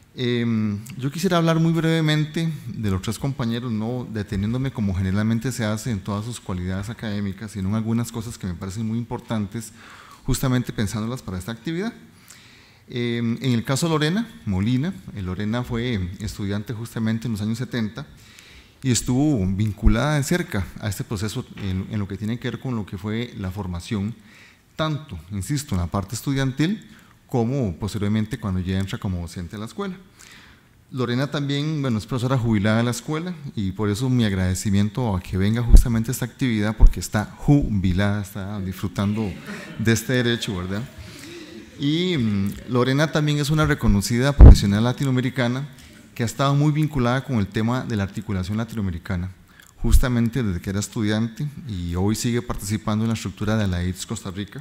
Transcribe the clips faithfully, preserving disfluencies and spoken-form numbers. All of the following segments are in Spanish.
Eh, yo quisiera hablar muy brevemente de los tres compañeros, no deteniéndome como generalmente se hace en todas sus cualidades académicas, sino en algunas cosas que me parecen muy importantes, justamente pensándolas para esta actividad. Eh, en el caso de Lorena Molina, eh, Lorena fue estudiante justamente en los años setenta y estuvo vinculada de cerca a este proceso en, en lo que tiene que ver con lo que fue la formación, tanto, insisto, en la parte estudiantil, como posteriormente cuando ya entra como docente a la escuela. Lorena también, bueno, es profesora jubilada de la escuela y por eso mi agradecimiento a que venga justamente a esta actividad, porque está jubilada, está disfrutando de este derecho, ¿verdad? Y um, Lorena también es una reconocida profesional latinoamericana que ha estado muy vinculada con el tema de la articulación latinoamericana, justamente desde que era estudiante y hoy sigue participando en la estructura de la A I D S Costa Rica.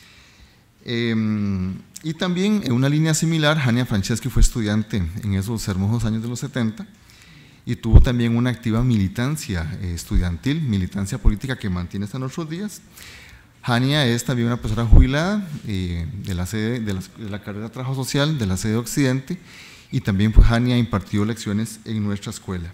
Eh, y también en una línea similar, Hania Franceschi fue estudiante en esos hermosos años de los setenta y tuvo también una activa militancia eh, estudiantil, militancia política que mantiene hasta nuestros días. Hania es también una profesora jubilada eh, de, la sede, de, la, de la carrera de Trabajo Social de la sede de Occidente y también pues Hania impartió lecciones en nuestra escuela.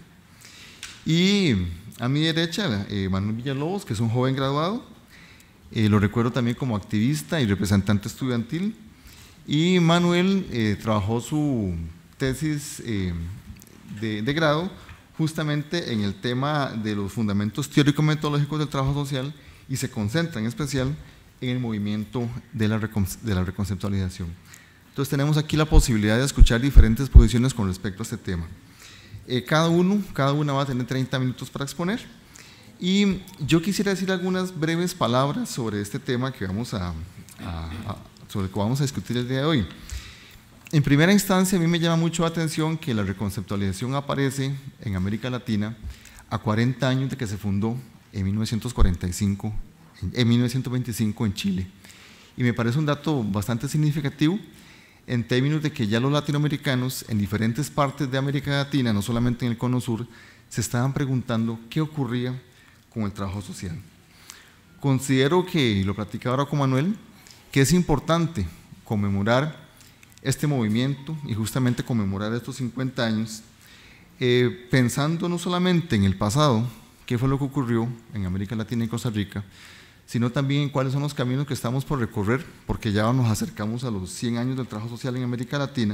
Y a mi derecha, eh, Manuel Villalobos, que es un joven graduado. Eh, lo recuerdo también como activista y representante estudiantil, y Manuel eh, trabajó su tesis eh, de, de grado justamente en el tema de los fundamentos teórico-metodológicos del trabajo social y se concentra en especial en el movimiento de la, de la reconceptualización. Entonces tenemos aquí la posibilidad de escuchar diferentes posiciones con respecto a este tema. Eh, cada uno, cada una va a tener treinta minutos para exponer. Y yo quisiera decir algunas breves palabras sobre este tema que vamos a, a, a, sobre el que vamos a discutir el día de hoy. En primera instancia, a mí me llama mucho la atención que la reconceptualización aparece en América Latina a cuarenta años de que se fundó en mil novecientos cuarenta y cinco, en mil novecientos veinticinco en Chile. Y me parece un dato bastante significativo en términos de que ya los latinoamericanos en diferentes partes de América Latina, no solamente en el Cono Sur, se estaban preguntando qué ocurría con el trabajo social. Considero que, y lo platicaba ahora con Manuel, que es importante conmemorar este movimiento y justamente conmemorar estos cincuenta años, eh, pensando no solamente en el pasado, qué fue lo que ocurrió en América Latina y Costa Rica, sino también en cuáles son los caminos que estamos por recorrer, porque ya nos acercamos a los cien años del trabajo social en América Latina,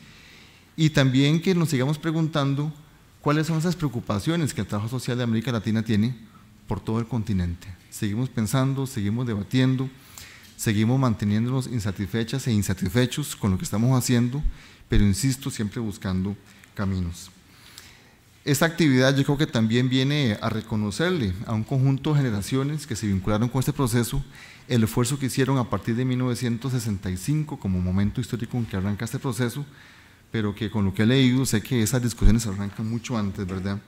y también que nos sigamos preguntando cuáles son esas preocupaciones que el trabajo social de América Latina tiene por todo el continente. Seguimos pensando, seguimos debatiendo, seguimos manteniéndonos insatisfechas e insatisfechos con lo que estamos haciendo, pero insisto, siempre buscando caminos. Esta actividad yo creo que también viene a reconocerle a un conjunto de generaciones que se vincularon con este proceso el esfuerzo que hicieron a partir de mil novecientos sesenta y cinco como momento histórico en que arranca este proceso, pero que con lo que he leído sé que esas discusiones arrancan mucho antes, ¿verdad?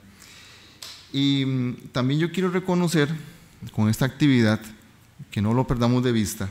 Y también yo quiero reconocer con esta actividad, que no lo perdamos de vista,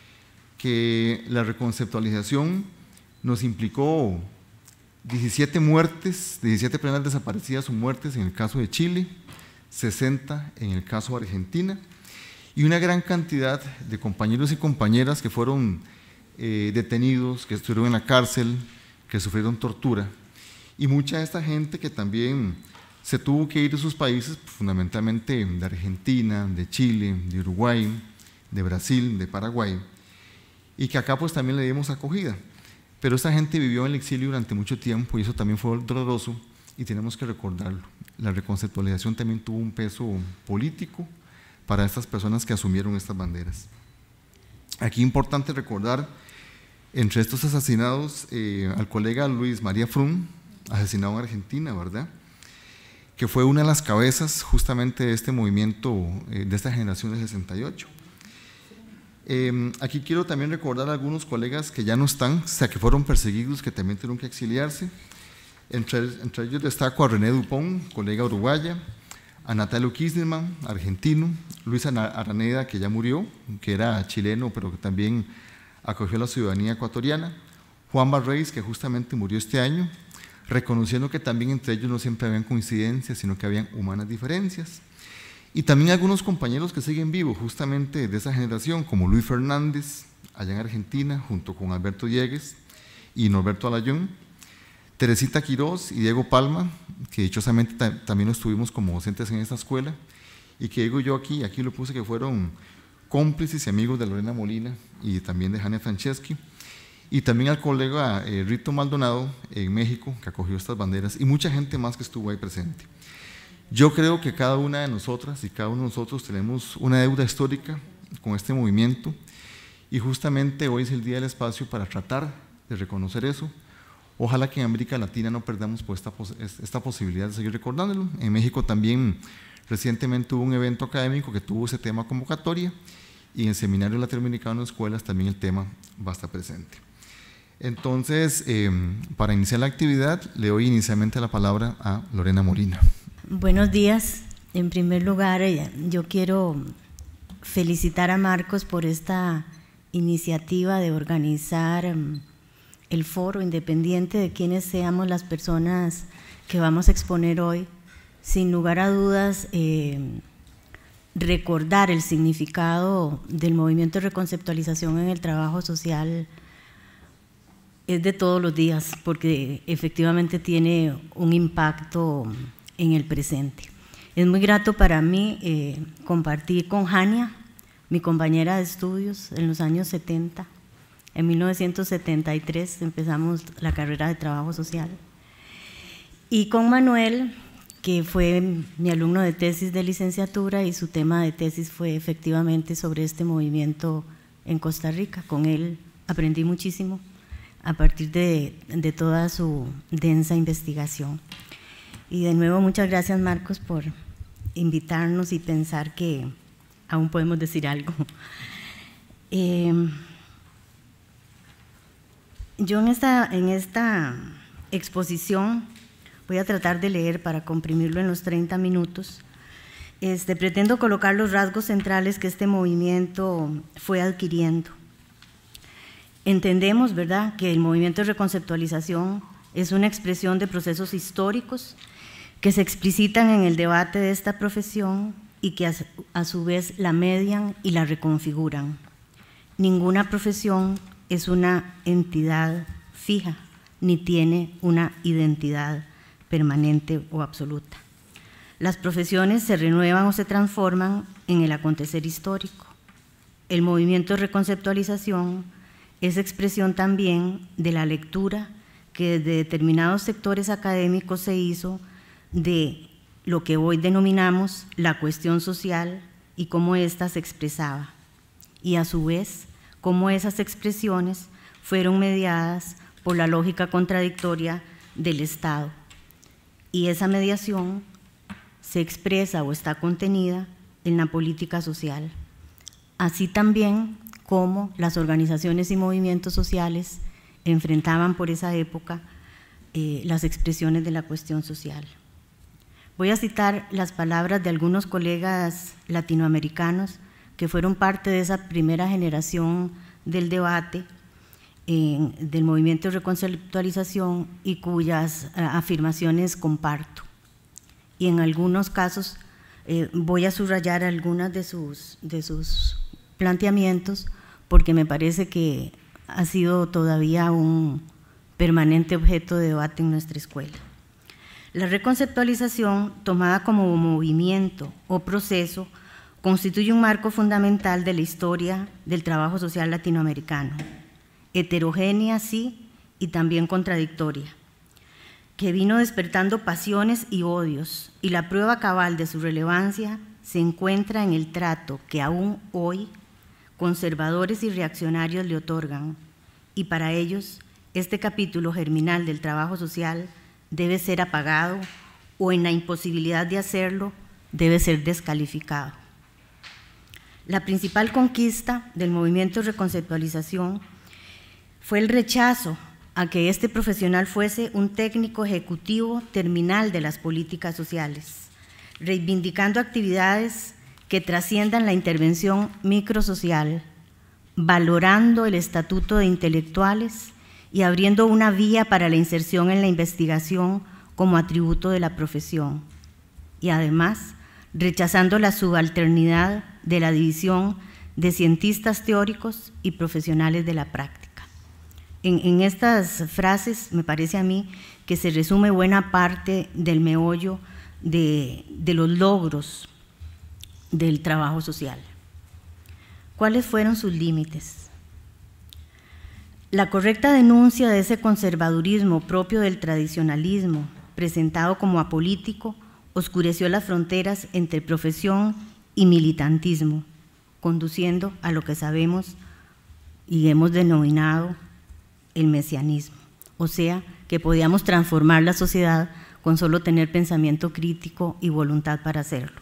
que la reconceptualización nos implicó diecisiete muertes, diecisiete personas desaparecidas o muertes en el caso de Chile, sesenta en el caso de Argentina, y una gran cantidad de compañeros y compañeras que fueron eh, detenidos, que estuvieron en la cárcel, que sufrieron tortura, y mucha de esta gente que también se tuvo que ir de sus países, fundamentalmente de Argentina, de Chile, de Uruguay, de Brasil, de Paraguay, y que acá pues también le dimos acogida. Pero esta gente vivió en el exilio durante mucho tiempo y eso también fue doloroso y tenemos que recordarlo. La reconceptualización también tuvo un peso político para estas personas que asumieron estas banderas. Aquí es importante recordar, entre estos asesinados, eh, al colega Luis María Frum, asesinado en Argentina, ¿verdad?, que fue una de las cabezas justamente de este movimiento, eh, de esta generación del sesenta y ocho. Eh, aquí quiero también recordar a algunos colegas que ya no están, o sea, que fueron perseguidos, que también tuvieron que exiliarse. Entre, entre ellos destaco a René Dupont, colega uruguaya, a Natalio Kirchnerman, argentino, Luis Araneda, que ya murió, que era chileno, pero que también acogió la ciudadanía ecuatoriana, Juan Barreis, que justamente murió este año, reconociendo que también entre ellos no siempre habían coincidencias, sino que habían humanas diferencias. Y también algunos compañeros que siguen vivos justamente de esa generación, como Luis Fernández, allá en Argentina, junto con Alberto Diegues y Norberto Alayón. Teresita Quiroz y Diego Palma, que dichosamente ta también estuvimos como docentes en esta escuela, y que digo yo aquí, aquí lo puse que fueron cómplices y amigos de Lorena Molina y también de Jania Franceschi, y también al colega eh, Rito Maldonado en México, que acogió estas banderas, y mucha gente más que estuvo ahí presente. Yo creo que cada una de nosotras y cada uno de nosotros tenemos una deuda histórica con este movimiento, y justamente hoy es el Día del Espacio para tratar de reconocer eso. Ojalá que en América Latina no perdamos pues esta, esta posibilidad de seguir recordándolo. En México también recientemente hubo un evento académico que tuvo ese tema convocatoria, y en el Seminario Latinoamericano de Escuelas también el tema va a estar presente. Entonces, eh, para iniciar la actividad, le doy inicialmente la palabra a Lorena Molina. Buenos días. En primer lugar, yo quiero felicitar a Marcos por esta iniciativa de organizar el foro independiente de quienes seamos las personas que vamos a exponer hoy. Sin lugar a dudas, eh, recordar el significado del movimiento de reconceptualización en el trabajo social es de todos los días, porque efectivamente tiene un impacto en el presente. Es muy grato para mí eh, compartir con Jania, mi compañera de estudios en los años setenta. En mil novecientos setenta y tres empezamos la carrera de trabajo social. Y con Manuel, que fue mi alumno de tesis de licenciatura, y su tema de tesis fue efectivamente sobre este movimiento en Costa Rica. Con él aprendí muchísimo a partir de, de toda su densa investigación. Y de nuevo, muchas gracias, Marcos, por invitarnos y pensar que aún podemos decir algo. Eh, yo en esta, en esta exposición voy a tratar de leer para comprimirlo en los treinta minutos. Este, pretendo colocar los rasgos centrales que este movimiento fue adquiriendo. Entendemos, ¿verdad?, que el movimiento de reconceptualización es una expresión de procesos históricos que se explicitan en el debate de esta profesión y que a, a su vez la median y la reconfiguran. Ninguna profesión es una entidad fija, ni tiene una identidad permanente o absoluta. Las profesiones se renuevan o se transforman en el acontecer histórico. El movimiento de reconceptualización es expresión también de la lectura que desde determinados sectores académicos se hizo de lo que hoy denominamos la cuestión social y cómo ésta se expresaba, y a su vez cómo esas expresiones fueron mediadas por la lógica contradictoria del Estado, y esa mediación se expresa o está contenida en la política social, así también como las organizaciones y movimientos sociales enfrentaban por esa época eh, las expresiones de la cuestión social. Voy a citar las palabras de algunos colegas latinoamericanos que fueron parte de esa primera generación del debate eh, del movimiento de reconceptualización y cuyas eh, afirmaciones comparto. Y en algunos casos eh, voy a subrayar algunas de sus, de sus planteamientos, porque me parece que ha sido todavía un permanente objeto de debate en nuestra escuela. La reconceptualización, tomada como movimiento o proceso, constituye un marco fundamental de la historia del trabajo social latinoamericano, heterogénea, sí, y también contradictoria, que vino despertando pasiones y odios, y la prueba cabal de su relevancia se encuentra en el trato que aún hoy conservadores y reaccionarios le otorgan, y para ellos este capítulo germinal del trabajo social debe ser apagado o, en la imposibilidad de hacerlo, debe ser descalificado. La principal conquista del movimiento de reconceptualización fue el rechazo a que este profesional fuese un técnico ejecutivo terminal de las políticas sociales, reivindicando actividades que trasciendan la intervención microsocial, valorando el estatuto de intelectuales y abriendo una vía para la inserción en la investigación como atributo de la profesión, y además rechazando la subalternidad de la división de cientistas teóricos y profesionales de la práctica. en, en estas frases me parece a mí que se resume buena parte del meollo de, de los logros del trabajo social. ¿Cuáles fueron sus límites? La correcta denuncia de ese conservadurismo propio del tradicionalismo, presentado como apolítico, oscureció las fronteras entre profesión y militantismo, conduciendo a lo que sabemos y hemos denominado el mesianismo, o sea, que podíamos transformar la sociedad con solo tener pensamiento crítico y voluntad para hacerlo.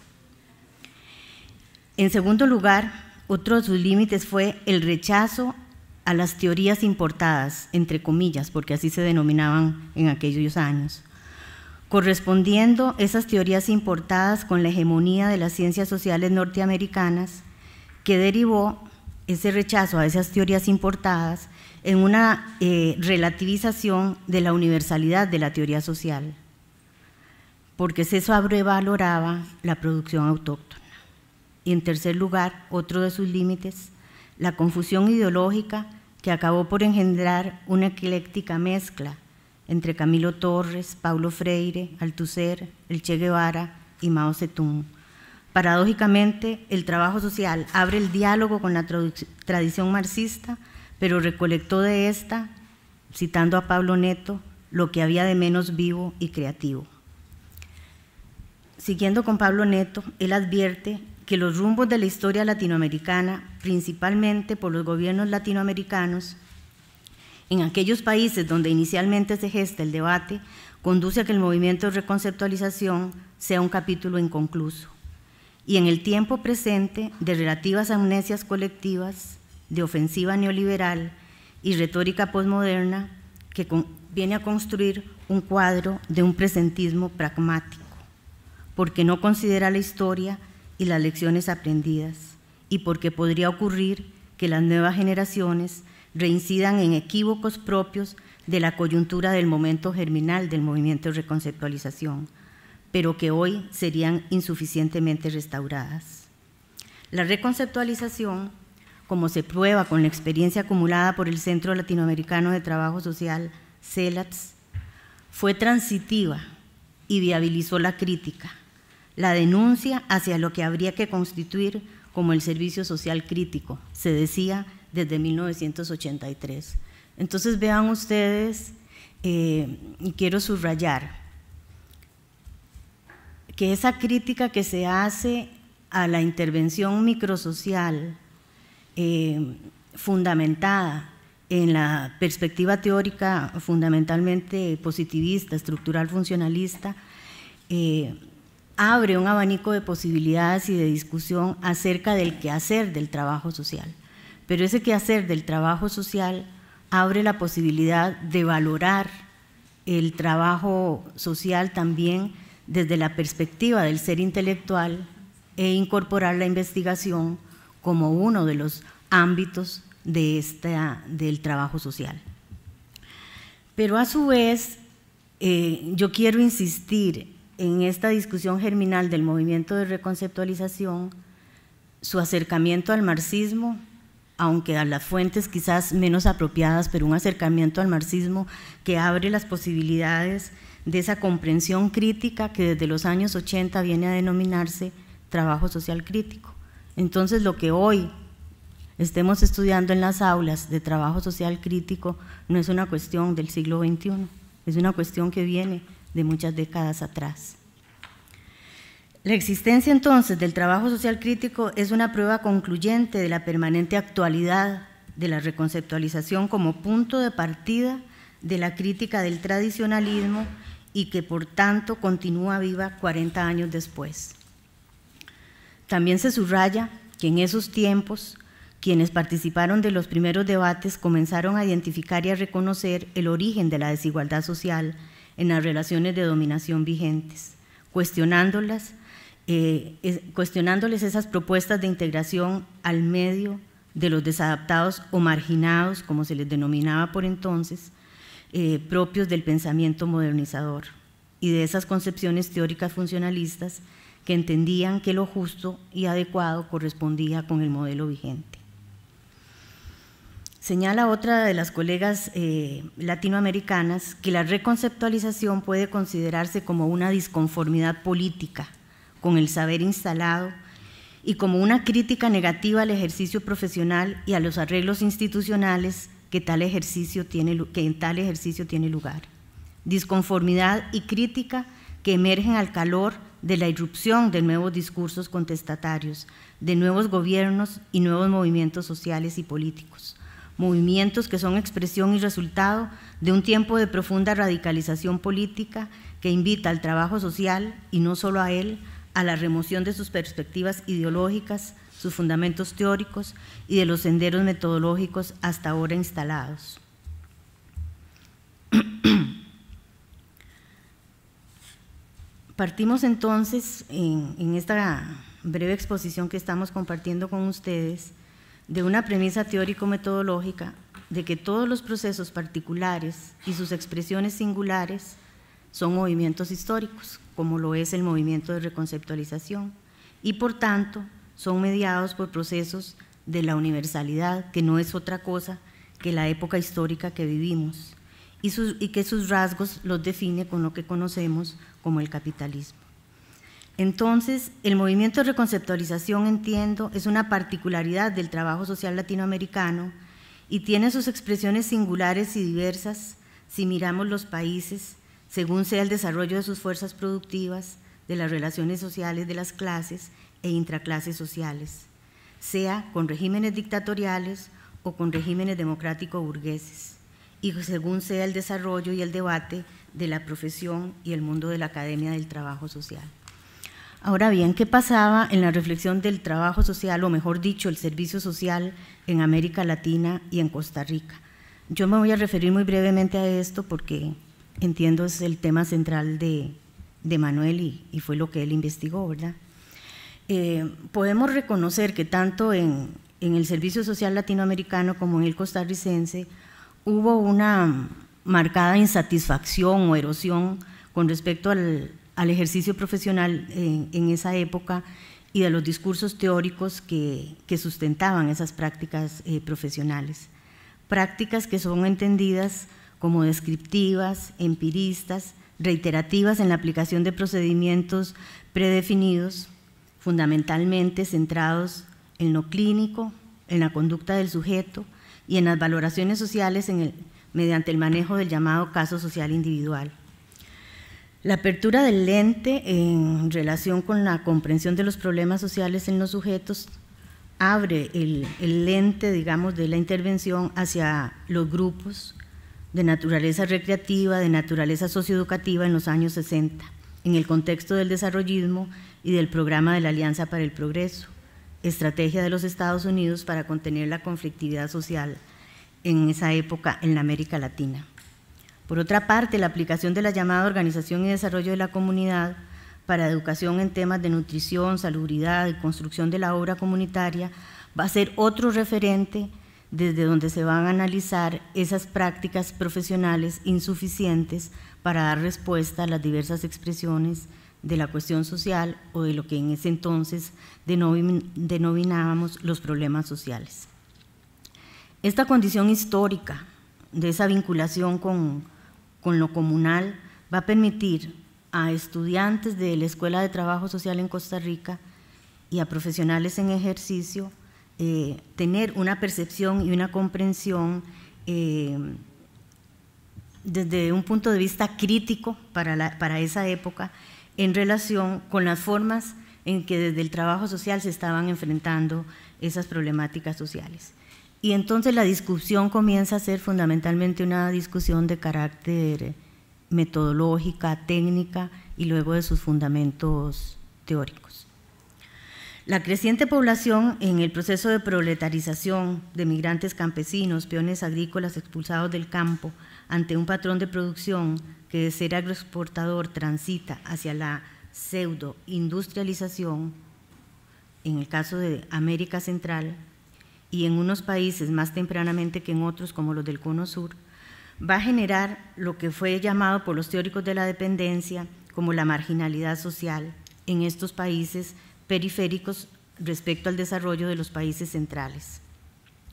En segundo lugar, otro de sus límites fue el rechazo a las teorías importadas, entre comillas, porque así se denominaban en aquellos años, correspondiendo esas teorías importadas con la hegemonía de las ciencias sociales norteamericanas, que derivó ese rechazo a esas teorías importadas en una eh, relativización de la universalidad de la teoría social, porque se sobrevaloraba la producción autóctona. Y en tercer lugar, otro de sus límites, la confusión ideológica que acabó por engendrar una ecléctica mezcla entre Camilo Torres, Paulo Freire, Althusser, el Che Guevara y Mao Zedong. Paradójicamente, el trabajo social abre el diálogo con la tradición marxista, pero recolectó de esta, citando a Pablo Neto, lo que había de menos vivo y creativo. Siguiendo con Pablo Neto, él advierte que los rumbos de la historia latinoamericana, principalmente por los gobiernos latinoamericanos, en aquellos países donde inicialmente se gesta el debate, conduce a que el movimiento de reconceptualización sea un capítulo inconcluso. Y en el tiempo presente, de relativas amnesias colectivas, de ofensiva neoliberal y retórica posmoderna, que con, viene a construir un cuadro de un presentismo pragmático, porque no considera la historia y las lecciones aprendidas, y porque podría ocurrir que las nuevas generaciones reincidan en equívocos propios de la coyuntura del momento germinal del movimiento de reconceptualización, pero que hoy serían insuficientemente restauradas. La reconceptualización, como se prueba con la experiencia acumulada por el Centro Latinoamericano de Trabajo Social, CELATS, fue transitiva y viabilizó la crítica, la denuncia hacia lo que habría que constituir como el servicio social crítico, se decía desde mil novecientos ochenta y tres. Entonces vean ustedes, eh, y quiero subrayar, que esa crítica que se hace a la intervención microsocial eh, fundamentada en la perspectiva teórica fundamentalmente positivista, estructural, funcionalista, eh, abre un abanico de posibilidades y de discusión acerca del quehacer del trabajo social. Pero ese quehacer del trabajo social abre la posibilidad de valorar el trabajo social también desde la perspectiva del ser intelectual e incorporar la investigación como uno de los ámbitos de esta, del trabajo social. Pero a su vez, eh, yo quiero insistir en esta discusión germinal del movimiento de reconceptualización, su acercamiento al marxismo, aunque a las fuentes quizás menos apropiadas, pero un acercamiento al marxismo que abre las posibilidades de esa comprensión crítica que desde los años ochenta viene a denominarse trabajo social crítico. Entonces, lo que hoy estemos estudiando en las aulas de trabajo social crítico no es una cuestión del siglo veintiuno, es una cuestión que viene de muchas décadas atrás. La existencia entonces del trabajo social crítico es una prueba concluyente de la permanente actualidad de la reconceptualización como punto de partida de la crítica del tradicionalismo y que por tanto continúa viva cuarenta años después. También se subraya que en esos tiempos quienes participaron de los primeros debates comenzaron a identificar y a reconocer el origen de la desigualdad social en las relaciones de dominación vigentes, cuestionándolas, eh, cuestionándoles esas propuestas de integración al medio de los desadaptados o marginados, como se les denominaba por entonces, eh, propios del pensamiento modernizador y de esas concepciones teóricas funcionalistas que entendían que lo justo y adecuado correspondía con el modelo vigente. Señala otra de las colegas eh, latinoamericanas que la reconceptualización puede considerarse como una disconformidad política con el saber instalado y como una crítica negativa al ejercicio profesional y a los arreglos institucionales que, tal ejercicio tiene, que en tal ejercicio tiene lugar. Disconformidad y crítica que emergen al calor de la irrupción de nuevos discursos contestatarios, de nuevos gobiernos y nuevos movimientos sociales y políticos, movimientos que son expresión y resultado de un tiempo de profunda radicalización política que invita al trabajo social, y no solo a él, a la remoción de sus perspectivas ideológicas, sus fundamentos teóricos y de los senderos metodológicos hasta ahora instalados. Partimos entonces, en, en esta breve exposición que estamos compartiendo con ustedes, de una premisa teórico-metodológica de que todos los procesos particulares y sus expresiones singulares son movimientos históricos, como lo es el movimiento de reconceptualización, y por tanto son mediados por procesos de la universalidad, que no es otra cosa que la época histórica que vivimos, y, sus, y que sus rasgos los define con lo que conocemos como el capitalismo. Entonces, el movimiento de reconceptualización, entiendo, es una particularidad del trabajo social latinoamericano y tiene sus expresiones singulares y diversas si miramos los países según sea el desarrollo de sus fuerzas productivas, de las relaciones sociales de las clases e intraclases sociales, sea con regímenes dictatoriales o con regímenes democrático-burgueses, y según sea el desarrollo y el debate de la profesión y el mundo de la academia del trabajo social. Ahora bien, ¿qué pasaba en la reflexión del trabajo social, o mejor dicho, el servicio social en América Latina y en Costa Rica? Yo me voy a referir muy brevemente a esto porque entiendo es el tema central de, de Manuel y, y fue lo que él investigó, ¿verdad? Eh, podemos reconocer que tanto en, en el servicio social latinoamericano como en el costarricense hubo una marcada insatisfacción o erosión con respecto al, al ejercicio profesional en, en esa época y de los discursos teóricos que, que sustentaban esas prácticas eh, profesionales. Prácticas que son entendidas como descriptivas, empiristas, reiterativas en la aplicación de procedimientos predefinidos, fundamentalmente centrados en lo clínico, en la conducta del sujeto y en las valoraciones sociales en el, mediante el manejo del llamado caso social individual. La apertura del lente en relación con la comprensión de los problemas sociales en los sujetos abre el, el lente, digamos, de la intervención hacia los grupos de naturaleza recreativa, de naturaleza socioeducativa en los años sesenta, en el contexto del desarrollismo y del programa de la Alianza para el Progreso, estrategia de los Estados Unidos para contener la conflictividad social en esa época en la América Latina. Por otra parte, la aplicación de la llamada Organización y Desarrollo de la Comunidad para educación en temas de nutrición, salubridad y construcción de la obra comunitaria va a ser otro referente desde donde se van a analizar esas prácticas profesionales insuficientes para dar respuesta a las diversas expresiones de la cuestión social o de lo que en ese entonces denominábamos los problemas sociales. Esta condición histórica de esa vinculación con, con lo comunal va a permitir a estudiantes de la Escuela de Trabajo Social en Costa Rica y a profesionales en ejercicio eh, tener una percepción y una comprensión eh, desde un punto de vista crítico para, la, para esa época en relación con las formas en que desde el trabajo social se estaban enfrentando esas problemáticas sociales. Y entonces la discusión comienza a ser fundamentalmente una discusión de carácter metodológica, técnica y luego de sus fundamentos teóricos. La creciente población en el proceso de proletarización de migrantes campesinos, peones agrícolas expulsados del campo ante un patrón de producción que de ser agroexportador transita hacia la pseudo-industrialización, en el caso de América Central y en unos países más tempranamente que en otros como los del Cono Sur, va a generar lo que fue llamado por los teóricos de la dependencia como la marginalidad social en estos países periféricos respecto al desarrollo de los países centrales.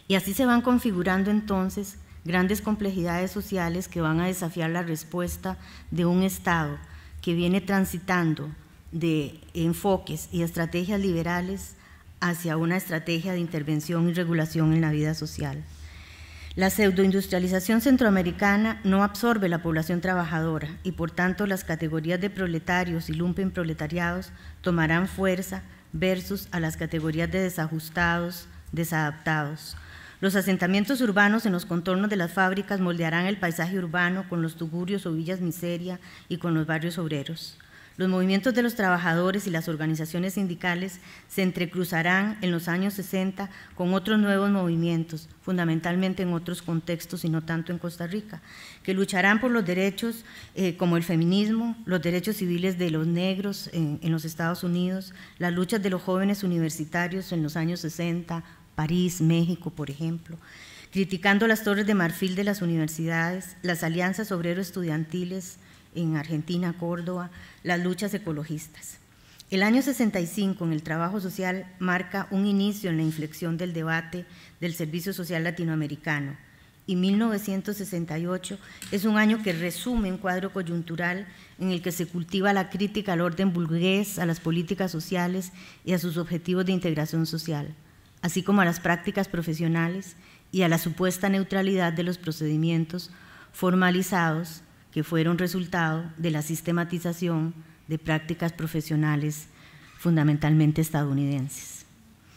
Y así se van configurando entonces grandes complejidades sociales que van a desafiar la respuesta de un Estado que viene transitando de enfoques y estrategias liberales hacia una estrategia de intervención y regulación en la vida social. La pseudoindustrialización centroamericana no absorbe la población trabajadora y por tanto las categorías de proletarios y lumpenproletariados tomarán fuerza versus a las categorías de desajustados, desadaptados. Los asentamientos urbanos en los contornos de las fábricas moldearán el paisaje urbano con los tugurios o villas miseria y con los barrios obreros. Los movimientos de los trabajadores y las organizaciones sindicales se entrecruzarán en los años sesenta con otros nuevos movimientos, fundamentalmente en otros contextos y no tanto en Costa Rica, que lucharán por los derechos eh, como el feminismo, los derechos civiles de los negros en, en los Estados Unidos, las luchas de los jóvenes universitarios en los años sesenta, París, México, por ejemplo, criticando las torres de marfil de las universidades, las alianzas obrero-estudiantiles en Argentina, Córdoba, las luchas ecologistas. El año sesenta y cinco en el trabajo social marca un inicio en la inflexión del debate del servicio social latinoamericano y mil novecientos sesenta y ocho es un año que resume un cuadro coyuntural en el que se cultiva la crítica al orden burgués, a las políticas sociales y a sus objetivos de integración social, así como a las prácticas profesionales y a la supuesta neutralidad de los procedimientos formalizados que fueron resultado de la sistematización de prácticas profesionales fundamentalmente estadounidenses.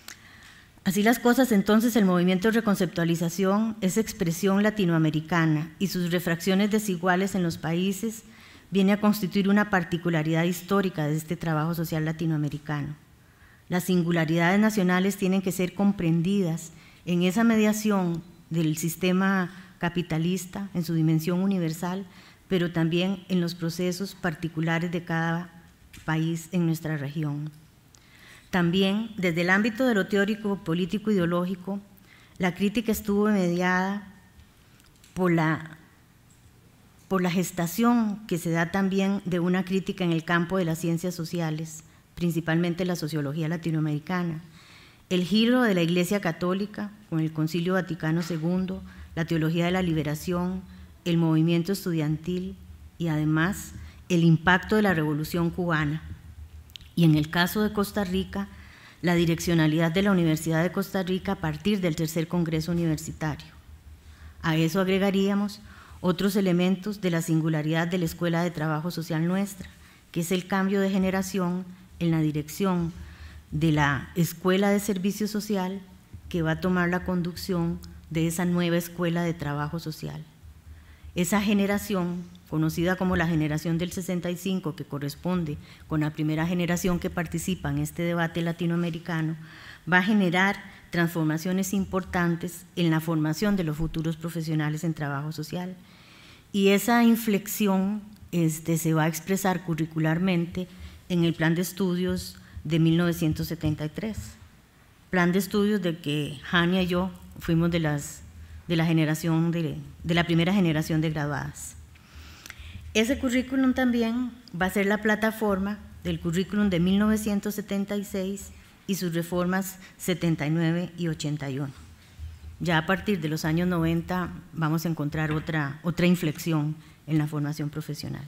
Así las cosas, entonces, el movimiento de reconceptualización es expresión latinoamericana y sus refracciones desiguales en los países viene a constituir una particularidad histórica de este trabajo social latinoamericano. Las singularidades nacionales tienen que ser comprendidas en esa mediación del sistema capitalista en su dimensión universal, pero también en los procesos particulares de cada país en nuestra región. También, desde el ámbito de lo teórico, político, ideológico, la crítica estuvo mediada por la, por la gestación que se da también de una crítica en el campo de las ciencias sociales, principalmente la sociología latinoamericana, el giro de la Iglesia Católica con el Concilio Vaticano segundo, la teología de la liberación, el movimiento estudiantil y además el impacto de la Revolución cubana. Y en el caso de Costa Rica, la direccionalidad de la Universidad de Costa Rica a partir del tercer Congreso Universitario. A eso agregaríamos otros elementos de la singularidad de la Escuela de Trabajo Social nuestra, que es el cambio de generación en la dirección de la Escuela de Servicio Social que va a tomar la conducción de esa nueva Escuela de Trabajo Social. Esa generación, conocida como la generación del sesenta y cinco, que corresponde con la primera generación que participa en este debate latinoamericano, va a generar transformaciones importantes en la formación de los futuros profesionales en trabajo social. Y esa inflexión este, se va a expresar curricularmente en el plan de estudios de mil novecientos setenta y tres. Plan de estudios de que Jania y yo fuimos de las de la generación de, de la primera generación de graduadas. Ese currículum también va a ser la plataforma del currículum de mil novecientos setenta y seis y sus reformas setenta y nueve y ochenta y uno. Ya a partir de los años noventa vamos a encontrar otra, otra inflexión en la formación profesional.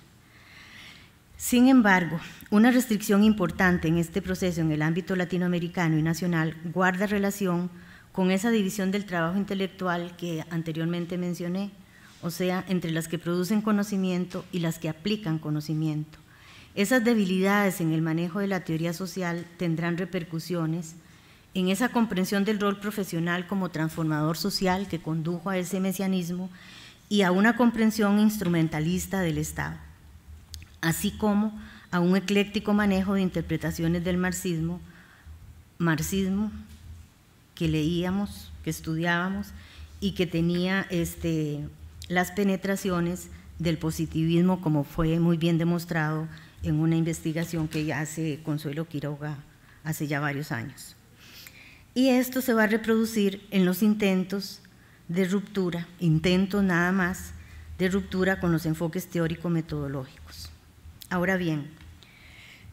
Sin embargo, una restricción importante en este proceso en el ámbito latinoamericano y nacional guarda relación con esa división del trabajo intelectual que anteriormente mencioné, o sea, entre las que producen conocimiento y las que aplican conocimiento. Esas debilidades en el manejo de la teoría social tendrán repercusiones en esa comprensión del rol profesional como transformador social que condujo a ese mesianismo y a una comprensión instrumentalista del Estado, así como a un ecléctico manejo de interpretaciones del marxismo, marxismo, que leíamos, que estudiábamos y que tenía este, las penetraciones del positivismo, como fue muy bien demostrado en una investigación que hace Consuelo Quiroga hace ya varios años. Y esto se va a reproducir en los intentos de ruptura, intentos nada más, de ruptura con los enfoques teórico-metodológicos. Ahora bien,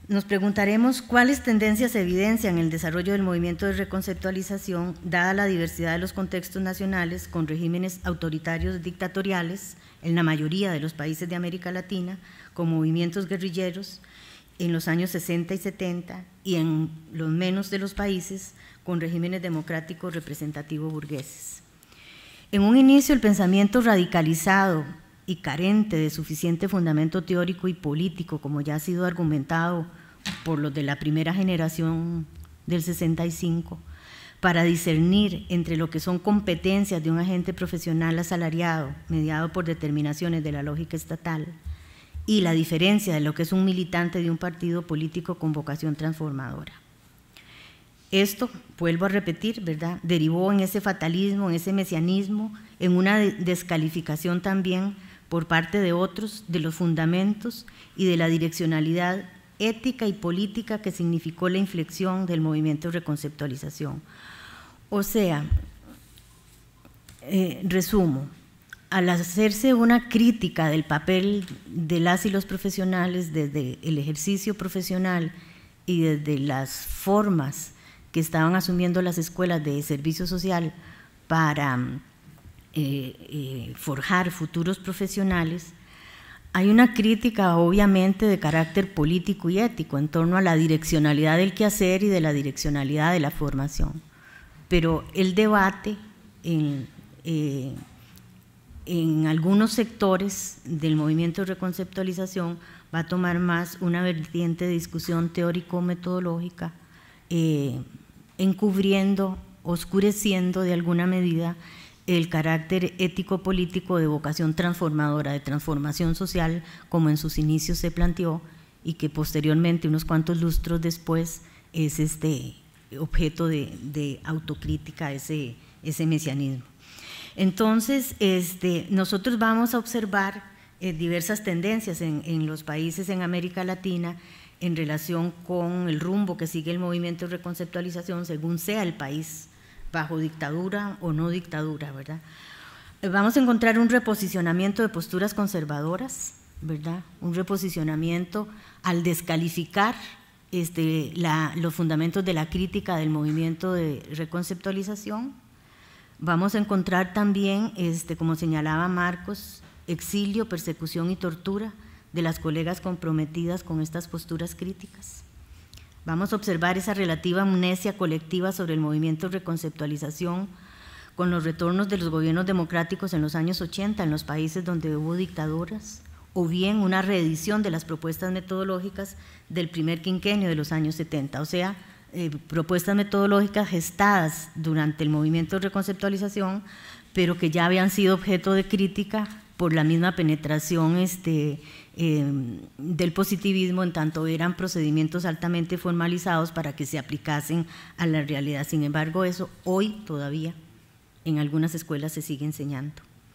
Nos preguntaremos cuáles tendencias evidencian el desarrollo del movimiento de reconceptualización, dada la diversidad de los contextos nacionales con regímenes autoritarios dictatoriales en la mayoría de los países de América Latina, con movimientos guerrilleros en los años sesenta y setenta, y en los menos de los países con regímenes democráticos representativos burgueses. En un inicio, el pensamiento radicalizado y carente de suficiente fundamento teórico y político, como ya ha sido argumentado por los de la primera generación del sesenta y cinco, para discernir entre lo que son competencias de un agente profesional asalariado, mediado por determinaciones de la lógica estatal, y la diferencia de lo que es un militante de un partido político con vocación transformadora. Esto, vuelvo a repetir, ¿verdad?, derivó en ese fatalismo, en ese mesianismo, en una descalificación también por parte de otros de los fundamentos y de la direccionalidad ética y política que significó la inflexión del movimiento de reconceptualización. O sea, eh, resumo, al hacerse una crítica del papel de las y los profesionales desde el ejercicio profesional y desde las formas que estaban asumiendo las escuelas de servicio social para eh, eh, forjar futuros profesionales, hay una crítica obviamente de carácter político y ético en torno a la direccionalidad del quehacer y de la direccionalidad de la formación. Pero el debate en, eh, en algunos sectores del movimiento de reconceptualización va a tomar más una vertiente de discusión teórico-metodológica, eh, encubriendo, oscureciendo de alguna medida el carácter ético-político de vocación transformadora, de transformación social, como en sus inicios se planteó y que posteriormente, unos cuantos lustros después, es este objeto de, de autocrítica, ese, ese mesianismo. Entonces, este, nosotros vamos a observar eh, diversas tendencias en, en los países en América Latina en relación con el rumbo que sigue el movimiento de reconceptualización según sea el país, bajo dictadura o no dictadura, ¿verdad? Vamos a encontrar un reposicionamiento de posturas conservadoras, ¿verdad? Un reposicionamiento al descalificar este, la, los fundamentos de la crítica del movimiento de reconceptualización. Vamos a encontrar también, este, como señalaba Marcos, exilio, persecución y tortura de las colegas comprometidas con estas posturas críticas. Vamos a observar esa relativa amnesia colectiva sobre el movimiento de reconceptualización con los retornos de los gobiernos democráticos en los años ochenta en los países donde hubo dictaduras, o bien una reedición de las propuestas metodológicas del primer quinquenio de los años setenta, o sea, eh, propuestas metodológicas gestadas durante el movimiento de reconceptualización, pero que ya habían sido objeto de crítica por la misma penetración este, eh, del positivismo, en tanto eran procedimientos altamente formalizados para que se aplicasen a la realidad. Sin embargo, eso hoy todavía en algunas escuelas se sigue enseñando.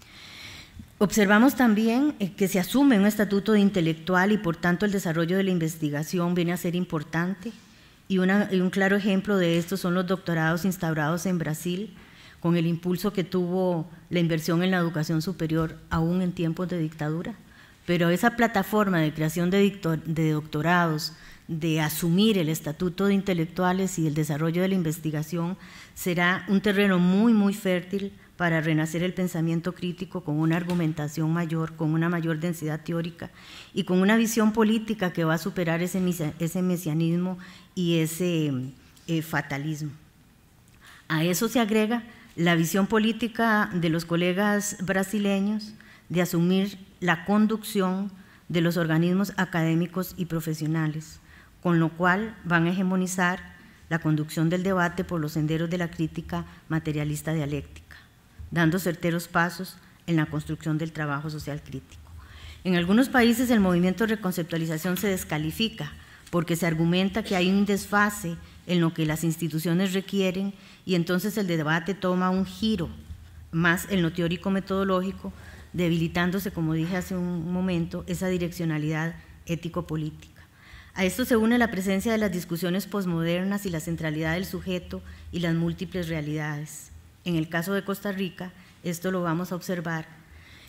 Observamos también que se asume un estatuto de intelectual y por tanto el desarrollo de la investigación viene a ser importante, y, una, y un claro ejemplo de esto son los doctorados instaurados en Brasil, con el impulso que tuvo la inversión en la educación superior aún en tiempos de dictadura, pero esa plataforma de creación de, dictor, de doctorados, de asumir el estatuto de intelectuales y el desarrollo de la investigación será un terreno muy, muy fértil para renacer el pensamiento crítico con una argumentación mayor, con una mayor densidad teórica y con una visión política que va a superar ese, ese mesianismo y ese eh, fatalismo. A eso se agrega la visión política de los colegas brasileños de asumir la conducción de los organismos académicos y profesionales, con lo cual van a hegemonizar la conducción del debate por los senderos de la crítica materialista dialéctica, dando certeros pasos en la construcción del trabajo social crítico. En algunos países el movimiento de reconceptualización se descalifica porque se argumenta que hay un desfase en lo que las instituciones requieren y entonces el debate toma un giro más en lo teórico-metodológico, debilitándose, como dije hace un momento, esa direccionalidad ético-política. A esto se une la presencia de las discusiones posmodernas y la centralidad del sujeto y las múltiples realidades. En el caso de Costa Rica, esto lo vamos a observar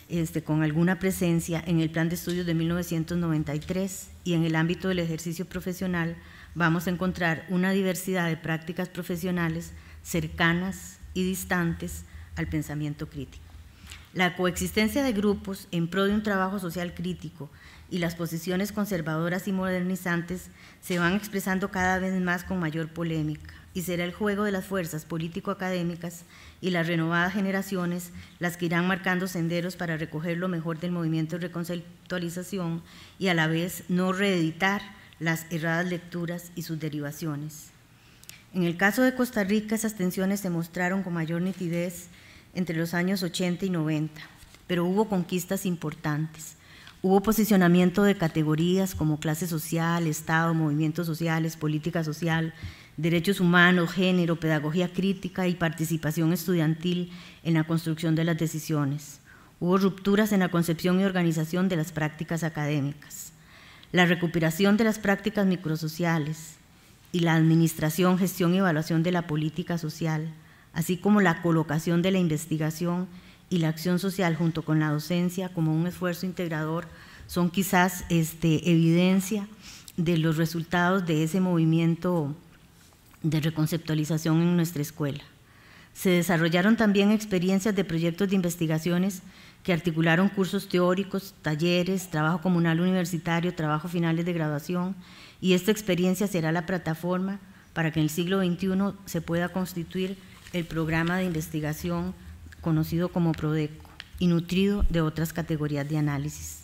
este, con alguna presencia en el Plan de Estudios de mil novecientos noventa y tres, y en el ámbito del ejercicio profesional vamos a encontrar una diversidad de prácticas profesionales cercanas y distantes al pensamiento crítico. La coexistencia de grupos en pro de un trabajo social crítico y las posiciones conservadoras y modernizantes se van expresando cada vez más con mayor polémica, y será el juego de las fuerzas político-académicas y las renovadas generaciones las que irán marcando senderos para recoger lo mejor del movimiento de reconceptualización y a la vez no reeditar las erradas lecturas y sus derivaciones. En el caso de Costa Rica, esas tensiones se mostraron con mayor nitidez entre los años ochenta y noventa, pero hubo conquistas importantes. Hubo posicionamiento de categorías como clase social, Estado, movimientos sociales, política social, derechos humanos, género, pedagogía crítica y participación estudiantil en la construcción de las decisiones. Hubo rupturas en la concepción y organización de las prácticas académicas. La recuperación de las prácticas microsociales y la administración, gestión y evaluación de la política social, así como la colocación de la investigación y la acción social junto con la docencia como un esfuerzo integrador, son quizás este, evidencia de los resultados de ese movimiento de reconceptualización en nuestra escuela. Se desarrollaron también experiencias de proyectos de investigaciones que articularon cursos teóricos, talleres, trabajo comunal universitario, trabajo finales de graduación, y esta experiencia será la plataforma para que en el siglo veintiuno se pueda constituir el programa de investigación conocido como PRODECO y nutrido de otras categorías de análisis.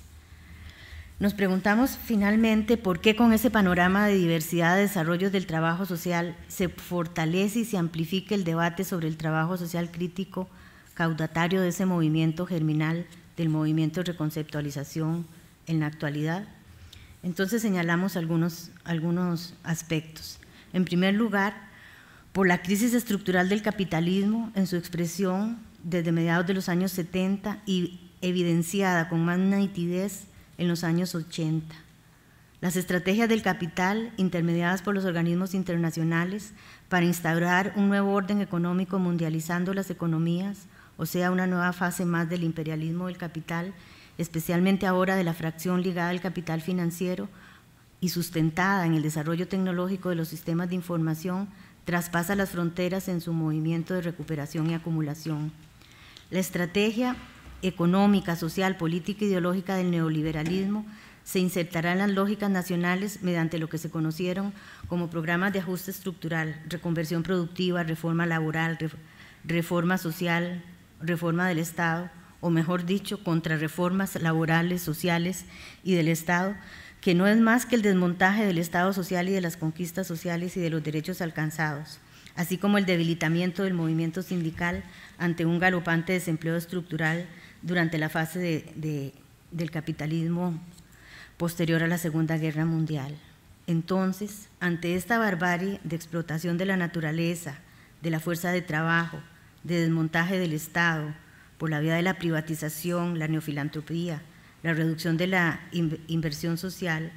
Nos preguntamos finalmente por qué con ese panorama de diversidad de desarrollos del trabajo social se fortalece y se amplifica el debate sobre el trabajo social crítico caudatario de ese movimiento germinal del movimiento de reconceptualización en la actualidad. Entonces señalamos algunos, algunos aspectos. En primer lugar, por la crisis estructural del capitalismo en su expresión desde mediados de los años setenta y evidenciada con más nitidez en los años ochenta. Las estrategias del capital, intermediadas por los organismos internacionales para instaurar un nuevo orden económico mundializando las economías, o sea, una nueva fase más del imperialismo del capital, especialmente ahora de la fracción ligada al capital financiero y sustentada en el desarrollo tecnológico de los sistemas de información, traspasa las fronteras en su movimiento de recuperación y acumulación. La estrategia económica, social, política e ideológica del neoliberalismo se insertará en las lógicas nacionales mediante lo que se conocieron como programas de ajuste estructural, reconversión productiva, reforma laboral, reforma social, reforma del Estado, o mejor dicho, contrarreformas laborales, sociales y del Estado, que no es más que el desmontaje del Estado social y de las conquistas sociales y de los derechos alcanzados, así como el debilitamiento del movimiento sindical ante un galopante desempleo estructural durante la fase de, de, del capitalismo posterior a la Segunda Guerra Mundial. Entonces, ante esta barbarie de explotación de la naturaleza, de la fuerza de trabajo, de desmontaje del Estado por la vía de la privatización, la neofilantropía, la reducción de la inversión social,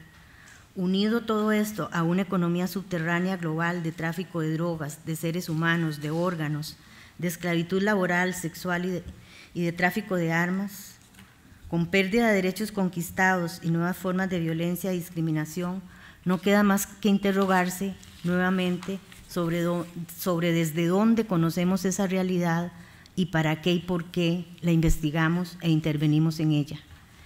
unido todo esto a una economía subterránea global de tráfico de drogas, de seres humanos, de órganos, de esclavitud laboral, sexual y de, y de tráfico de armas, con pérdida de derechos conquistados y nuevas formas de violencia y discriminación, no queda más que interrogarse nuevamente sobre, do, sobre desde dónde conocemos esa realidad y para qué y por qué la investigamos e intervenimos en ella.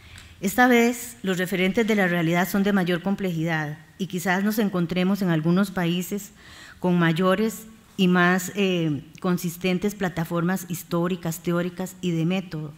Esta vez, los referentes de la realidad son de mayor complejidad y quizás nos encontremos en algunos países con mayores y más eh, consistentes plataformas históricas, teóricas y de método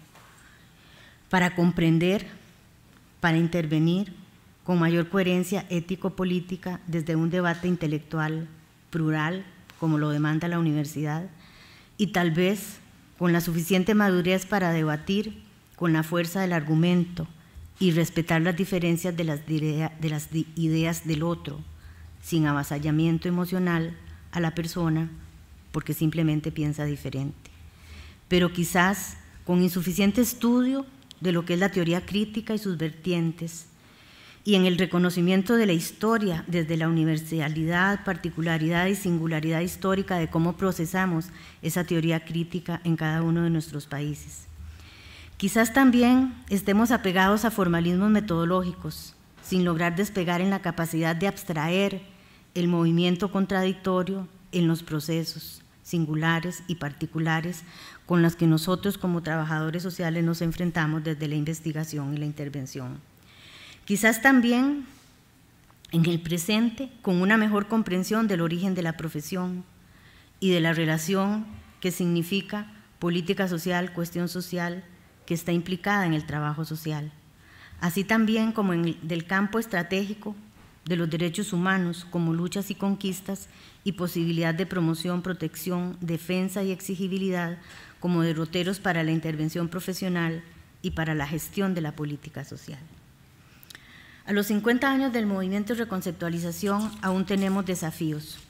para comprender, para intervenir con mayor coherencia ético-política desde un debate intelectual plural, como lo demanda la universidad, y tal vez con la suficiente madurez para debatir con la fuerza del argumento y respetar las diferencias de las, de las ideas del otro, sin avasallamiento emocional a la persona porque simplemente piensa diferente. Pero quizás con insuficiente estudio de lo que es la teoría crítica y sus vertientes, y en el reconocimiento de la historia desde la universalidad, particularidad y singularidad histórica de cómo procesamos esa teoría crítica en cada uno de nuestros países. Quizás también estemos apegados a formalismos metodológicos, sin lograr despegar en la capacidad de abstraer el movimiento contradictorio en los procesos singulares y particulares con los que nosotros como trabajadores sociales nos enfrentamos desde la investigación y la intervención. Quizás también en el presente con una mejor comprensión del origen de la profesión y de la relación que significa política social, cuestión social, que está implicada en el trabajo social, así también como en el del campo estratégico de los derechos humanos como luchas y conquistas y posibilidad de promoción, protección, defensa y exigibilidad como derroteros para la intervención profesional y para la gestión de la política social. A los cincuenta años del movimiento de reconceptualización aún tenemos desafíos.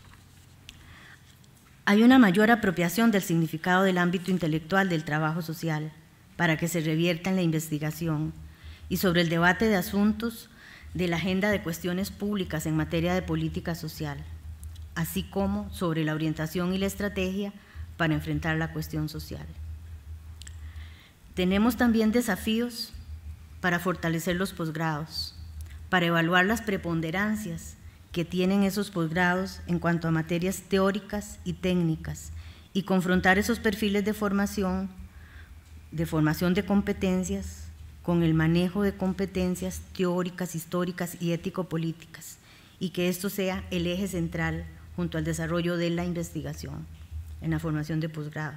Hay una mayor apropiación del significado del ámbito intelectual del trabajo social para que se revierta en la investigación y sobre el debate de asuntos de la agenda de cuestiones públicas en materia de política social, así como sobre la orientación y la estrategia para enfrentar la cuestión social. Tenemos también desafíos para fortalecer los posgrados, para evaluar las preponderancias que tienen esos posgrados en cuanto a materias teóricas y técnicas y confrontar esos perfiles de formación, de formación de competencias con el manejo de competencias teóricas, históricas y ético-políticas, y que esto sea el eje central junto al desarrollo de la investigación en la formación de posgrado.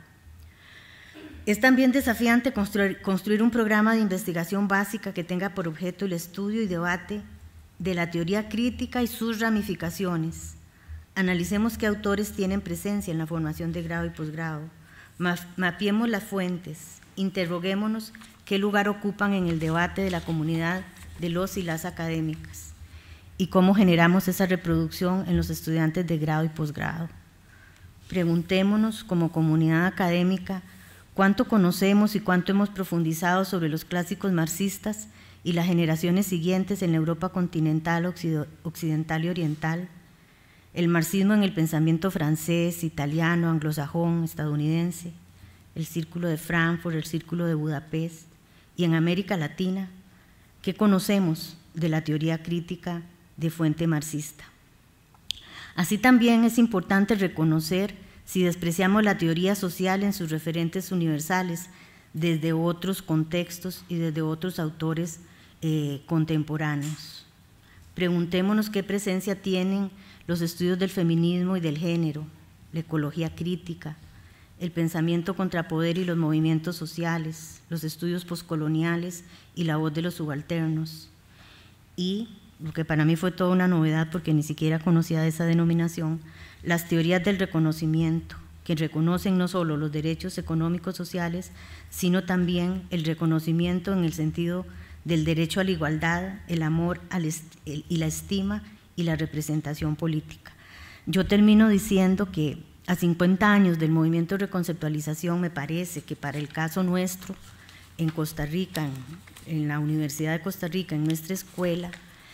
Es también desafiante construir, construir un programa de investigación básica que tenga por objeto el estudio y debate de la teoría crítica y sus ramificaciones. Analicemos qué autores tienen presencia en la formación de grado y posgrado, mapeemos las fuentes, interroguémonos qué lugar ocupan en el debate de la comunidad de los y las académicas y cómo generamos esa reproducción en los estudiantes de grado y posgrado. Preguntémonos como comunidad académica cuánto conocemos y cuánto hemos profundizado sobre los clásicos marxistas y las generaciones siguientes en la Europa continental, occidental y oriental, el marxismo en el pensamiento francés, italiano, anglosajón, estadounidense, el Círculo de Frankfurt, el Círculo de Budapest, y en América Latina, ¿qué conocemos de la teoría crítica de fuente marxista? Así también es importante reconocer si despreciamos la teoría social en sus referentes universales desde otros contextos y desde otros autores eh, contemporáneos. Preguntémonos qué presencia tienen los estudios del feminismo y del género, la ecología crítica, el pensamiento contra poder y los movimientos sociales, los estudios poscoloniales y la voz de los subalternos. Y, lo que para mí fue toda una novedad porque ni siquiera conocía esa denominación, las teorías del reconocimiento, que reconocen no solo los derechos económicos sociales, sino también el reconocimiento en el sentido del derecho a la igualdad, el amor y la estima y la representación política. Yo termino diciendo que a cincuenta años del movimiento de reconceptualización me parece que para el caso nuestro, en Costa Rica, en, en la Universidad de Costa Rica, en nuestra escuela,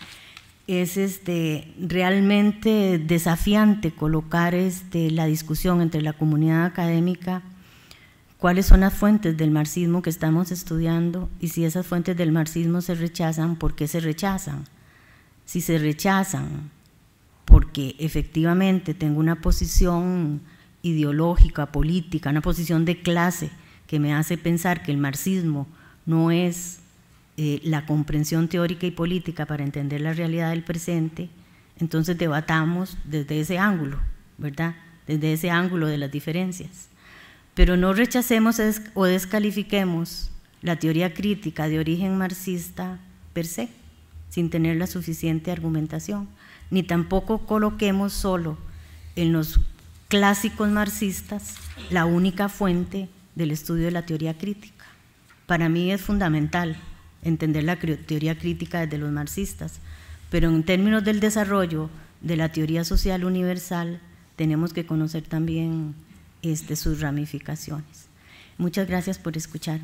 es este, realmente desafiante colocar este, la discusión entre la comunidad académica, cuáles son las fuentes del marxismo que estamos estudiando y si esas fuentes del marxismo se rechazan, ¿por qué se rechazan? Si se rechazan porque efectivamente tengo una posición ideológica, política, una posición de clase que me hace pensar que el marxismo no es eh, la comprensión teórica y política para entender la realidad del presente, entonces debatamos desde ese ángulo, ¿verdad? Desde ese ángulo de las diferencias. Pero no rechacemos o descalifiquemos la teoría crítica de origen marxista per se, sin tener la suficiente argumentación, ni tampoco coloquemos solo en los clásicos marxistas la única fuente del estudio de la teoría crítica. Para mí es fundamental entender la teoría crítica desde los marxistas, pero en términos del desarrollo de la teoría social universal tenemos que conocer también este, sus ramificaciones. Muchas gracias por escucharme.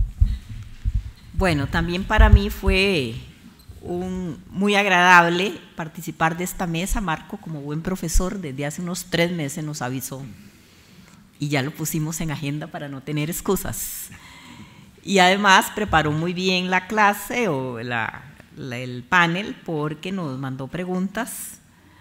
Bueno, también para mí fue un, muy agradable participar de esta mesa, Marco, como buen profesor, desde hace unos tres meses nos avisó y ya lo pusimos en agenda para no tener excusas. Y además preparó muy bien la clase o la, la, el panel, porque nos mandó preguntas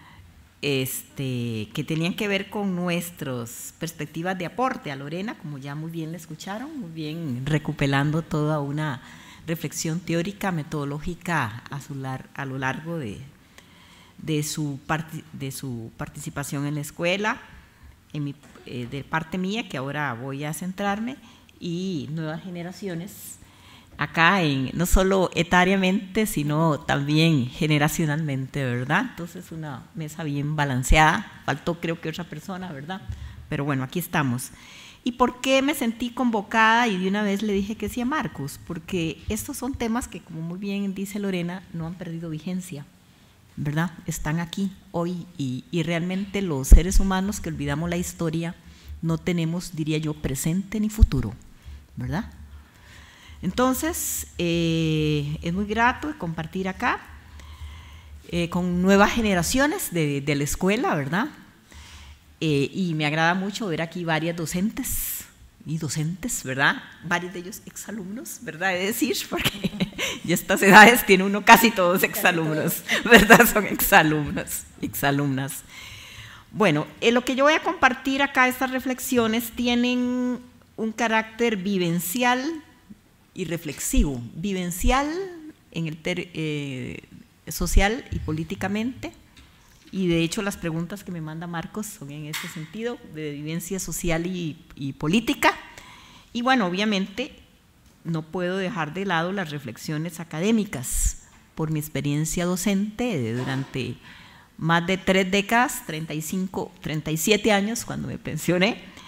este, que tenían que ver con nuestras perspectivas de aporte a Lorena, como ya muy bien la escucharon, muy bien recuperando toda una reflexión teórica, metodológica a, su lar, a lo largo de, de, su part, de su participación en la escuela, en mi, eh, de parte mía, que ahora voy a centrarme, y nuevas generaciones, acá en, no solo etariamente, sino también generacionalmente, ¿verdad? Entonces una mesa bien balanceada, faltó creo que otra persona, ¿verdad? Pero bueno, aquí estamos. ¿Y por qué me sentí convocada? Y de una vez le dije que sí a Marcos, porque estos son temas que, como muy bien dice Lorena, no han perdido vigencia, ¿verdad? Están aquí hoy y, y realmente los seres humanos que olvidamos la historia no tenemos, diría yo, presente ni futuro, ¿verdad? Entonces, eh, es muy grato compartir acá eh, con nuevas generaciones de, de la escuela, ¿verdad? Eh, y me agrada mucho ver aquí varias docentes y docentes, ¿verdad? Varios de ellos exalumnos, ¿verdad? Es decir, porque ya estas edades tiene uno casi todos exalumnos, ¿verdad? Son exalumnos, exalumnas. Bueno, eh, lo que yo voy a compartir acá, estas reflexiones, tienen un carácter vivencial y reflexivo. Vivencial en el ter, eh, social y políticamente, y de hecho las preguntas que me manda Marcos son en ese sentido, de vivencia social y, y política. Y bueno, obviamente no puedo dejar de lado las reflexiones académicas por mi experiencia docente durante más de tres décadas, treinta y cinco, treinta y siete años cuando me pensioné.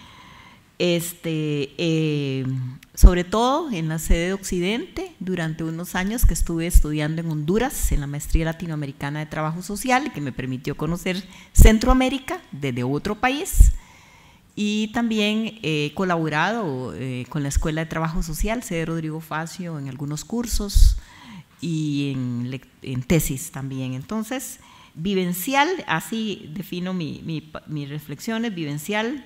Este, eh, sobre todo en la sede de Occidente, durante unos años que estuve estudiando en Honduras, en la Maestría Latinoamericana de Trabajo Social, que me permitió conocer Centroamérica desde otro país, y también he colaborado eh, con la Escuela de Trabajo Social, sede Rodrigo Facio, en algunos cursos y en, en tesis también. Entonces, vivencial, así defino mi, mi, mis reflexiones, vivencial,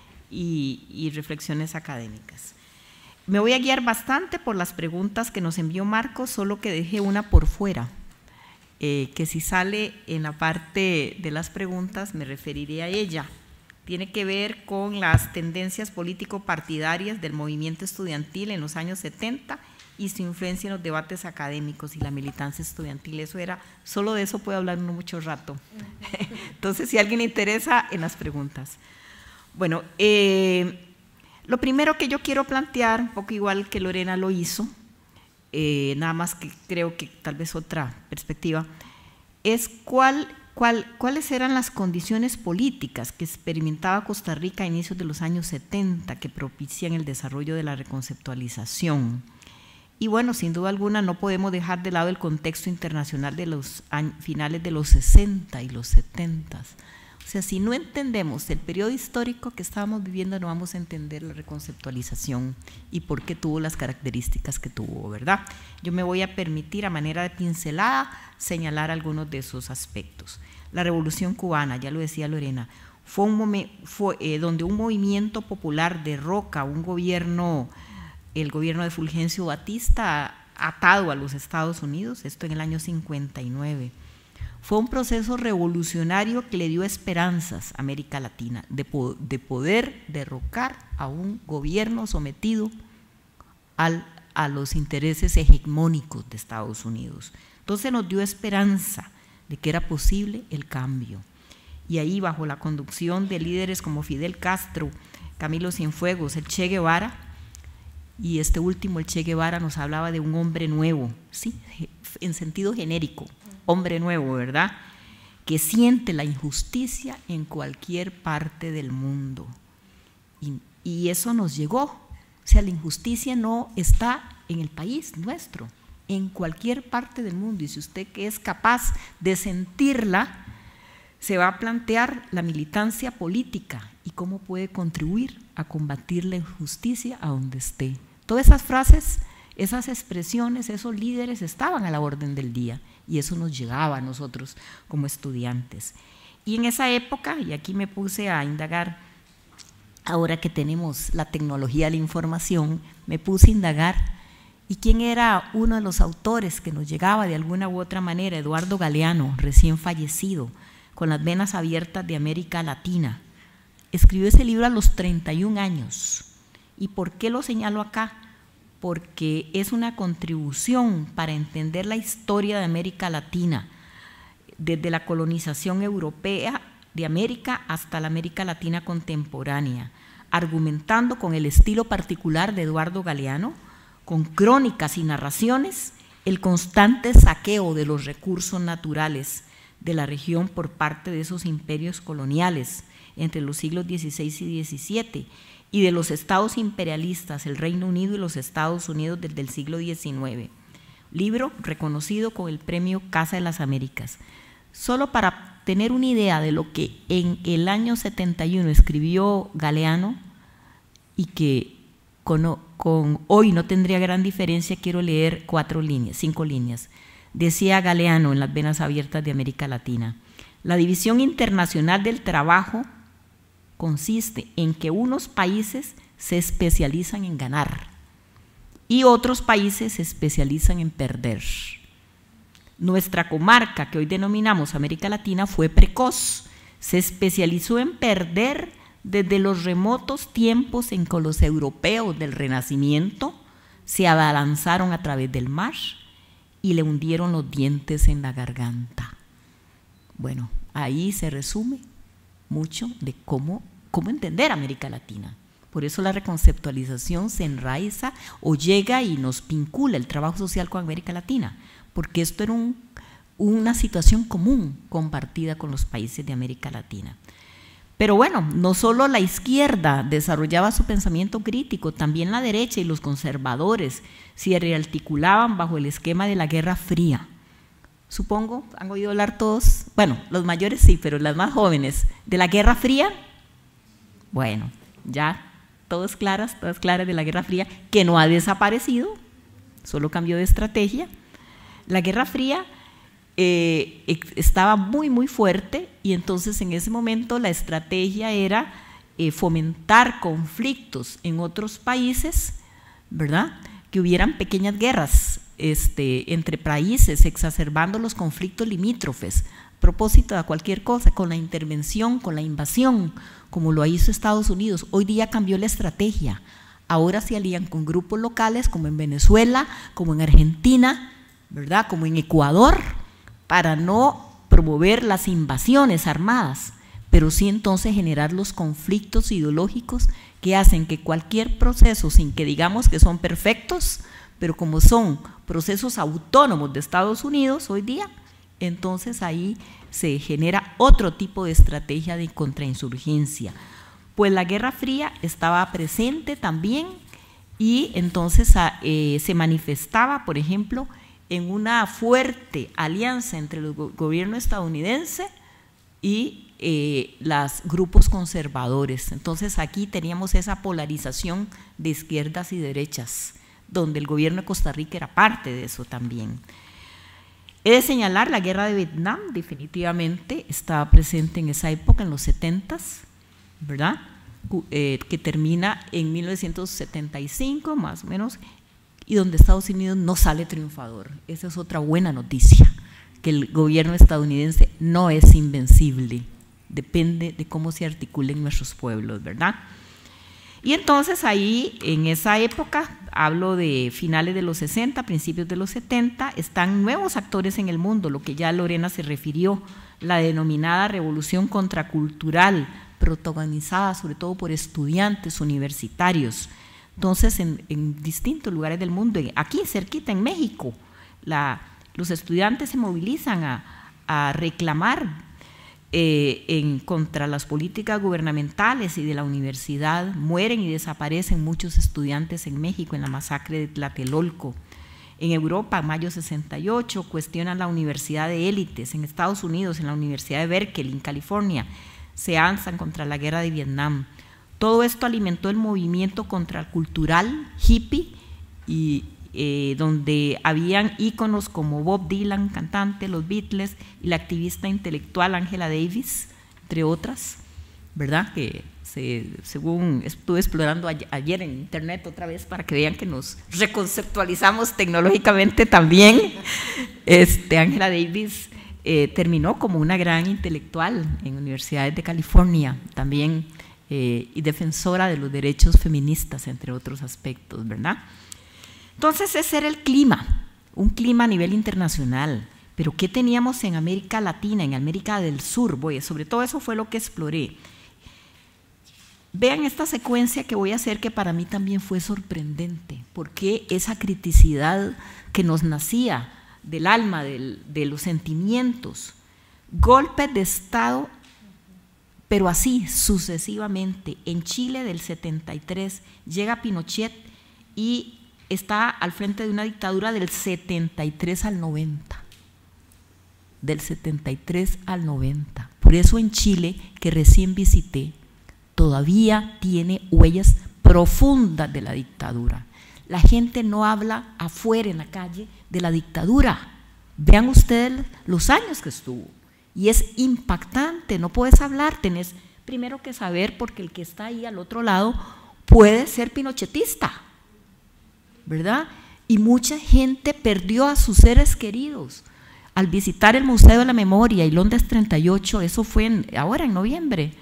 Y, y reflexiones académicas. Me voy a guiar bastante por las preguntas que nos envió Marcos, solo que dejé una por fuera, eh, que si sale en la parte de las preguntas me referiré a ella. Tiene que ver con las tendencias político-partidarias del movimiento estudiantil en los años setenta y su influencia en los debates académicos y la militancia estudiantil. Eso era, solo de eso puedo hablar uno mucho rato. Entonces, si a alguien le interesa, en las preguntas. Bueno, eh, lo primero que yo quiero plantear, un poco igual que Lorena lo hizo, eh, nada más que creo que tal vez otra perspectiva, es cuál, cuál, cuáles eran las condiciones políticas que experimentaba Costa Rica a inicios de los años setenta que propician el desarrollo de la reconceptualización. Y bueno, sin duda alguna no podemos dejar de lado el contexto internacional de los años, finales de los sesenta y los setenta. O sea, si no entendemos el periodo histórico que estábamos viviendo, no vamos a entender la reconceptualización y por qué tuvo las características que tuvo, ¿verdad? Yo me voy a permitir, a manera de pincelada, señalar algunos de esos aspectos. La Revolución Cubana, ya lo decía Lorena, fue, un momento, fue eh, donde un movimiento popular derroca un gobierno, el gobierno de Fulgencio Batista, atado a los Estados Unidos, esto en el año cincuenta y nueve. Fue un proceso revolucionario que le dio esperanzas a América Latina de, po de poder derrocar a un gobierno sometido al, a los intereses hegemónicos de Estados Unidos. Entonces nos dio esperanza de que era posible el cambio. Y ahí, bajo la conducción de líderes como Fidel Castro, Camilo Cienfuegos, el Che Guevara, y este último, el Che Guevara, nos hablaba de un hombre nuevo, ¿sí? En sentido genérico. Hombre nuevo, ¿verdad? Que siente la injusticia en cualquier parte del mundo. Y, y eso nos llegó. O sea, la injusticia no está en el país nuestro, en cualquier parte del mundo. Y si usted que es capaz de sentirla, se va a plantear la militancia política y cómo puede contribuir a combatir la injusticia a donde esté. Todas esas frases, esas expresiones, esos líderes estaban a la orden del día y eso nos llegaba a nosotros como estudiantes. Y en esa época, y aquí me puse a indagar, ahora que tenemos la tecnología de la información, me puse a indagar, ¿y quién era uno de los autores que nos llegaba de alguna u otra manera? Eduardo Galeano, recién fallecido, con las venas abiertas de América Latina. Escribió ese libro a los treinta y un años. ¿Y por qué lo señalo acá? Porque es una contribución para entender la historia de América Latina, desde la colonización europea de América hasta la América Latina contemporánea, argumentando con el estilo particular de Eduardo Galeano, con crónicas y narraciones, el constante saqueo de los recursos naturales de la región por parte de esos imperios coloniales entre los siglos dieciséis y diecisiete, y de los estados imperialistas, el Reino Unido y los Estados Unidos desde el siglo diecinueve. Libro reconocido con el premio Casa de las Américas. Solo para tener una idea de lo que en el año setenta y uno escribió Galeano y que con, con hoy no tendría gran diferencia, quiero leer cuatro líneas, cinco líneas. Decía Galeano en las venas abiertas de América Latina: la división internacional del trabajo consiste en que unos países se especializan en ganar y otros países se especializan en perder. Nuestra comarca, que hoy denominamos América Latina, fue precoz, se especializó en perder desde los remotos tiempos en que los europeos del Renacimiento se abalanzaron a través del mar y le hundieron los dientes en la garganta. Bueno, ahí se resume mucho de cómo, cómo entender América Latina. Por eso la reconceptualización se enraiza o llega y nos vincula el trabajo social con América Latina, porque esto era un, una situación común compartida con los países de América Latina. Pero bueno, no solo la izquierda desarrollaba su pensamiento crítico, también la derecha y los conservadores se rearticulaban bajo el esquema de la Guerra Fría. Supongo, han oído hablar todos, bueno, los mayores sí, pero las más jóvenes, de la Guerra Fría. Bueno, ya todas claras, todas claras de la Guerra Fría, que no ha desaparecido, solo cambió de estrategia. La Guerra Fría eh, estaba muy, muy fuerte y entonces en ese momento la estrategia era eh, fomentar conflictos en otros países, ¿verdad? Que hubieran pequeñas guerras este, entre países, exacerbando los conflictos limítrofes, a propósito de cualquier cosa, con la intervención, con la invasión, como lo hizo Estados Unidos. Hoy día cambió la estrategia. Ahora se alían con grupos locales, como en Venezuela, como en Argentina, ¿verdad? Como en Ecuador, para no promover las invasiones armadas, pero sí entonces generar los conflictos ideológicos que hacen que cualquier proceso, sin que digamos que son perfectos, pero como son procesos autónomos de Estados Unidos hoy día, entonces ahí se genera otro tipo de estrategia de contrainsurgencia. Pues la Guerra Fría estaba presente también y entonces eh, se manifestaba, por ejemplo, en una fuerte alianza entre el gobierno estadounidense y eh, los grupos conservadores. Entonces aquí teníamos esa polarización de izquierdas y derechas, donde el gobierno de Costa Rica era parte de eso también. He de señalar la guerra de Vietnam, definitivamente estaba presente en esa época, en los setentas, ¿verdad? Eh, que termina en mil novecientos setenta y cinco, más o menos, y donde Estados Unidos no sale triunfador. Esa es otra buena noticia, que el gobierno estadounidense no es invencible, depende de cómo se articulen nuestros pueblos, ¿verdad? Y entonces ahí, en esa época, hablo de finales de los sesenta, principios de los setenta, están nuevos actores en el mundo, lo que ya Lorena se refirió, la denominada revolución contracultural, protagonizada sobre todo por estudiantes universitarios. Entonces, en, en distintos lugares del mundo, aquí cerquita en México, la, los estudiantes se movilizan a, a reclamar eh, en, contra las políticas gubernamentales y de la universidad. Mueren y desaparecen muchos estudiantes en México en la masacre de Tlatelolco. En Europa, en mayo sesenta y ocho, cuestionan la universidad de élites. En Estados Unidos, en la Universidad de Berkeley, en California, se alzan contra la guerra de Vietnam. Todo esto alimentó el movimiento contracultural hippie y, eh, donde habían íconos como Bob Dylan, cantante, los Beatles, y la activista intelectual Angela Davis, entre otras, ¿verdad? Que se, según estuve explorando ayer en internet otra vez para que vean que nos reconceptualizamos tecnológicamente también. Este, Angela Davis eh, terminó como una gran intelectual en universidades de California, también eh, y defensora de los derechos feministas, entre otros aspectos, ¿verdad? Entonces ese era el clima, un clima a nivel internacional. Pero ¿qué teníamos en América Latina, en América del Sur? Voy, sobre todo eso fue lo que exploré. Vean esta secuencia que voy a hacer, que para mí también fue sorprendente, porque esa criticidad que nos nacía del alma, del, de los sentimientos, golpes de Estado, pero así sucesivamente. En Chile del setenta y tres llega Pinochet y está al frente de una dictadura del setenta y tres al noventa, del setenta y tres al noventa. Por eso en Chile, que recién visité, todavía tiene huellas profundas de la dictadura. La gente no habla afuera en la calle de la dictadura. Vean ustedes los años que estuvo. Y es impactante, no puedes hablar, tenés primero que saber, porque el que está ahí al otro lado puede ser pinochetista, ¿verdad? Y mucha gente perdió a sus seres queridos. Al visitar el Museo de la Memoria y Londres treinta y ocho, eso fue en, ahora en noviembre,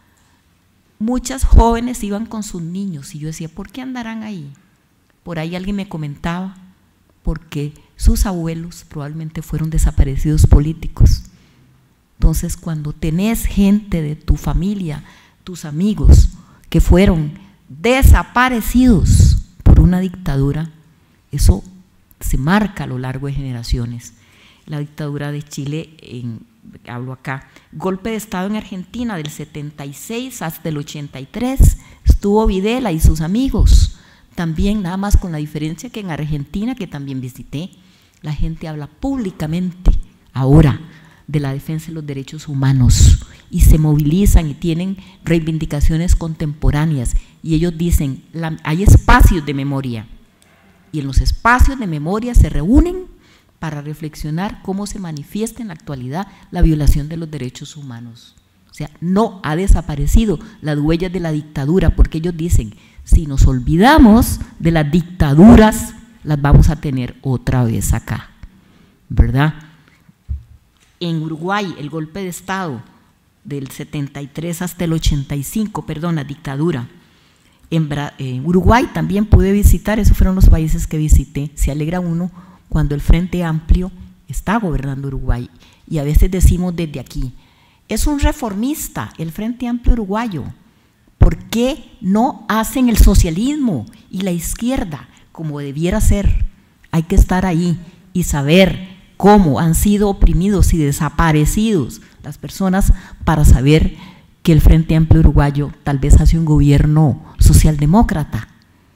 muchas jóvenes iban con sus niños y yo decía, ¿por qué andarán ahí? Por ahí alguien me comentaba, porque sus abuelos probablemente fueron desaparecidos políticos. Entonces, cuando tenés gente de tu familia, tus amigos, que fueron desaparecidos por una dictadura, eso se marca a lo largo de generaciones. La dictadura de Chile, en, hablo acá, golpe de Estado en Argentina del setenta y seis hasta el ochenta y tres, estuvo Videla y sus amigos, también, nada más con la diferencia que en Argentina, que también visité, la gente habla públicamente ahora de la defensa de los derechos humanos y se movilizan y tienen reivindicaciones contemporáneas, y ellos dicen, la, hay espacios de memoria, y en los espacios de memoria se reúnen para reflexionar cómo se manifiesta en la actualidad la violación de los derechos humanos. O sea, no ha desaparecido las huellas de la dictadura, porque ellos dicen, si nos olvidamos de las dictaduras, las vamos a tener otra vez acá, ¿verdad? En Uruguay, el golpe de Estado del setenta y tres hasta el ochenta y cinco, perdón, la dictadura. En, en Uruguay también pude visitar, esos fueron los países que visité. Se alegra uno cuando el Frente Amplio está gobernando Uruguay, y a veces decimos desde aquí, es un reformista el Frente Amplio uruguayo. ¿Por qué no hacen el socialismo y la izquierda como debiera ser? Hay que estar ahí y saber cómo han sido oprimidos y desaparecidos las personas para saber que el Frente Amplio uruguayo tal vez hace un gobierno socialdemócrata.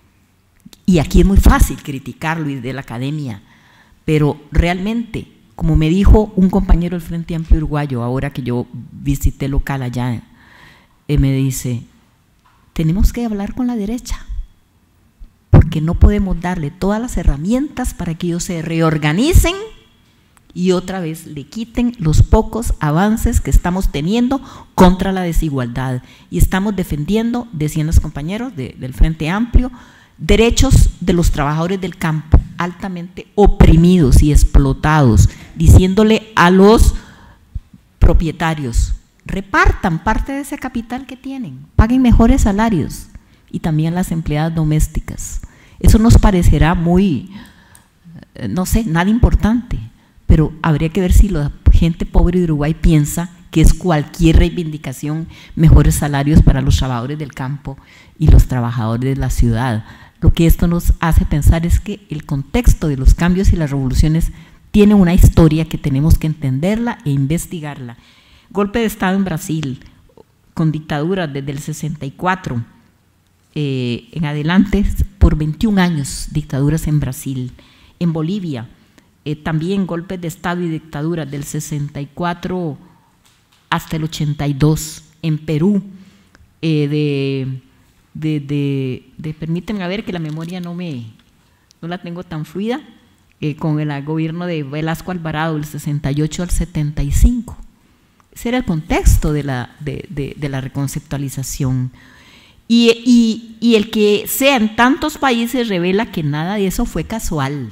Y aquí es muy fácil criticarlo y de la academia, pero realmente, como me dijo un compañero del Frente Amplio uruguayo, ahora que yo visité local allá, eh, me dice, tenemos que hablar con la derecha, porque no podemos darle todas las herramientas para que ellos se reorganicen y otra vez le quiten los pocos avances que estamos teniendo contra la desigualdad. Y estamos defendiendo, decían los compañeros de, del Frente Amplio, derechos de los trabajadores del campo, altamente oprimidos y explotados, diciéndole a los propietarios, repartan parte de ese capital que tienen, paguen mejores salarios, y también las empleadas domésticas. Eso nos parecerá muy, no sé, nada importante, pero habría que ver si la gente pobre de Uruguay piensa que es cualquier reivindicación mejores salarios para los trabajadores del campo y los trabajadores de la ciudad. Lo que esto nos hace pensar es que el contexto de los cambios y las revoluciones tiene una historia que tenemos que entenderla e investigarla. Golpe de Estado en Brasil, con dictadura desde el sesenta y cuatro eh, en adelante, por veintiún años, dictaduras en Brasil. En Bolivia, eh, también golpes de Estado y dictadura del sesenta y cuatro hasta el ochenta y dos. En Perú, eh, de, de, de, de, permítanme ver que la memoria no me, no la tengo tan fluida, eh, con el gobierno de Velasco Alvarado del sesenta y ocho al setenta y cinco. Ese era el contexto de la, de, de, de la reconceptualización. Y, y, y el que sea en tantos países revela que nada de eso fue casual.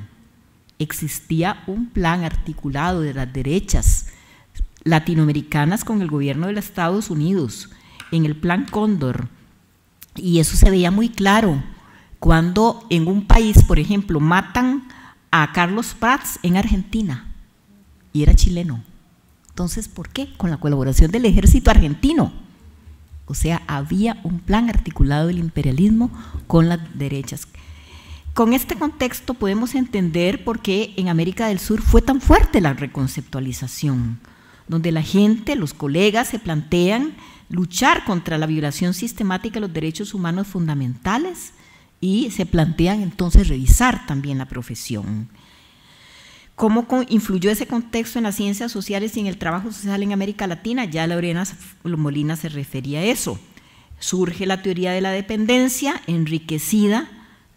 Existía un plan articulado de las derechas latinoamericanas con el gobierno de los Estados Unidos, en el Plan Cóndor, y eso se veía muy claro cuando en un país, por ejemplo, matan a Carlos Prats en Argentina, y era chileno. Entonces, ¿por qué? Con la colaboración del ejército argentino. O sea, había un plan articulado del imperialismo con las derechas. Con este contexto podemos entender por qué en América del Sur fue tan fuerte la reconceptualización, donde la gente, los colegas, se plantean luchar contra la violación sistemática de los derechos humanos fundamentales y se plantean entonces revisar también la profesión. ¿Cómo influyó ese contexto en las ciencias sociales y en el trabajo social en América Latina? Ya Lorena Molina se refería a eso. Surge la teoría de la dependencia, enriquecida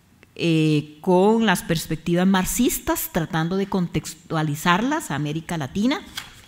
eh, con las perspectivas marxistas, tratando de contextualizarlas a América Latina.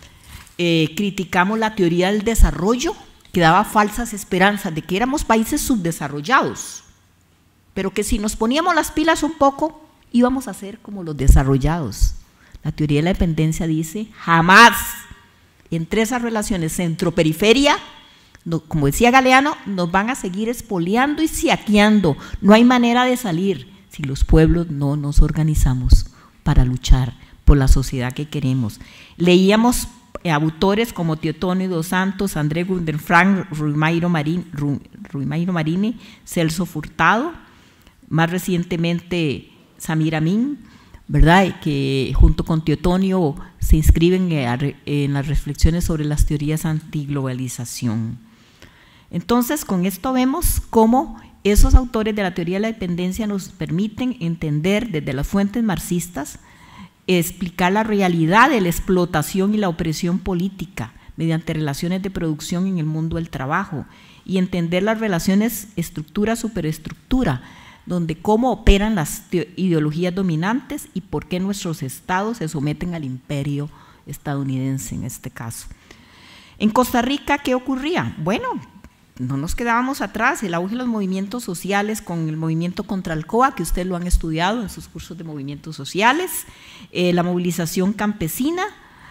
Eh, criticamos la teoría del desarrollo, que daba falsas esperanzas de que éramos países subdesarrollados, pero que si nos poníamos las pilas un poco, íbamos a ser como los desarrollados. La teoría de la dependencia dice, jamás, entre esas relaciones centro-periferia, no, como decía Galeano, nos van a seguir expoliando y saqueando. No hay manera de salir si los pueblos no nos organizamos para luchar por la sociedad que queremos. Leíamos autores como Teotonio dos Santos, André Gunderfrank, Ruimairo Marini, Ruimairo Marini, Celso Furtado, más recientemente Samir Amin, ¿verdad?, que junto con Teotonio se inscriben en las reflexiones sobre las teorías antiglobalización. Entonces, con esto vemos cómo esos autores de la teoría de la dependencia nos permiten entender desde las fuentes marxistas, explicar la realidad de la explotación y la opresión política mediante relaciones de producción en el mundo del trabajo y entender las relaciones estructura-superestructura, donde cómo operan las ideologías dominantes y por qué nuestros estados se someten al imperio estadounidense en este caso. En Costa Rica, ¿qué ocurría? Bueno, no nos quedábamos atrás, el auge de los movimientos sociales con el movimiento contra Alcoa, que ustedes lo han estudiado en sus cursos de movimientos sociales, eh, la movilización campesina,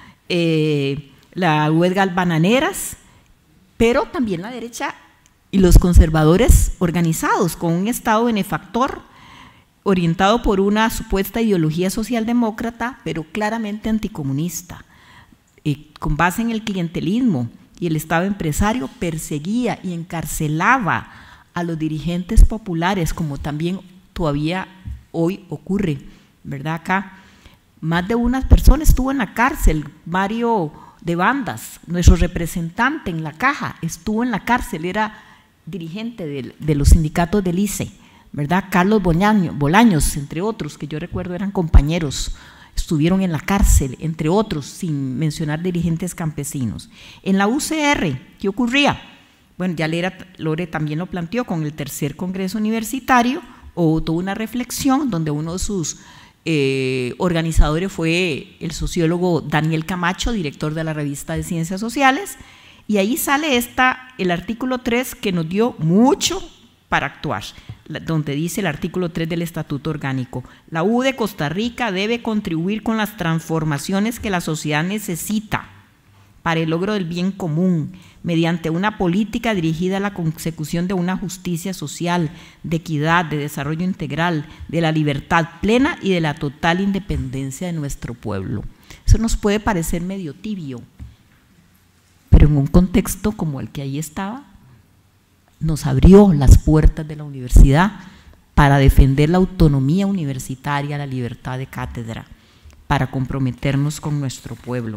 eh, las huelgas bananeras, pero también la derecha y los conservadores organizados con un Estado benefactor orientado por una supuesta ideología socialdemócrata, pero claramente anticomunista, eh, con base en el clientelismo, y el Estado empresario perseguía y encarcelaba a los dirigentes populares, como también todavía hoy ocurre, ¿verdad? Acá más de una persona estuvo en la cárcel, Mario de Bandas, nuestro representante en la caja, estuvo en la cárcel, era dirigente de, de los sindicatos del I C E, ¿verdad? Carlos Bolaños, Bolaños, entre otros, que yo recuerdo eran compañeros, estuvieron en la cárcel, entre otros, sin mencionar dirigentes campesinos. En la U C R, ¿qué ocurría? Bueno, ya Lore también lo planteó con el tercer congreso universitario, hubo toda una reflexión donde uno de sus eh, organizadores fue el sociólogo Daniel Camacho, director de la revista de Ciencias Sociales, y ahí sale esta, el artículo tres que nos dio mucho para actuar, donde dice el artículo tres del Estatuto Orgánico: la U de Costa Rica debe contribuir con las transformaciones que la sociedad necesita para el logro del bien común, mediante una política dirigida a la consecución de una justicia social, de equidad, de desarrollo integral, de la libertad plena y de la total independencia de nuestro pueblo. Eso nos puede parecer medio tibio, pero en un contexto como el que ahí estaba, nos abrió las puertas de la universidad para defender la autonomía universitaria, la libertad de cátedra, para comprometernos con nuestro pueblo.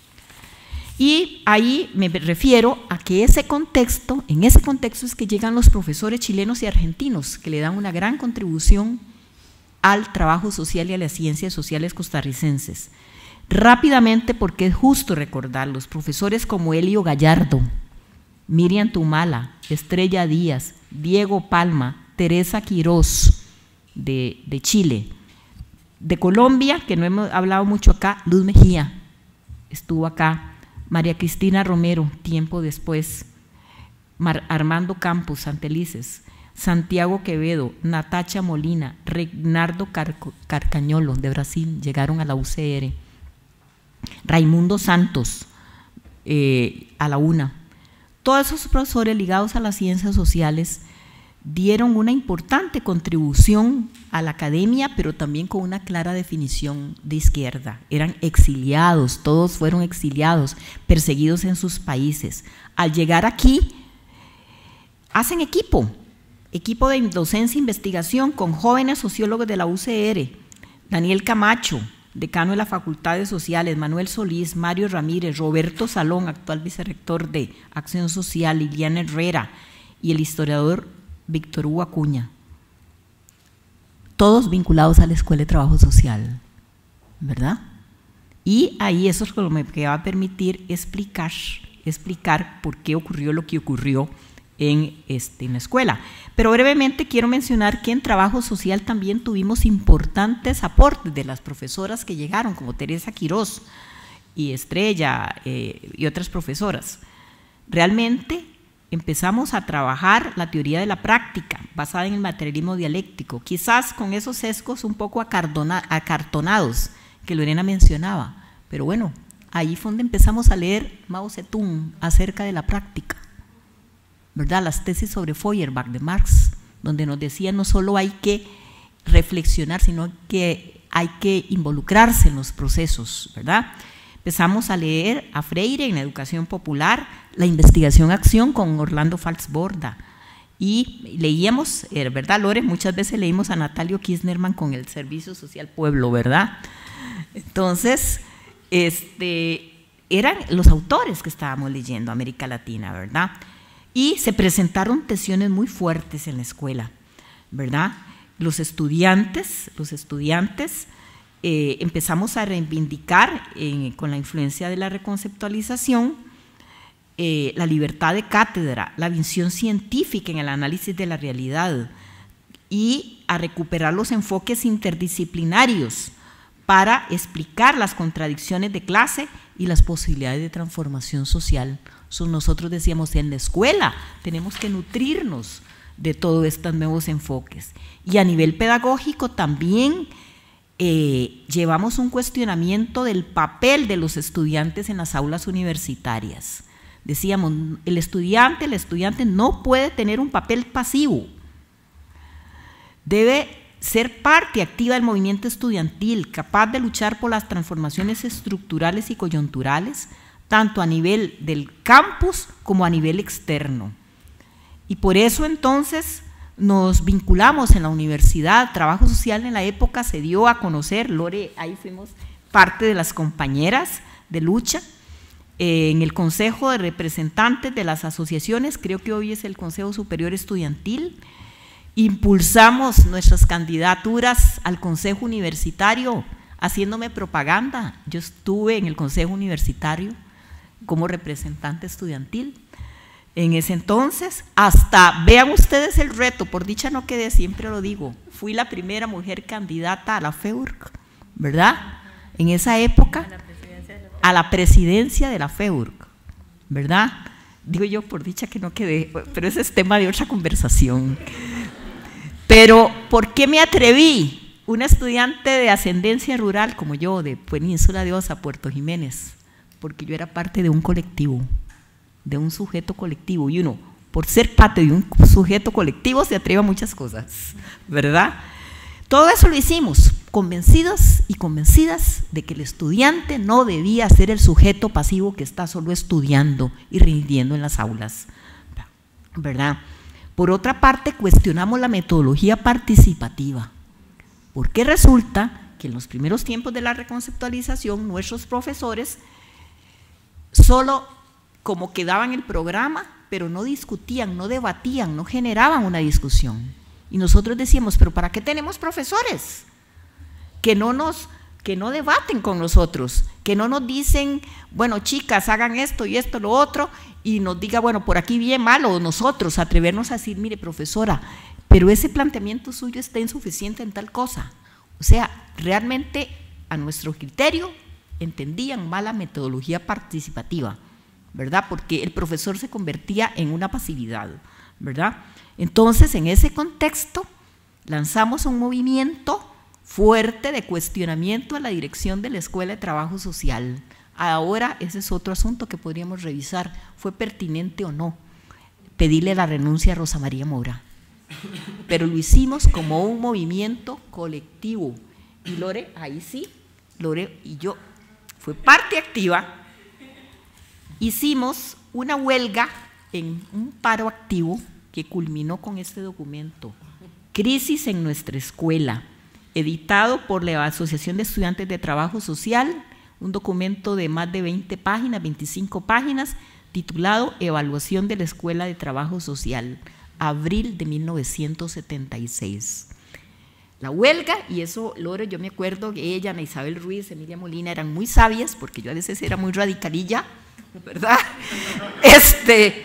Y ahí me refiero a que ese contexto, en ese contexto es que llegan los profesores chilenos y argentinos, que le dan una gran contribución al trabajo social y a las ciencias sociales costarricenses. Rápidamente, porque es justo recordarlos, profesores como Elio Gallardo, Miriam Tumala, Estrella Díaz, Diego Palma, Teresa Quirós de, de Chile, De Colombia, que no hemos hablado mucho acá, Luz Mejía estuvo acá, María Cristina Romero, tiempo después, Mar Armando Campos, Santelices, Santiago Quevedo, Natacha Molina, Regnardo Car Carcañolo, de Brasil, llegaron a la U C R, Raimundo Santos, eh, a la UNA. Todos esos profesores ligados a las ciencias sociales dieron una importante contribución a la academia, pero también con una clara definición de izquierda. Eran exiliados, todos fueron exiliados, perseguidos en sus países. Al llegar aquí, hacen equipo, equipo de docencia e investigación con jóvenes sociólogos de la U C R, Daniel Camacho, decano de la Facultad de Sociales, Manuel Solís, Mario Ramírez, Roberto Salón, actual vicerrector de Acción Social, Liliana Herrera, y el historiador Víctor Hugo Acuña, todos vinculados a la Escuela de Trabajo Social, ¿verdad? Y ahí eso es lo que va a permitir explicar, explicar por qué ocurrió lo que ocurrió en, este, en la escuela. Pero brevemente quiero mencionar que en trabajo social también tuvimos importantes aportes de las profesoras que llegaron, como Teresa Quirós y Estrella eh, y otras profesoras. Realmente empezamos a trabajar la teoría de la práctica, basada en el materialismo dialéctico, quizás con esos sesgos un poco acartonados que Lorena mencionaba, pero bueno, ahí fue donde empezamos a leer Mao Zedong acerca de la práctica, ¿verdad? Las tesis sobre Feuerbach de Marx, donde nos decía no solo hay que reflexionar, sino que hay que involucrarse en los procesos, ¿verdad? Empezamos a leer a Freire en la educación popular, la investigación-acción con Orlando Falsborda, y leíamos, ¿verdad, Lore? Muchas veces leímos a Natalio Kirchnerman con el Servicio Social Pueblo, ¿verdad? Entonces, este, eran los autores que estábamos leyendo, América Latina, ¿verdad? Y se presentaron tensiones muy fuertes en la escuela, ¿verdad? Los estudiantes, los estudiantes eh, empezamos a reivindicar eh, con la influencia de la reconceptualización eh, la libertad de cátedra, la visión científica en el análisis de la realidad y a recuperar los enfoques interdisciplinarios para explicar las contradicciones de clase y las posibilidades de transformación social. So, nosotros decíamos, en la escuela tenemos que nutrirnos de todos estos nuevos enfoques. Y a nivel pedagógico también eh, llevamos un cuestionamiento del papel de los estudiantes en las aulas universitarias. Decíamos, el estudiante, el estudiante no puede tener un papel pasivo, debe ser parte activa del movimiento estudiantil, capaz de luchar por las transformaciones estructurales y coyunturales, tanto a nivel del campus como a nivel externo. Y por eso entonces nos vinculamos en la universidad. Trabajo social en la época se dio a conocer, Lore, ahí fuimos parte de las compañeras de lucha, eh, en el Consejo de Representantes de las Asociaciones, creo que hoy es el Consejo Superior Estudiantil. Impulsamos nuestras candidaturas al Consejo Universitario, haciéndome propaganda. Yo estuve en el Consejo Universitario como representante estudiantil en ese entonces, hasta, vean ustedes el reto, por dicha no quedé, siempre lo digo, fui la primera mujer candidata a la FEURC, ¿verdad? En esa época, a la presidencia de la FEURC, ¿verdad? Digo yo, por dicha que no quedé, pero ese es tema de otra conversación. Pero, ¿por qué me atreví? Una estudiante de ascendencia rural como yo, de Península de Osa, Puerto Jiménez, porque yo era parte de un colectivo, de un sujeto colectivo, y uno, por ser parte de un sujeto colectivo, se atreve a muchas cosas, ¿verdad? Todo eso lo hicimos, convencidos y convencidas de que el estudiante no debía ser el sujeto pasivo que está solo estudiando y rindiendo en las aulas, ¿verdad? Por otra parte, cuestionamos la metodología participativa, porque resulta que en los primeros tiempos de la reconceptualización, nuestros profesores solo como que daban el programa, pero no discutían, no debatían, no generaban una discusión. Y nosotros decíamos, pero ¿para qué tenemos profesores? Que no nos, que no debaten con nosotros, que no nos dicen, bueno, chicas, hagan esto y esto, lo otro, y nos diga, bueno, por aquí bien, mal, o nosotros atrevernos a decir, mire, profesora, pero ese planteamiento suyo está insuficiente en tal cosa, O sea, realmente a nuestro criterio entendían mal la metodología participativa, ¿verdad? Porque el profesor se convertía en una pasividad, ¿verdad? Entonces, en ese contexto, lanzamos un movimiento fuerte de cuestionamiento a la dirección de la Escuela de Trabajo Social. Ahora, ese es otro asunto que podríamos revisar, ¿fue pertinente o no pedirle la renuncia a Rosa María Moura? Pero lo hicimos como un movimiento colectivo. Y Lore, ahí sí, Lore y yo, fue parte activa. Hicimos una huelga en un paro activo que culminó con este documento, Crisis en nuestra escuela, editado por la Asociación de Estudiantes de Trabajo Social, un documento de más de veinte páginas, veinticinco páginas, titulado Evaluación de la Escuela de Trabajo Social, abril de mil novecientos setenta y seis. La huelga, y eso, Lore, yo me acuerdo que ella, Ana Isabel Ruiz, Emilia Molina, eran muy sabias, porque yo a veces era muy radicalilla, ¿verdad? Este,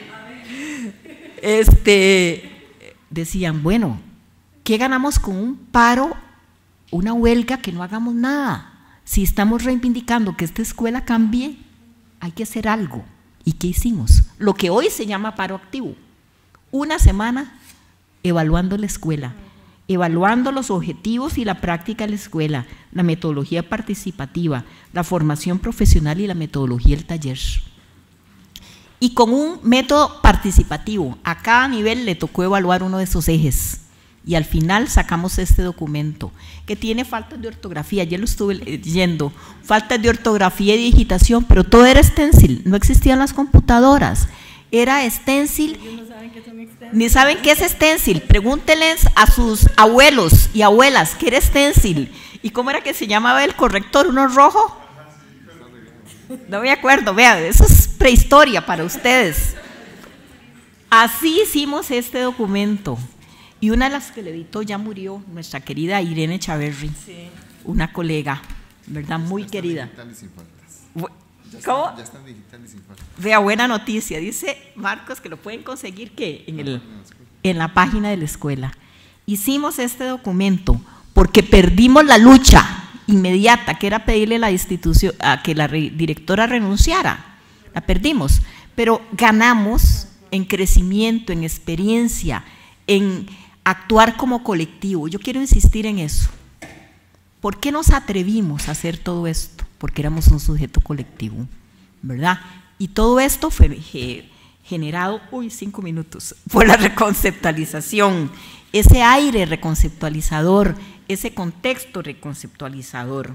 este, decían, bueno, ¿qué ganamos con un paro, una huelga, que no hagamos nada? Si estamos reivindicando que esta escuela cambie, hay que hacer algo. ¿Y qué hicimos? Lo que hoy se llama paro activo. Una semana evaluando la escuela, evaluando los objetivos y la práctica de la escuela, la metodología participativa, la formación profesional y la metodología del taller. Y con un método participativo, a cada nivel le tocó evaluar uno de esos ejes. Y al final sacamos este documento, que tiene faltas de ortografía, ya lo estuve leyendo, faltas de ortografía y digitación, pero todo era stencil, no existían las computadoras, era stencil. Ellos no saben qué son stencil. Ni saben qué es stencil, pregúntenles a sus abuelos y abuelas qué era stencil, y cómo era que se llamaba el corrector, uno rojo, no me acuerdo, vean, eso es prehistoria para ustedes. Así hicimos este documento. Y una de las que le editó ya murió, nuestra querida Irene Chaverri, sí, una colega, ¿verdad? Muy ya querida. Y sin faltas. ¿Cómo? Ya, ya están digitales y sin faltas. Vea, buena noticia. Dice Marcos que lo pueden conseguir ¿qué? En, el, en la página de la escuela. Hicimos este documento porque perdimos la lucha inmediata, que era pedirle a la institución a que la re, directora renunciara. La perdimos, pero ganamos en crecimiento, en experiencia, en actuar como colectivo. Yo quiero insistir en eso. ¿Por qué nos atrevimos a hacer todo esto? Porque éramos un sujeto colectivo, ¿verdad? Y todo esto fue generado, uy, cinco minutos, por la reconceptualización, ese aire reconceptualizador, ese contexto reconceptualizador.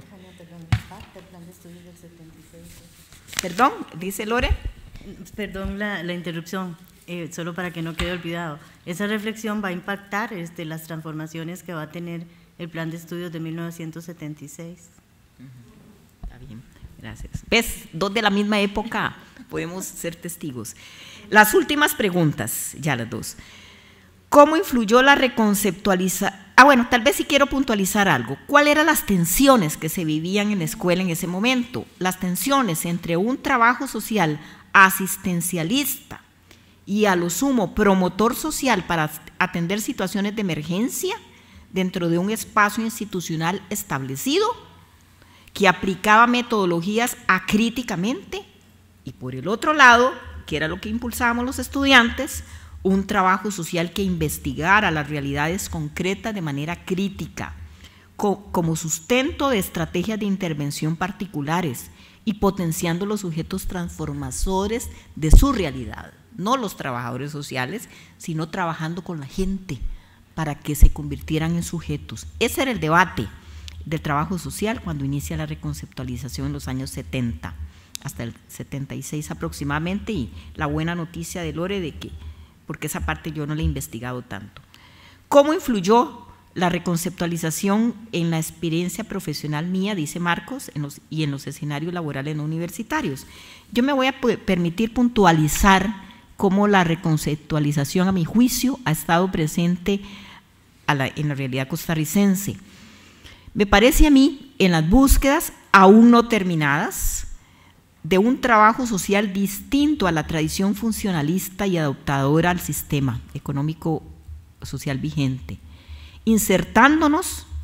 Perdón, dice Lore. Perdón la, la interrupción. Eh, solo para que no quede olvidado, esa reflexión va a impactar este, las transformaciones que va a tener el plan de estudios de mil novecientos setenta y seis. Está bien, gracias. ¿Ves? Dos de la misma época podemos ser testigos. Las últimas preguntas, ya las dos. ¿Cómo influyó la reconceptualización? Ah, bueno, tal vez sí quiero puntualizar algo. ¿Cuáles eran las tensiones que se vivían en la escuela en ese momento? Las tensiones entre un trabajo social asistencialista y a lo sumo promotor social para atender situaciones de emergencia dentro de un espacio institucional establecido que aplicaba metodologías acríticamente, y por el otro lado, que era lo que impulsábamos los estudiantes, un trabajo social que investigara las realidades concretas de manera crítica, co como sustento de estrategias de intervención particulares y potenciando los sujetos transformadores de su realidad. No los trabajadores sociales, sino trabajando con la gente para que se convirtieran en sujetos. Ese era el debate del trabajo social cuando inicia la reconceptualización en los años setenta, hasta el setenta y seis aproximadamente, y la buena noticia de Lore de que, porque esa parte yo no la he investigado tanto. ¿Cómo influyó la reconceptualización en la experiencia profesional mía, dice Marcos, en los, y en los escenarios laborales no universitarios? Yo me voy a permitir puntualizar cómo la reconceptualización, a mi juicio, ha estado presente a la, en la realidad costarricense. Me parece a mí, en las búsquedas aún no terminadas, de un trabajo social distinto a la tradición funcionalista y adaptadora al sistema económico social vigente, insertándonos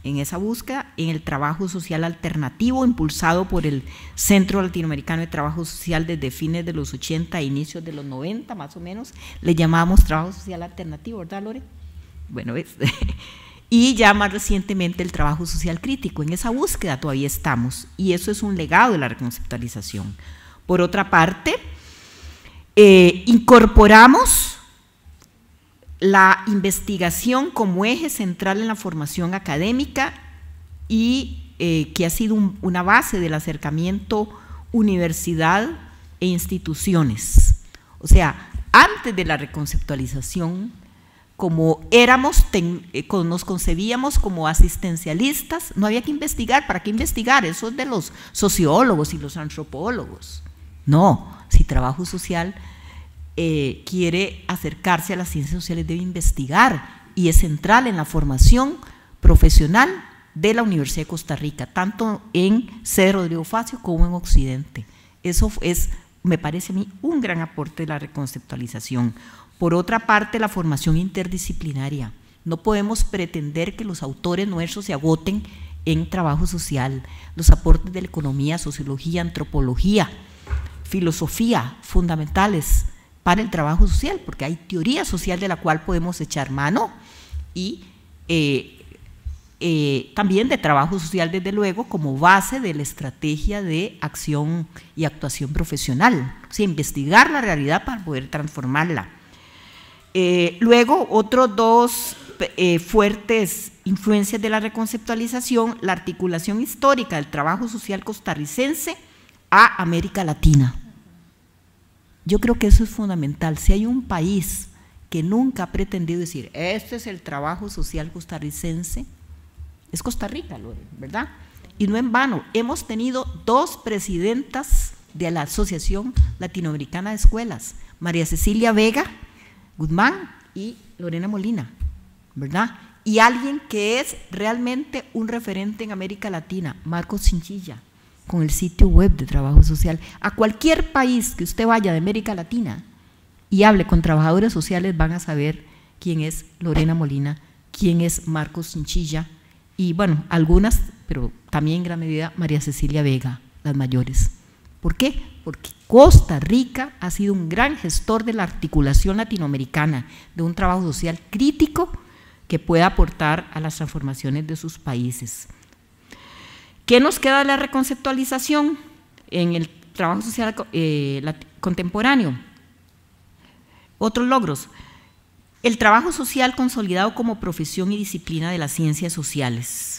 en esa búsqueda en el trabajo social alternativo impulsado por el Centro Latinoamericano de Trabajo Social desde fines de los ochenta e inicios de los noventa más o menos, le llamábamos trabajo social alternativo, ¿verdad, Lore? Bueno, ¿ves? Y ya más recientemente el trabajo social crítico. En esa búsqueda todavía estamos y eso es un legado de la reconceptualización. Por otra parte, eh, incorporamos la investigación como eje central en la formación académica y eh, que ha sido un, una base del acercamiento universidad e instituciones. O sea, antes de la reconceptualización, como éramos, ten, eh, nos concebíamos como asistencialistas, no había que investigar. ¿Para qué investigar? Eso es de los sociólogos y los antropólogos. No, si trabajo social Eh, quiere acercarse a las ciencias sociales, debe investigar y es central en la formación profesional de la Universidad de Costa Rica, tanto en sede Rodrigo Facio como en Occidente. Eso es, me parece a mí, un gran aporte de la reconceptualización. Por otra parte, la formación interdisciplinaria. No podemos pretender que los autores nuestros se agoten en trabajo social. Los aportes de la economía, sociología, antropología, filosofía, fundamentales para el trabajo social, porque hay teoría social de la cual podemos echar mano y eh, eh, también de trabajo social, desde luego, como base de la estrategia de acción y actuación profesional, o sea, investigar la realidad para poder transformarla. Eh, luego, otros dos eh, fuertes influencias de la reconceptualización, la articulación histórica del trabajo social costarricense a América Latina. Yo creo que eso es fundamental. Si hay un país que nunca ha pretendido decir, este es el trabajo social costarricense, es Costa Rica, ¿verdad? Y no en vano, hemos tenido dos presidentas de la Asociación Latinoamericana de Escuelas, María Cecilia Vega Guzmán y Lorena Molina, ¿verdad? Y alguien que es realmente un referente en América Latina, Marcos Chinchilla, con el sitio web de trabajo social. A cualquier país que usted vaya de América Latina y hable con trabajadores sociales, van a saber quién es Lorena Molina, quién es Marcos Chinchilla y, bueno, algunas, pero también en gran medida María Cecilia Vega, las mayores. ¿Por qué? Porque Costa Rica ha sido un gran gestor de la articulación latinoamericana, de un trabajo social crítico que pueda aportar a las transformaciones de sus países. ¿Qué nos queda de la reconceptualización en el trabajo social eh, contemporáneo? Otros logros. El trabajo social consolidado como profesión y disciplina de las ciencias sociales.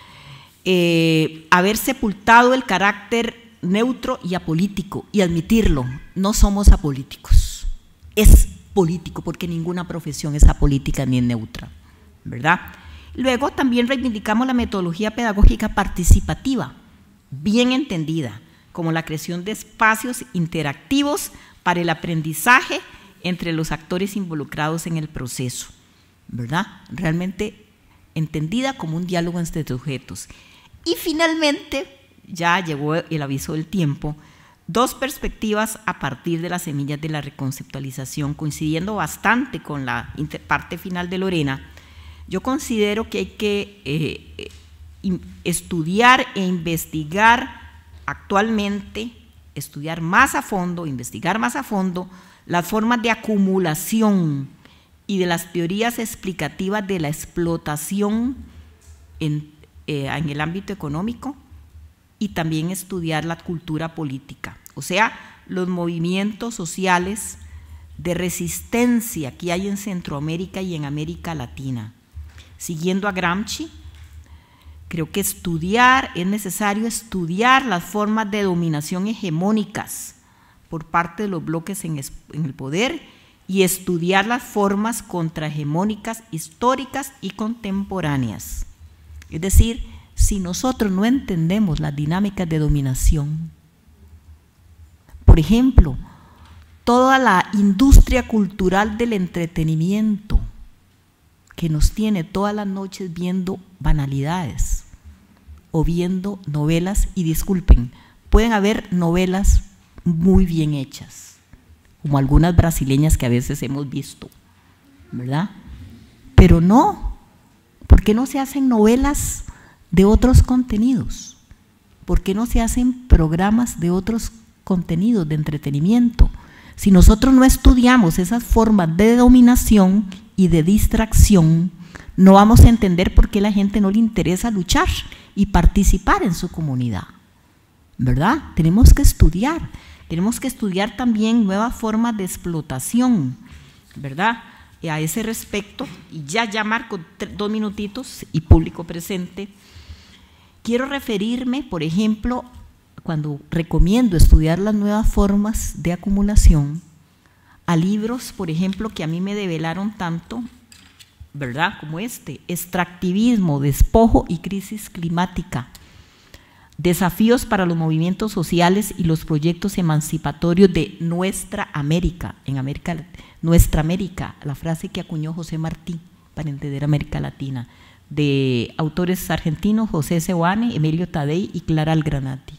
Eh, haber sepultado el carácter neutro y apolítico y admitirlo, no somos apolíticos. Es político porque ninguna profesión es apolítica ni es neutra, ¿verdad? Luego también reivindicamos la metodología pedagógica participativa, bien entendida, como la creación de espacios interactivos para el aprendizaje entre los actores involucrados en el proceso, ¿verdad? Realmente entendida como un diálogo entre sujetos. Y finalmente, ya llegó el aviso del tiempo, dos perspectivas a partir de las semillas de la reconceptualización, coincidiendo bastante con la parte final de Lorena. Yo considero que hay que eh, estudiar e investigar actualmente, estudiar más a fondo, investigar más a fondo las formas de acumulación y de las teorías explicativas de la explotación en, eh, en el ámbito económico y también estudiar la cultura política, o sea, los movimientos sociales de resistencia que hay en Centroamérica y en América Latina. Siguiendo a Gramsci, creo que estudiar, es necesario estudiar las formas de dominación hegemónicas por parte de los bloques en, en el poder y estudiar las formas contrahegemónicas históricas y contemporáneas. Es decir, si nosotros no entendemos las dinámicas de dominación, por ejemplo, toda la industria cultural del entretenimiento, que nos tiene todas las noches viendo banalidades o viendo novelas, y disculpen, pueden haber novelas muy bien hechas, como algunas brasileñas que a veces hemos visto, ¿verdad? Pero no, ¿por qué no se hacen novelas de otros contenidos? ¿Por qué no se hacen programas de otros contenidos de entretenimiento? Si nosotros no estudiamos esas formas de dominación y de distracción, no vamos a entender por qué a la gente no le interesa luchar y participar en su comunidad, ¿verdad? Tenemos que estudiar, tenemos que estudiar también nuevas formas de explotación, ¿verdad? Y a ese respecto, y ya, ya marco dos minutitos y público presente, quiero referirme, por ejemplo, cuando recomiendo estudiar las nuevas formas de acumulación, a libros, por ejemplo, que a mí me develaron tanto, ¿verdad?, como este, Extractivismo, Despojo y Crisis Climática, Desafíos para los movimientos sociales y los proyectos emancipatorios de nuestra América, en América, nuestra América, la frase que acuñó José Martí para entender América Latina, de autores argentinos José Seoane, Emilio Taddei y Clara Algranati.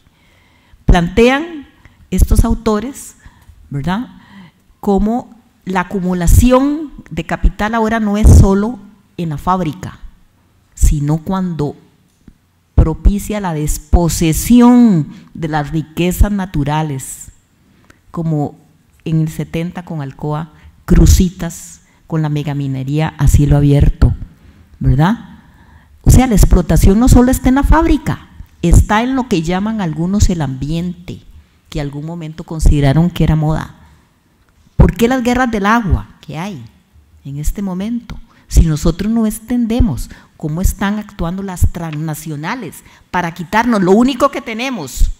Plantean estos autores, ¿verdad?, cómo la acumulación de capital ahora no es solo en la fábrica, sino cuando propicia la desposesión de las riquezas naturales, como en el setenta con Alcoa, Cruzitas, con la megaminería a cielo abierto, ¿verdad? O sea, la explotación no solo está en la fábrica, está en lo que llaman algunos el ambiente, que algún momento consideraron que era moda. ¿Por qué las guerras del agua que hay en este momento? Si nosotros no entendemos cómo están actuando las transnacionales para quitarnos lo único que tenemos,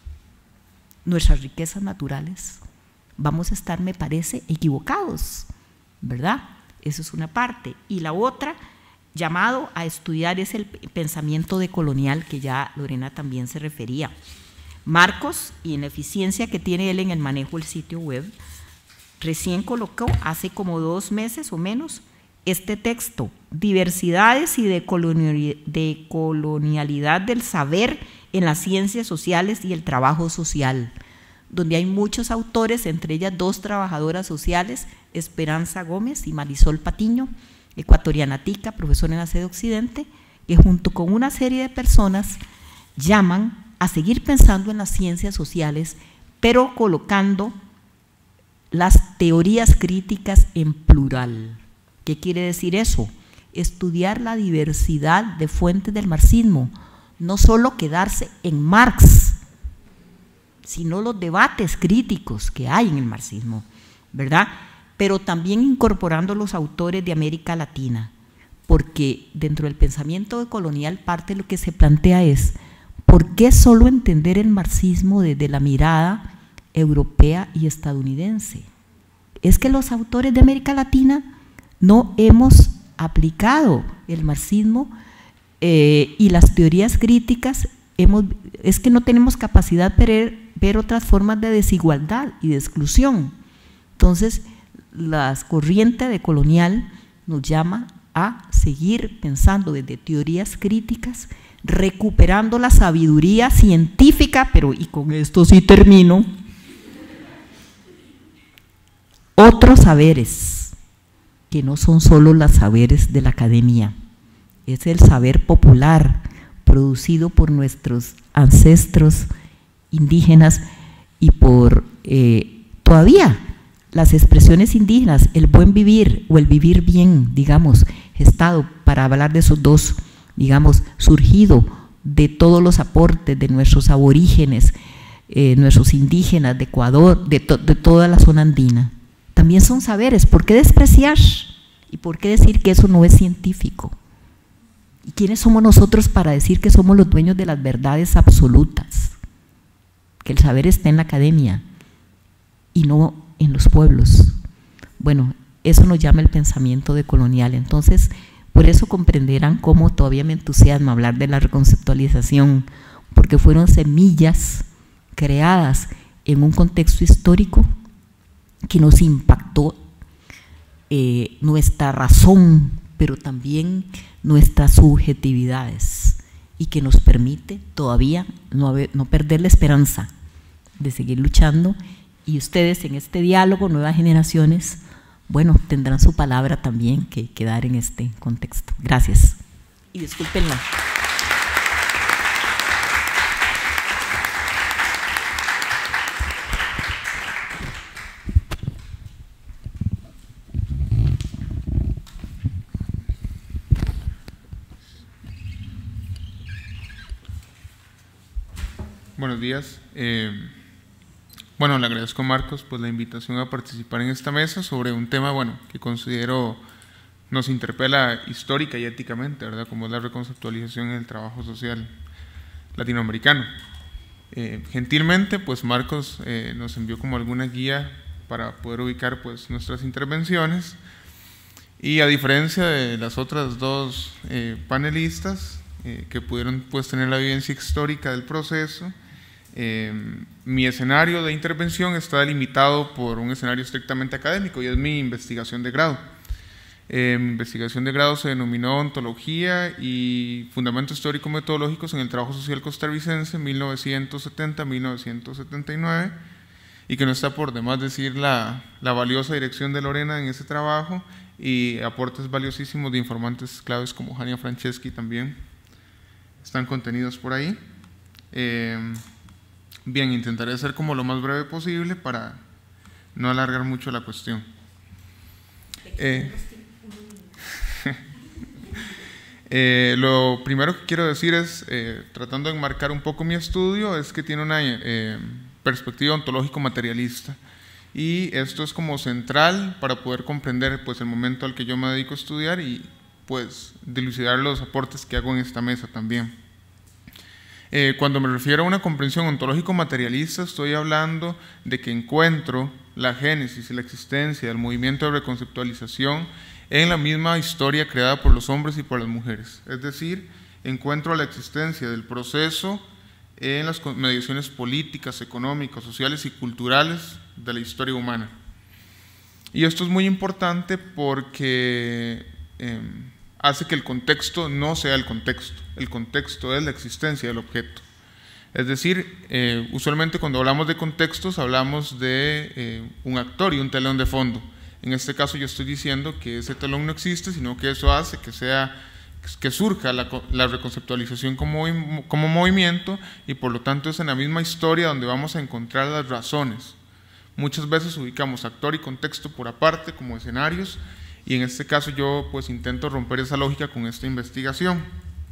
nuestras riquezas naturales, vamos a estar, me parece, equivocados, ¿verdad? Eso es una parte. Y la otra, llamado a estudiar, es el pensamiento decolonial, que ya Lorena también se refería. Marcos, y en la eficiencia que tiene él en el manejo del sitio web, recién colocó hace como dos meses o menos este texto, Diversidades y decolonialidad del saber en las ciencias sociales y el trabajo social, donde hay muchos autores, entre ellas dos trabajadoras sociales, Esperanza Gómez y Marisol Patiño, ecuatoriana tica, profesora en la sede Occidente, que junto con una serie de personas llaman a seguir pensando en las ciencias sociales, pero colocando las teorías críticas en plural. ¿Qué quiere decir eso? Estudiar la diversidad de fuentes del marxismo, no solo quedarse en Marx, sino los debates críticos que hay en el marxismo, ¿verdad? Pero también incorporando los autores de América Latina, porque dentro del pensamiento decolonial parte de lo que se plantea es, ¿por qué solo entender el marxismo desde la mirada europea y estadounidense? Es que los autores de América Latina no hemos aplicado el marxismo eh, y las teorías críticas, hemos, es que no tenemos capacidad de ver, ver otras formas de desigualdad y de exclusión. Entonces, la corriente decolonial nos llama a seguir pensando desde teorías críticas, recuperando la sabiduría científica, pero, y con esto sí termino, otros saberes, que no son solo los saberes de la academia, es el saber popular producido por nuestros ancestros indígenas y por eh, todavía las expresiones indígenas, el buen vivir o el vivir bien, digamos, gestado, para hablar de esos dos, digamos, surgido de todos los aportes de nuestros aborígenes, eh, nuestros indígenas de Ecuador, de, to, de toda la zona andina. También son saberes. ¿Por qué despreciar? ¿Y por qué decir que eso no es científico? ¿Y quiénes somos nosotros para decir que somos los dueños de las verdades absolutas? Que el saber está en la academia y no en los pueblos. Bueno, eso nos llama el pensamiento decolonial. Entonces, por eso comprenderán cómo todavía me entusiasma hablar de la reconceptualización, porque fueron semillas creadas en un contexto histórico que nos impactó eh, nuestra razón, pero también nuestras subjetividades, y que nos permite todavía no, haber, no perder la esperanza de seguir luchando. Y ustedes en este diálogo, nuevas generaciones, bueno, tendrán su palabra también que, que dar en este contexto. Gracias. Y discúlpenla. Buenos días. Eh, bueno, le agradezco a Marcos pues, la invitación a participar en esta mesa sobre un tema bueno, que considero nos interpela histórica y éticamente, ¿verdad? Como es la reconceptualización en el trabajo social latinoamericano. Eh, gentilmente, pues Marcos eh, nos envió como alguna guía para poder ubicar pues, nuestras intervenciones, y a diferencia de las otras dos eh, panelistas eh, que pudieron pues, tener la vivencia histórica del proceso, eh, mi escenario de intervención está delimitado por un escenario estrictamente académico y es mi investigación de grado. Eh, mi investigación de grado se denominó Ontología y Fundamentos Teórico-Metodológicos en el Trabajo Social Costarricense mil novecientos setenta a mil novecientos setenta y nueve, y que no está por demás decir la, la valiosa dirección de Lorena en ese trabajo y aportes valiosísimos de informantes claves como Jania Franceschi también están contenidos por ahí. Eh, bien, intentaré ser como lo más breve posible para no alargar mucho la cuestión. Eh, eh, lo primero que quiero decir es, eh, tratando de enmarcar un poco mi estudio, es que tiene una eh, perspectiva ontológico-materialista. Y esto es como central para poder comprender pues, el momento al que yo me dedico a estudiar y pues, dilucidar los aportes que hago en esta mesa también. Eh, cuando me refiero a una comprensión ontológico-materialista, estoy hablando de que encuentro la génesis y la existencia del movimiento de reconceptualización en la misma historia creada por los hombres y por las mujeres. Es decir, encuentro la existencia del proceso en las mediaciones políticas, económicas, sociales y culturales de la historia humana. Y esto es muy importante porque eh, hace que el contexto no sea el contexto, el contexto es la existencia del objeto. Es decir, eh, usualmente cuando hablamos de contextos hablamos de eh, un actor y un telón de fondo. En este caso yo estoy diciendo que ese telón no existe, sino que eso hace que sea que surja la, la reconceptualización como, como movimiento, y por lo tanto es en la misma historia donde vamos a encontrar las razones. Muchas veces ubicamos actor y contexto por aparte como escenarios, y en este caso yo pues intento romper esa lógica con esta investigación.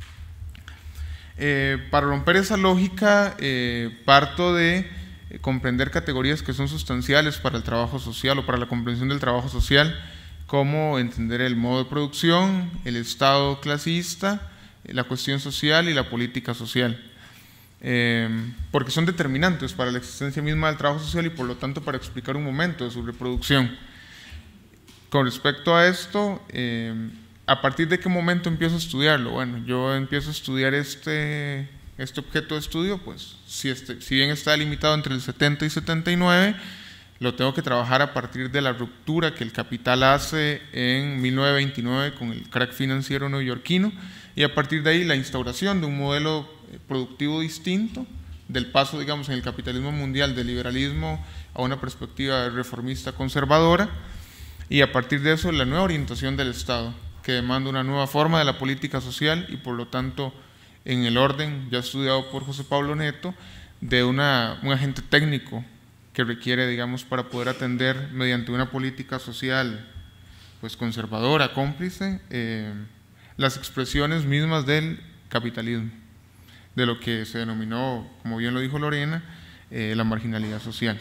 Eh, para romper esa lógica eh, parto de eh, comprender categorías que son sustanciales para el trabajo social o para la comprensión del trabajo social, como entender el modo de producción, el estado clasista, la cuestión social y la política social, eh, porque son determinantes para la existencia misma del trabajo social y por lo tanto para explicar un momento de su reproducción. Con respecto a esto, eh, ¿a partir de qué momento empiezo a estudiarlo? Bueno, yo empiezo a estudiar este, este objeto de estudio, pues si, este, si bien está limitado entre el setenta y setenta y nueve, lo tengo que trabajar a partir de la ruptura que el capital hace en mil novecientos veintinueve con el crack financiero neoyorquino, y a partir de ahí la instauración de un modelo productivo distinto, del paso, digamos, en el capitalismo mundial del liberalismo a una perspectiva reformista conservadora, y a partir de eso la nueva orientación del Estado, que demanda una nueva forma de la política social y por lo tanto en el orden ya estudiado por José Pablo Neto, de una, un agente técnico que requiere, digamos, para poder atender mediante una política social pues conservadora, cómplice, eh, las expresiones mismas del capitalismo, de lo que se denominó, como bien lo dijo Lorena, eh, la marginalidad social.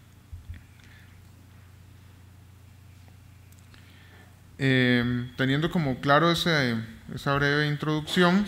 Eh, teniendo como claro ese, esa breve introducción,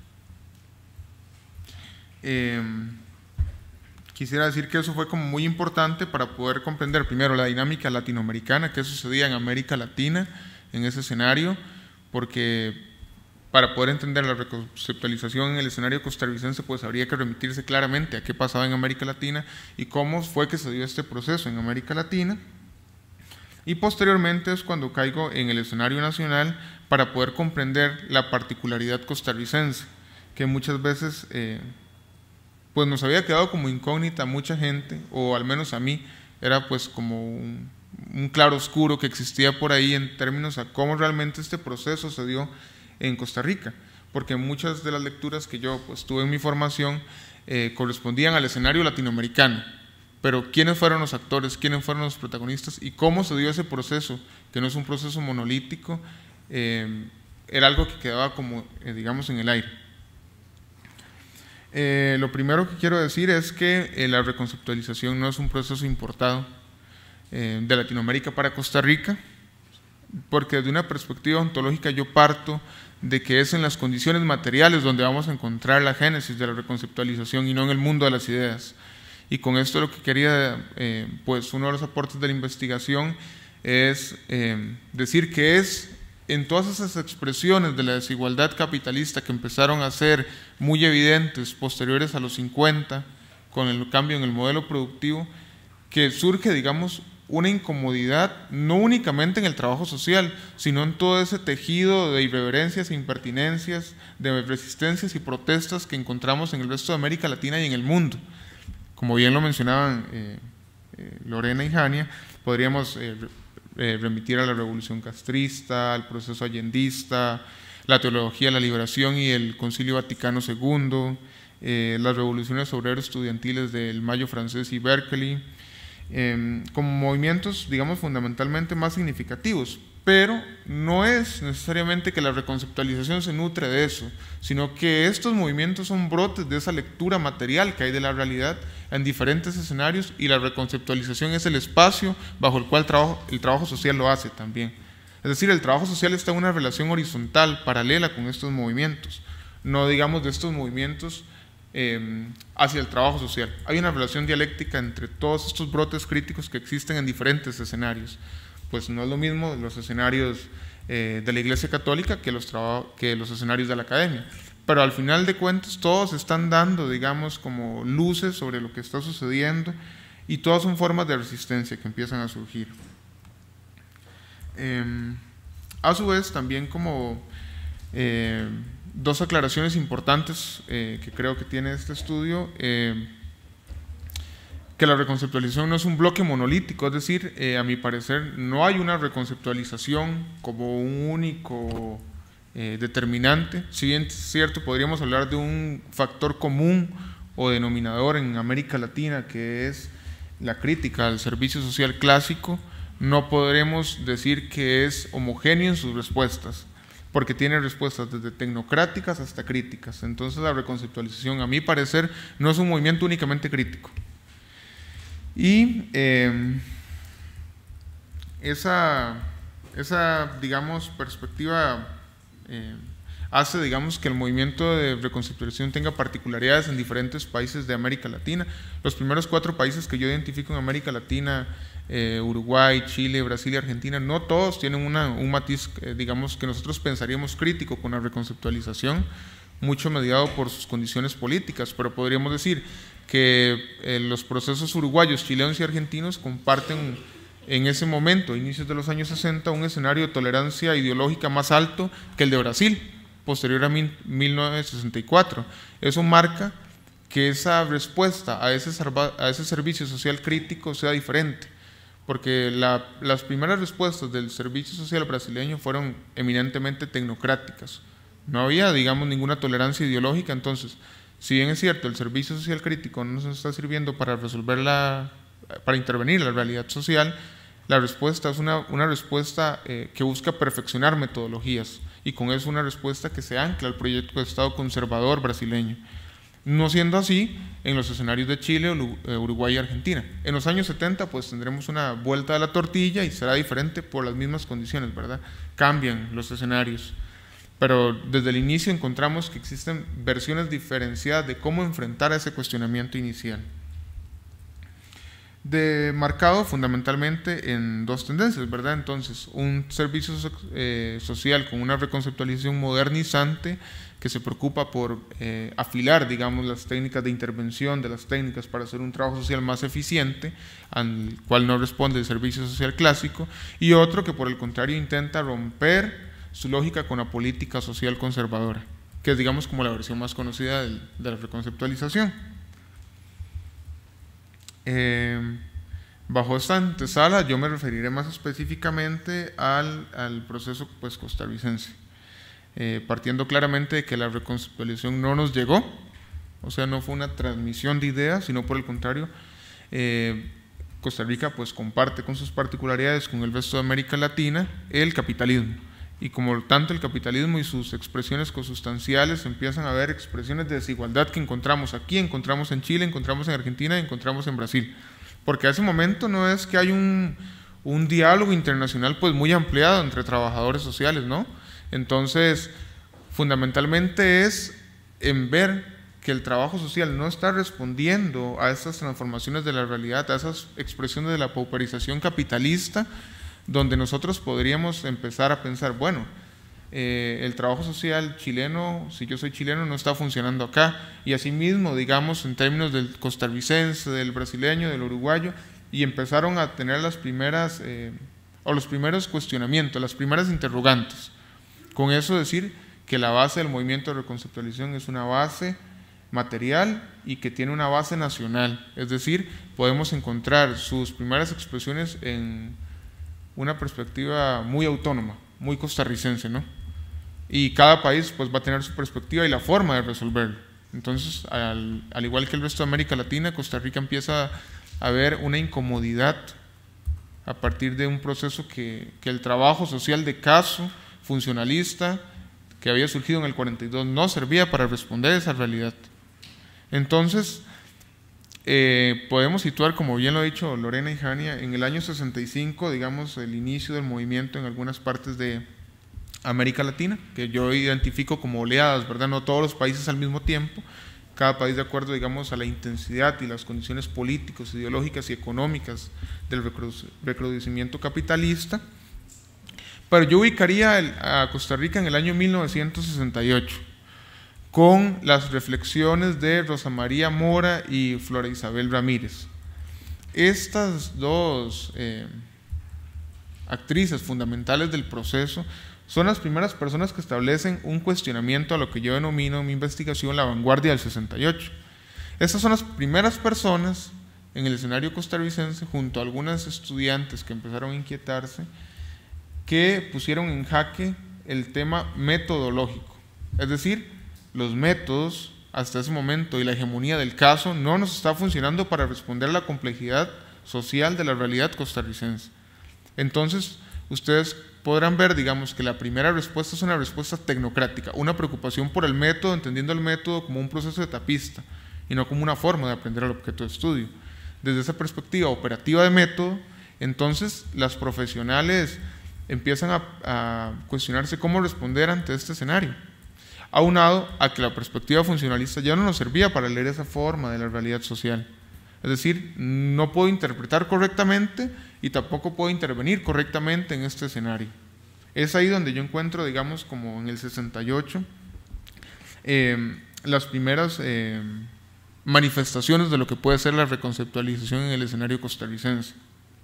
eh, quisiera decir que eso fue como muy importante para poder comprender primero la dinámica latinoamericana, qué sucedía en América Latina en ese escenario, porque para poder entender la reconceptualización en el escenario costarricense pues habría que remitirse claramente a qué pasaba en América Latina y cómo fue que se dio este proceso en América Latina. Y posteriormente es cuando caigo en el escenario nacional para poder comprender la particularidad costarricense, que muchas veces eh, pues nos había quedado como incógnita a mucha gente, o al menos a mí, era pues como un, un claro oscuro que existía por ahí en términos a cómo realmente este proceso se dio en Costa Rica, porque muchas de las lecturas que yo pues tuve en mi formación eh, correspondían al escenario latinoamericano, pero quiénes fueron los actores, quiénes fueron los protagonistas y cómo se dio ese proceso, que no es un proceso monolítico, eh, era algo que quedaba como, eh, digamos, en el aire. Eh, lo primero que quiero decir es que eh, la reconceptualización no es un proceso importado eh, de Latinoamérica para Costa Rica, porque desde una perspectiva ontológica yo parto de que es en las condiciones materiales donde vamos a encontrar la génesis de la reconceptualización y no en el mundo de las ideas. Y con esto lo que quería, eh, pues uno de los aportes de la investigación es eh, decir que es en todas esas expresiones de la desigualdad capitalista que empezaron a ser muy evidentes posteriores a los cincuenta, con el cambio en el modelo productivo, que surge, digamos, una incomodidad no únicamente en el trabajo social, sino en todo ese tejido de irreverencias e impertinencias, de resistencias y protestas que encontramos en el resto de América Latina y en el mundo. Como bien lo mencionaban eh, eh, Lorena y Jania, podríamos eh, eh, remitir a la Revolución Castrista, al proceso allendista, la teología de la liberación y el Concilio Vaticano segundo, eh, las revoluciones obreras estudiantiles del Mayo francés y Berkeley, eh, como movimientos, digamos, fundamentalmente más significativos, pero no es necesariamente que la reconceptualización se nutre de eso, sino que estos movimientos son brotes de esa lectura material que hay de la realidad en diferentes escenarios, y la reconceptualización es el espacio bajo el cual trabajo, el trabajo social lo hace también. Es decir, el trabajo social está en una relación horizontal, paralela con estos movimientos, no digamos de estos movimientos eh, hacia el trabajo social. Hay una relación dialéctica entre todos estos brotes críticos que existen en diferentes escenarios. Pues no es lo mismo los escenarios eh, de la Iglesia Católica que los, que los escenarios de la academia, pero al final de cuentas todos están dando, digamos, como luces sobre lo que está sucediendo, y todas son formas de resistencia que empiezan a surgir. Eh, a su vez, también como eh, dos aclaraciones importantes eh, que creo que tiene este estudio, eh, que la reconceptualización no es un bloque monolítico, es decir, eh, a mi parecer no hay una reconceptualización como un único eh, determinante. Si bien es cierto, podríamos hablar de un factor común o denominador en América Latina, que es la crítica al servicio social clásico, no podremos decir que es homogéneo en sus respuestas, porque tiene respuestas desde tecnocráticas hasta críticas. Entonces la reconceptualización, a mi parecer, no es un movimiento únicamente crítico. Y eh, esa, esa, digamos, perspectiva eh, hace, digamos, que el movimiento de reconceptualización tenga particularidades en diferentes países de América Latina. Los primeros cuatro países que yo identifico en América Latina, eh, Uruguay, Chile, Brasil y Argentina, no todos tienen una, un matiz, eh, digamos, que nosotros pensaríamos crítico con la reconceptualización, mucho mediado por sus condiciones políticas, pero podríamos decir que eh, los procesos uruguayos, chilenos y argentinos comparten en ese momento, inicios de los años sesenta, un escenario de tolerancia ideológica más alto que el de Brasil, posterior a mil novecientos sesenta y cuatro. Eso marca que esa respuesta a ese, a ese servicio social crítico sea diferente, porque la, las primeras respuestas del servicio social brasileño fueron eminentemente tecnocráticas. No había, digamos, ninguna tolerancia ideológica. Entonces, si bien es cierto, el servicio social crítico no nos está sirviendo para resolver la, para intervenir en la realidad social, la respuesta es una, una respuesta eh, que busca perfeccionar metodologías, y con eso una respuesta que se ancla al proyecto de Estado conservador brasileño. No siendo así en los escenarios de Chile, Uruguay y Argentina. En los años setenta pues tendremos una vuelta de la tortilla y será diferente por las mismas condiciones, ¿verdad? Cambian los escenarios. Pero desde el inicio encontramos que existen versiones diferenciadas de cómo enfrentar a ese cuestionamiento inicial. De, marcado fundamentalmente en dos tendencias, ¿verdad? Entonces, un servicio eh, social con una reconceptualización modernizante que se preocupa por eh, afilar, digamos, las técnicas de intervención de las técnicas para hacer un trabajo social más eficiente, al cual no responde el servicio social clásico, y otro que por el contrario intenta romper su lógica con la política social conservadora, que es, digamos, como la versión más conocida de, de la reconceptualización. Eh, bajo esta antesala yo me referiré más específicamente al, al proceso pues, costarricense, eh, partiendo claramente de que la reconceptualización no nos llegó, o sea, no fue una transmisión de ideas, sino por el contrario, eh, Costa Rica pues comparte con sus particularidades con el resto de América Latina el capitalismo, y como tanto el capitalismo y sus expresiones consustanciales empiezan a haber expresiones de desigualdad que encontramos aquí, encontramos en Chile, encontramos en Argentina, encontramos en Brasil, porque a ese momento no es que hay un, un diálogo internacional pues muy ampliado entre trabajadores sociales, ¿no? Entonces, fundamentalmente es en ver que el trabajo social no está respondiendo a estas transformaciones de la realidad, a esas expresiones de la pauperización capitalista, donde nosotros podríamos empezar a pensar, bueno, eh, el trabajo social chileno, si yo soy chileno, no está funcionando acá, y asimismo, digamos, en términos del costarricense, del brasileño, del uruguayo, y empezaron a tener las primeras, eh, o los primeros cuestionamientos, las primeras interrogantes. Con eso decir que la base del movimiento de reconceptualización es una base material y que tiene una base nacional, es decir, podemos encontrar sus primeras expresiones en una perspectiva muy autónoma, muy costarricense, ¿no? Y cada país pues va a tener su perspectiva y la forma de resolverlo. Entonces, al, al igual que el resto de América Latina, Costa Rica empieza a ver una incomodidad a partir de un proceso que, que el trabajo social de caso, funcionalista, que había surgido en el cuarenta y dos, no servía para responder a esa realidad. Entonces, eh, podemos situar, como bien lo ha dicho Lorena y Jania, en el año sesenta y cinco, digamos, el inicio del movimiento en algunas partes de América Latina, que yo identifico como oleadas, ¿verdad? No todos los países al mismo tiempo, cada país de acuerdo, digamos, a la intensidad y las condiciones políticas, ideológicas y económicas del recrudecimiento capitalista. Pero yo ubicaría el, a Costa Rica en el año mil novecientos sesenta y ocho, con las reflexiones de Rosa María Mora y Flora Isabel Ramírez. Estas dos eh, actrices fundamentales del proceso son las primeras personas que establecen un cuestionamiento a lo que yo denomino en mi investigación la vanguardia del sesenta y ocho. Estas son las primeras personas en el escenario costarricense, junto a algunas estudiantes que empezaron a inquietarse, que pusieron en jaque el tema metodológico, es decir, los métodos hasta ese momento y la hegemonía del caso no nos está funcionando para responder a la complejidad social de la realidad costarricense. Entonces, ustedes podrán ver, digamos, que la primera respuesta es una respuesta tecnocrática, una preocupación por el método, entendiendo el método como un proceso etapista y no como una forma de aprender el objeto de estudio. Desde esa perspectiva operativa de método, entonces las profesionales empiezan a, a cuestionarse cómo responder ante este escenario, aunado a que la perspectiva funcionalista ya no nos servía para leer esa forma de la realidad social. Es decir, no puedo interpretar correctamente y tampoco puedo intervenir correctamente en este escenario. Es ahí donde yo encuentro, digamos, como en el sesenta y ocho, eh, las primeras eh, manifestaciones de lo que puede ser la reconceptualización en el escenario costarricense.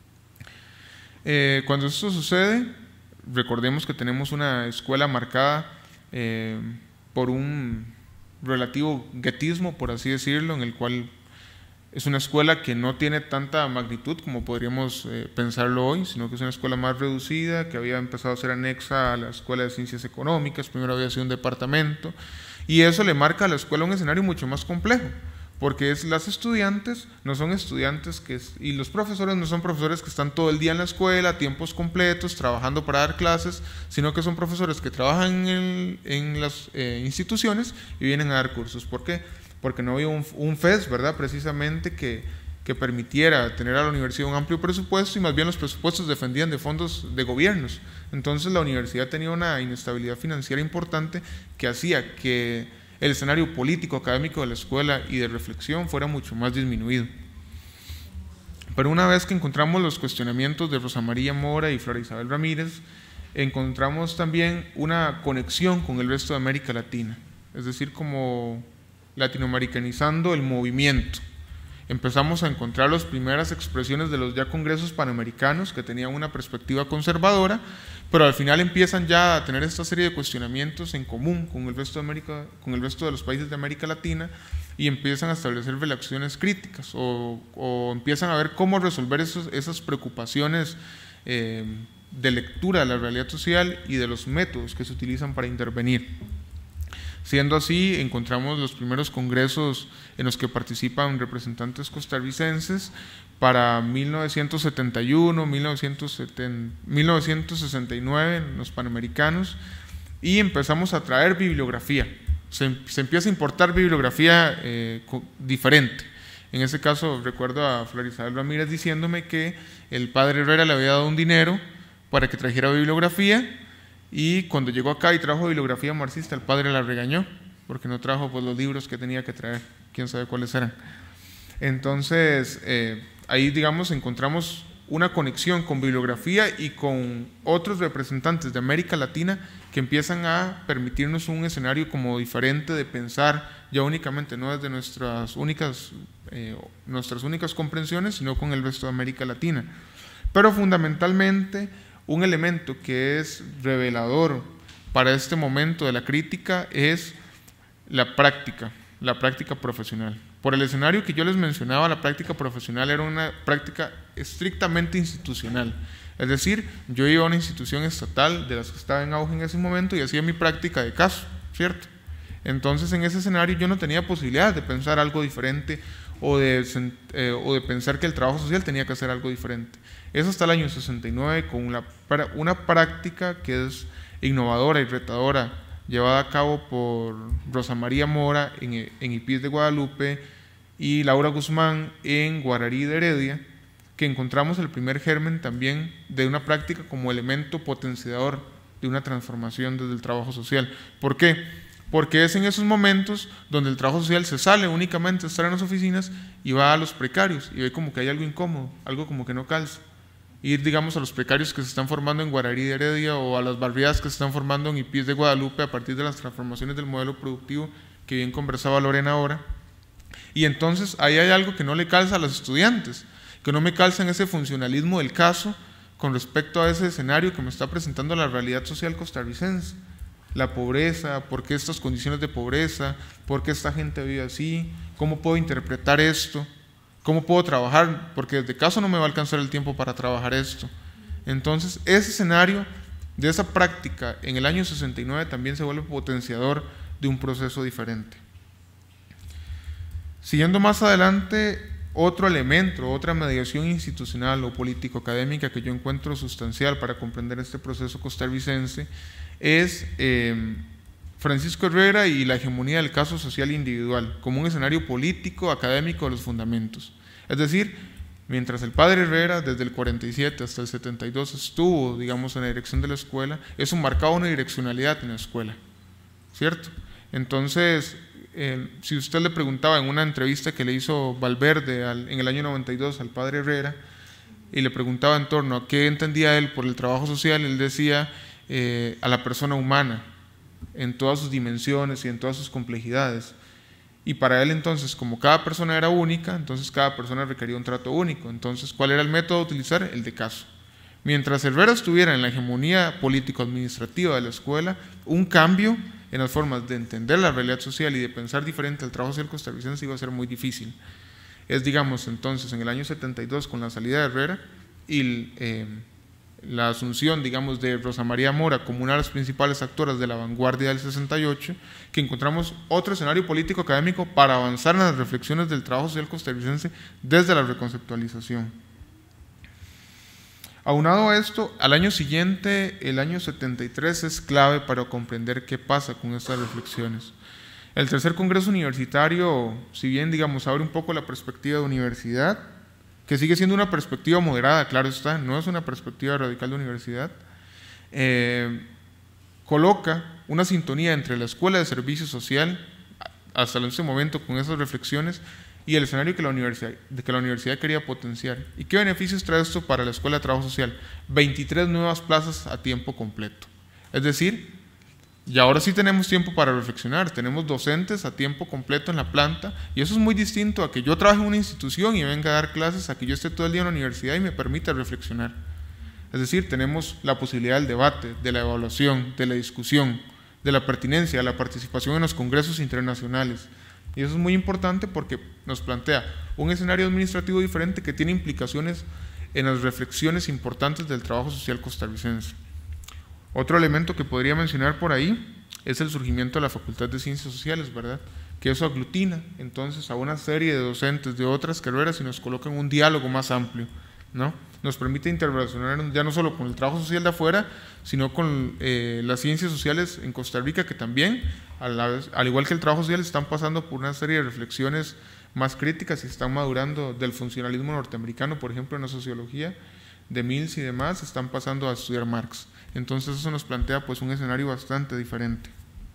Eh, cuando esto sucede, recordemos que tenemos una escuela marcada eh, por un relativo guetismo, por así decirlo, en el cual es una escuela que no tiene tanta magnitud como podríamos eh, pensarlo hoy, sino que es una escuela más reducida, que había empezado a ser anexa a la Escuela de Ciencias Económicas, primero había sido un departamento, y eso le marca a la escuela un escenario mucho más complejo, porque es, las estudiantes no son estudiantes que es, y los profesores no son profesores que están todo el día en la escuela, a tiempos completos, trabajando para dar clases, sino que son profesores que trabajan en, el, en las eh, instituciones y vienen a dar cursos. ¿Por qué? Porque no había un, un F E S, ¿verdad?, precisamente que, que permitiera tener a la universidad un amplio presupuesto, y más bien los presupuestos dependían de fondos de gobiernos. Entonces la universidad tenía una inestabilidad financiera importante que hacía que el escenario político, académico de la escuela y de reflexión fuera mucho más disminuido. Pero una vez que encontramos los cuestionamientos de Rosa María Mora y Flora Isabel Ramírez, encontramos también una conexión con el resto de América Latina, es decir, como latinoamericanizando el movimiento. Empezamos a encontrar las primeras expresiones de los ya congresos panamericanos que tenían una perspectiva conservadora, pero al final empiezan ya a tener esta serie de cuestionamientos en común con el resto de América, con el resto de los países de América Latina, y empiezan a establecer relaciones críticas o, o empiezan a ver cómo resolver esos, esas preocupaciones eh, de lectura de la realidad social y de los métodos que se utilizan para intervenir. Siendo así, encontramos los primeros congresos en los que participan representantes costarricenses para mil novecientos setenta y uno, mil novecientos sesenta y nueve, los Panamericanos, y empezamos a traer bibliografía. Se, se empieza a importar bibliografía eh, diferente. En ese caso, recuerdo a Flor Isabel Ramírez diciéndome que el padre Herrera le había dado un dinero para que trajera bibliografía, y cuando llegó acá y trajo bibliografía marxista, el padre la regañó, porque no trajo pues, los libros que tenía que traer, quién sabe cuáles eran. Entonces, eh, ahí, digamos, encontramos una conexión con bibliografía y con otros representantes de América Latina que empiezan a permitirnos un escenario como diferente de pensar, ya únicamente no desde nuestras únicas, eh, nuestras únicas comprensiones, sino con el resto de América Latina. Pero fundamentalmente, un elemento que es revelador para este momento de la crítica es la práctica, la práctica profesional. Por el escenario que yo les mencionaba, la práctica profesional era una práctica estrictamente institucional. Es decir, yo iba a una institución estatal de las que estaba en auge en ese momento y hacía mi práctica de caso, ¿cierto? Entonces, en ese escenario yo no tenía posibilidad de pensar algo diferente o de, eh, o de pensar que el trabajo social tenía que hacer algo diferente. Eso hasta el año sesenta y nueve con una, una práctica que es innovadora y retadora, llevada a cabo por Rosa María Mora en, en Ipís de Guadalupe y Laura Guzmán en Guararí de Heredia, que encontramos el primer germen también de una práctica como elemento potenciador de una transformación desde el trabajo social. ¿Por qué? Porque es en esos momentos donde el trabajo social se sale únicamente a estar en las oficinas y va a los precarios y ve como que hay algo incómodo, algo como que no calza. Ir, digamos, a los precarios que se están formando en Guararí de Heredia o a las barriadas que se están formando en Ipís de Guadalupe a partir de las transformaciones del modelo productivo que bien conversaba Lorena ahora. Y entonces ahí hay algo que no le calza a los estudiantes, que no me calza en ese funcionalismo del caso con respecto a ese escenario que me está presentando la realidad social costarricense. La pobreza, por qué estas condiciones de pobreza, por qué esta gente vive así, cómo puedo interpretar esto, cómo puedo trabajar, porque desde caso no me va a alcanzar el tiempo para trabajar esto. Entonces, ese escenario de esa práctica en el año sesenta y nueve también se vuelve potenciador de un proceso diferente. Siguiendo más adelante, otro elemento, otra mediación institucional o político-académica que yo encuentro sustancial para comprender este proceso costarricense es eh, Francisco Herrera y la hegemonía del caso social individual como un escenario político, académico de los fundamentos. Es decir, mientras el padre Herrera desde el cuarenta y siete hasta el setenta y dos estuvo, digamos, en la dirección de la escuela, eso marcaba una direccionalidad en la escuela, ¿cierto? Entonces, eh, si usted le preguntaba en una entrevista que le hizo Valverde al, en el año noventa y dos al padre Herrera y le preguntaba en torno a qué entendía él por el trabajo social, él decía eh, a la persona humana en todas sus dimensiones y en todas sus complejidades. Y para él entonces, como cada persona era única, entonces cada persona requería un trato único. Entonces, ¿cuál era el método a utilizar? El de caso. Mientras Herrera estuviera en la hegemonía político-administrativa de la escuela, un cambio en las formas de entender la realidad social y de pensar diferente al trabajo social costarricense iba a ser muy difícil. Es, digamos, entonces, en el año setenta y dos, con la salida de Herrera y eh, la asunción, digamos, de Rosa María Mora como una de las principales actoras de la vanguardia del sesenta y ocho, que encontramos otro escenario político académico para avanzar en las reflexiones del trabajo social costarricense desde la reconceptualización. Aunado a esto, al año siguiente, el año setenta y tres, es clave para comprender qué pasa con estas reflexiones. El tercer congreso universitario, si bien, digamos, abre un poco la perspectiva de universidad, que sigue siendo una perspectiva moderada, claro está, no es una perspectiva radical de universidad, eh, coloca una sintonía entre la Escuela de Servicio Social, hasta ese momento con esas reflexiones, y el escenario que la universidad, que la universidad quería potenciar. ¿Y qué beneficios trae esto para la Escuela de Trabajo Social? veintitrés nuevas plazas a tiempo completo. Es decir, y ahora sí tenemos tiempo para reflexionar, tenemos docentes a tiempo completo en la planta, y eso es muy distinto a que yo trabaje en una institución y venga a dar clases, a que yo esté todo el día en la universidad y me permita reflexionar. Es decir, tenemos la posibilidad del debate, de la evaluación, de la discusión, de la pertinencia, de la participación en los congresos internacionales. Y eso es muy importante porque nos plantea un escenario administrativo diferente que tiene implicaciones en las reflexiones importantes del trabajo social costarricense. Otro elemento que podría mencionar por ahí es el surgimiento de la Facultad de Ciencias Sociales, ¿verdad? Que eso aglutina entonces a una serie de docentes de otras carreras y nos coloca en un diálogo más amplio, ¿no? Nos permite interrelacionar ya no solo con el trabajo social de afuera, sino con eh, las ciencias sociales en Costa Rica, que también, a la vez, al igual que el trabajo social, están pasando por una serie de reflexiones más críticas y están madurando del funcionalismo norteamericano, por ejemplo, en la sociología de Mills y demás, están pasando a estudiar Marx. Entonces eso nos plantea pues un escenario bastante diferente.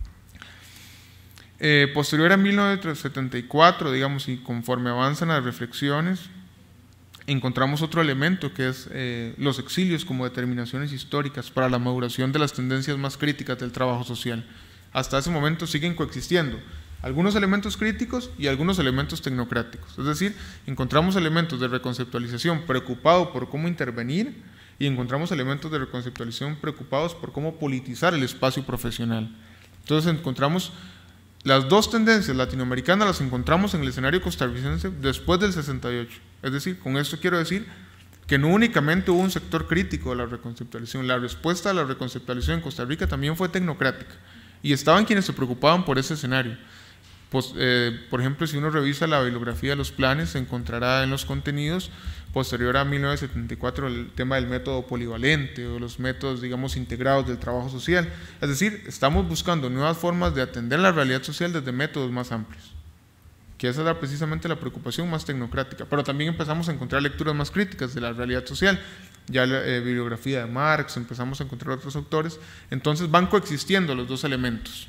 Eh, posterior a mil novecientos setenta y cuatro, digamos, y conforme avanzan las reflexiones, encontramos otro elemento que es eh, los exilios como determinaciones históricas para la maduración de las tendencias más críticas del trabajo social. Hasta ese momento siguen coexistiendo algunos elementos críticos y algunos elementos tecnocráticos, es decir, encontramos elementos de reconceptualización preocupados por cómo intervenir y encontramos elementos de reconceptualización preocupados por cómo politizar el espacio profesional. Entonces encontramos las dos tendencias latinoamericanas, las encontramos en el escenario costarricense después del sesenta y ocho, es decir, con esto quiero decir que no únicamente hubo un sector crítico de la reconceptualización, la respuesta a la reconceptualización en Costa Rica también fue tecnocrática y estaban quienes se preocupaban por ese escenario. Pues, eh, por ejemplo, si uno revisa la bibliografía de los planes, se encontrará en los contenidos posterior a mil novecientos setenta y cuatro el tema del método polivalente o los métodos, digamos, integrados del trabajo social. Es decir, estamos buscando nuevas formas de atender la realidad social desde métodos más amplios, que esa era precisamente la preocupación más tecnocrática, pero también empezamos a encontrar lecturas más críticas de la realidad social, ya la eh, bibliografía de Marx, empezamos a encontrar otros autores, entonces van coexistiendo los dos elementos.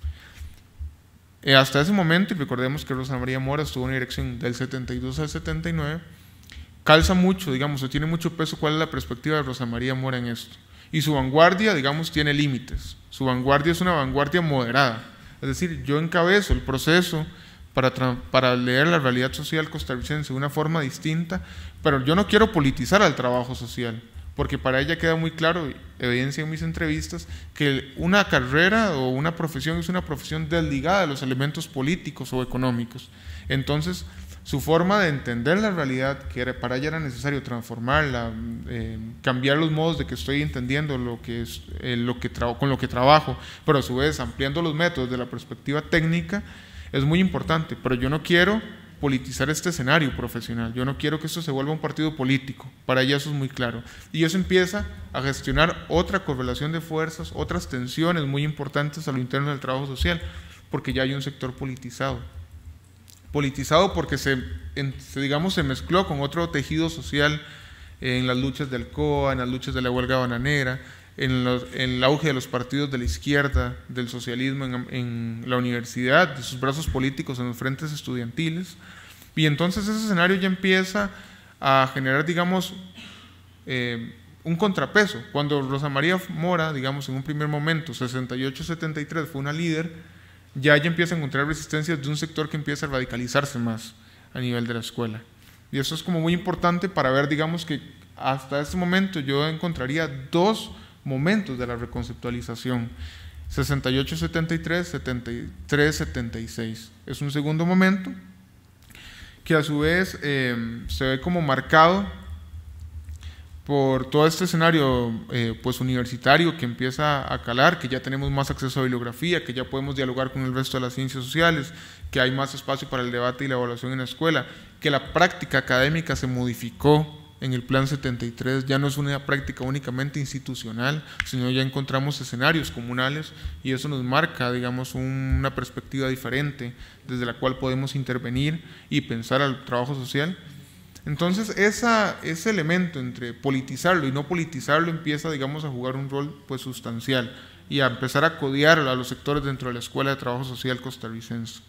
Eh, hasta ese momento, y recordemos que Rosa María Mora estuvo en dirección del setenta y dos al setenta y nueve, calza mucho, digamos, o tiene mucho peso cuál es la perspectiva de Rosa María Mora en esto. Y su vanguardia, digamos, tiene límites. Su vanguardia es una vanguardia moderada. Es decir, yo encabezo el proceso para, para leer la realidad social costarricense de una forma distinta, pero yo no quiero politizar al trabajo social, porque para ella queda muy claro, evidencia en mis entrevistas, que una carrera o una profesión es una profesión desligada de los elementos políticos o económicos. Entonces, su forma de entender la realidad, que era, para ella era necesario transformarla, eh, cambiar los modos de que estoy entendiendo lo que es, eh, lo que con lo que trabajo, pero a su vez ampliando los métodos de la perspectiva técnica, es muy importante, pero yo no quiero politizar este escenario profesional, yo no quiero que esto se vuelva un partido político, para ella eso es muy claro, y eso empieza a gestionar otra correlación de fuerzas, otras tensiones muy importantes a lo interno del trabajo social, porque ya hay un sector politizado, politizado porque se, en, se digamos, se mezcló con otro tejido social en las luchas del C O A, en las luchas de la huelga bananera, en, los, en el auge de los partidos de la izquierda, del socialismo en, en la universidad, de sus brazos políticos en los frentes estudiantiles, y entonces ese escenario ya empieza a generar, digamos, eh, un contrapeso. Cuando Rosa María Mora, digamos, en un primer momento, sesenta y ocho setenta y tres, fue una líder, ya ella empieza a encontrar resistencias de un sector que empieza a radicalizarse más a nivel de la escuela. Y eso es como muy importante para ver, digamos, que hasta este momento yo encontraría dos momentos de la reconceptualización, sesenta y ocho setenta y tres, setenta y tres setenta y seis. Es un segundo momento que a su vez eh, se ve como marcado por todo este escenario eh, pues universitario que empieza a calar, que ya tenemos más acceso a bibliografía, que ya podemos dialogar con el resto de las ciencias sociales, que hay más espacio para el debate y la evaluación en la escuela, que la práctica académica se modificó en el Plan setenta y tres, ya no es una práctica únicamente institucional, sino ya encontramos escenarios comunales y eso nos marca, digamos, una perspectiva diferente desde la cual podemos intervenir y pensar al trabajo social. Entonces, esa, ese elemento entre politizarlo y no politizarlo empieza, digamos, a jugar un rol pues, sustancial y a empezar a codiar a los sectores dentro de la Escuela de Trabajo Social costarricense.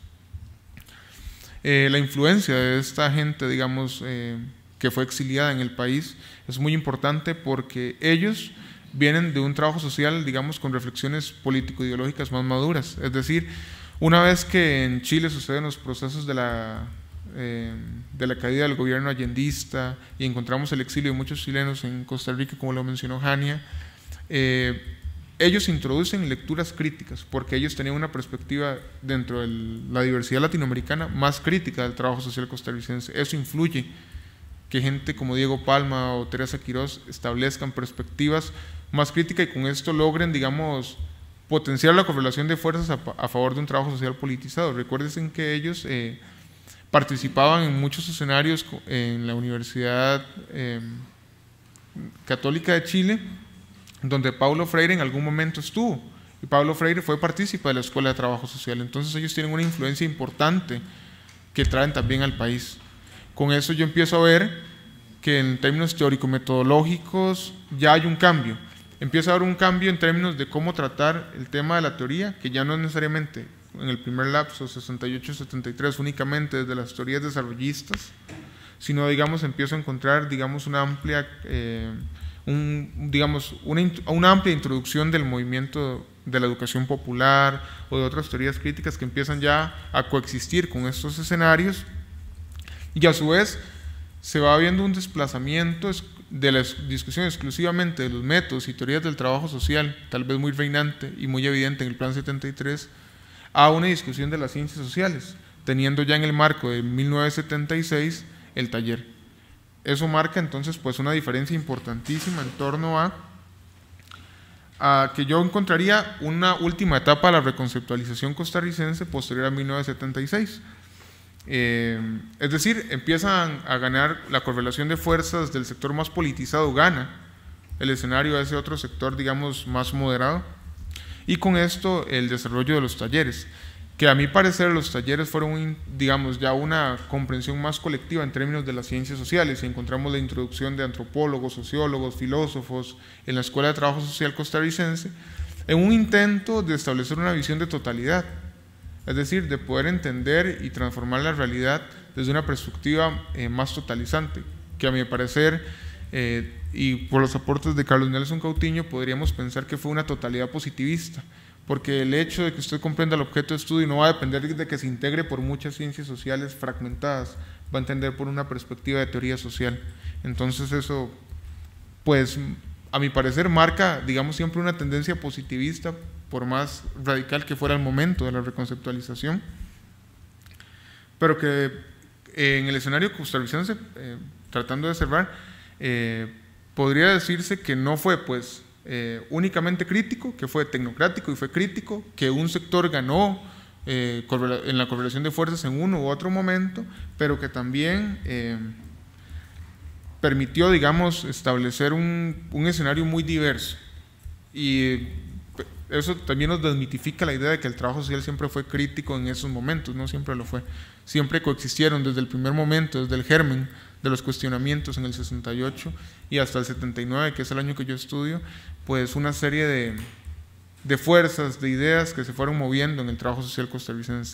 Eh, la influencia de esta gente, digamos, eh, que fue exiliada en el país, es muy importante porque ellos vienen de un trabajo social, digamos, con reflexiones político-ideológicas más maduras. Es decir, una vez que en Chile suceden los procesos de la, eh, de la caída del gobierno allendista y encontramos el exilio de muchos chilenos en Costa Rica, como lo mencionó Jania, eh, ellos introducen lecturas críticas, porque ellos tenían una perspectiva dentro de la diversidad latinoamericana más crítica del trabajo social costarricense. Eso influye que gente como Diego Palma o Teresa Quirós establezcan perspectivas más críticas y con esto logren, digamos, potenciar la correlación de fuerzas a, a favor de un trabajo social politizado. Recuerden que ellos eh, participaban en muchos escenarios en la Universidad eh, Católica de Chile, donde Paulo Freire en algún momento estuvo, y Paulo Freire fue partícipe de la Escuela de Trabajo Social. Entonces ellos tienen una influencia importante que traen también al país. Con eso yo empiezo a ver que en términos teórico-metodológicos ya hay un cambio. Empieza a haber un cambio en términos de cómo tratar el tema de la teoría, que ya no es necesariamente en el primer lapso, sesenta y ocho setenta y tres, únicamente desde las teorías desarrollistas, sino, digamos, empiezo a encontrar, digamos, una amplia, eh, un, digamos, una, una amplia introducción del movimiento de la educación popular o de otras teorías críticas que empiezan ya a coexistir con estos escenarios, y a su vez se va viendo un desplazamiento de la discusión exclusivamente de los métodos y teorías del trabajo social, tal vez muy reinante y muy evidente en el Plan setenta y tres, a una discusión de las ciencias sociales, teniendo ya en el marco de mil novecientos setenta y seis el taller. Eso marca entonces pues una diferencia importantísima en torno a, a que yo encontraría una última etapa de la reconceptualización costarricense posterior a mil novecientos setenta y seis. Eh, es decir, empiezan a ganar la correlación de fuerzas del sector más politizado, gana el escenario a ese otro sector, digamos, más moderado, y con esto el desarrollo de los talleres, que a mi parecer los talleres fueron, digamos, ya una comprensión más colectiva en términos de las ciencias sociales, y encontramos la introducción de antropólogos, sociólogos, filósofos en la Escuela de Trabajo Social costarricense, en un intento de establecer una visión de totalidad, es decir, de poder entender y transformar la realidad desde una perspectiva eh, más totalizante, que a mi parecer, eh, y por los aportes de Carlos Nelson Cautiño, podríamos pensar que fue una totalidad positivista, porque el hecho de que usted comprenda el objeto de estudio no va a depender de que se integre por muchas ciencias sociales fragmentadas, va a entender por una perspectiva de teoría social. Entonces eso, pues, a mi parecer marca, digamos, siempre una tendencia positivista, por más radical que fuera el momento de la reconceptualización, pero que eh, en el escenario costarricense, eh, tratando de cerrar, eh, podría decirse que no fue pues eh, únicamente crítico, que fue tecnocrático y fue crítico, que un sector ganó eh, en la correlación de fuerzas en uno u otro momento, pero que también eh, permitió, digamos, establecer un, un escenario muy diverso, y eso también nos desmitifica la idea de que el trabajo social siempre fue crítico en esos momentos, no siempre lo fue. Siempre coexistieron desde el primer momento, desde el germen de los cuestionamientos en el sesenta y ocho y hasta el setenta y nueve, que es el año que yo estudio, pues una serie de, de fuerzas, de ideas que se fueron moviendo en el trabajo social costarricense.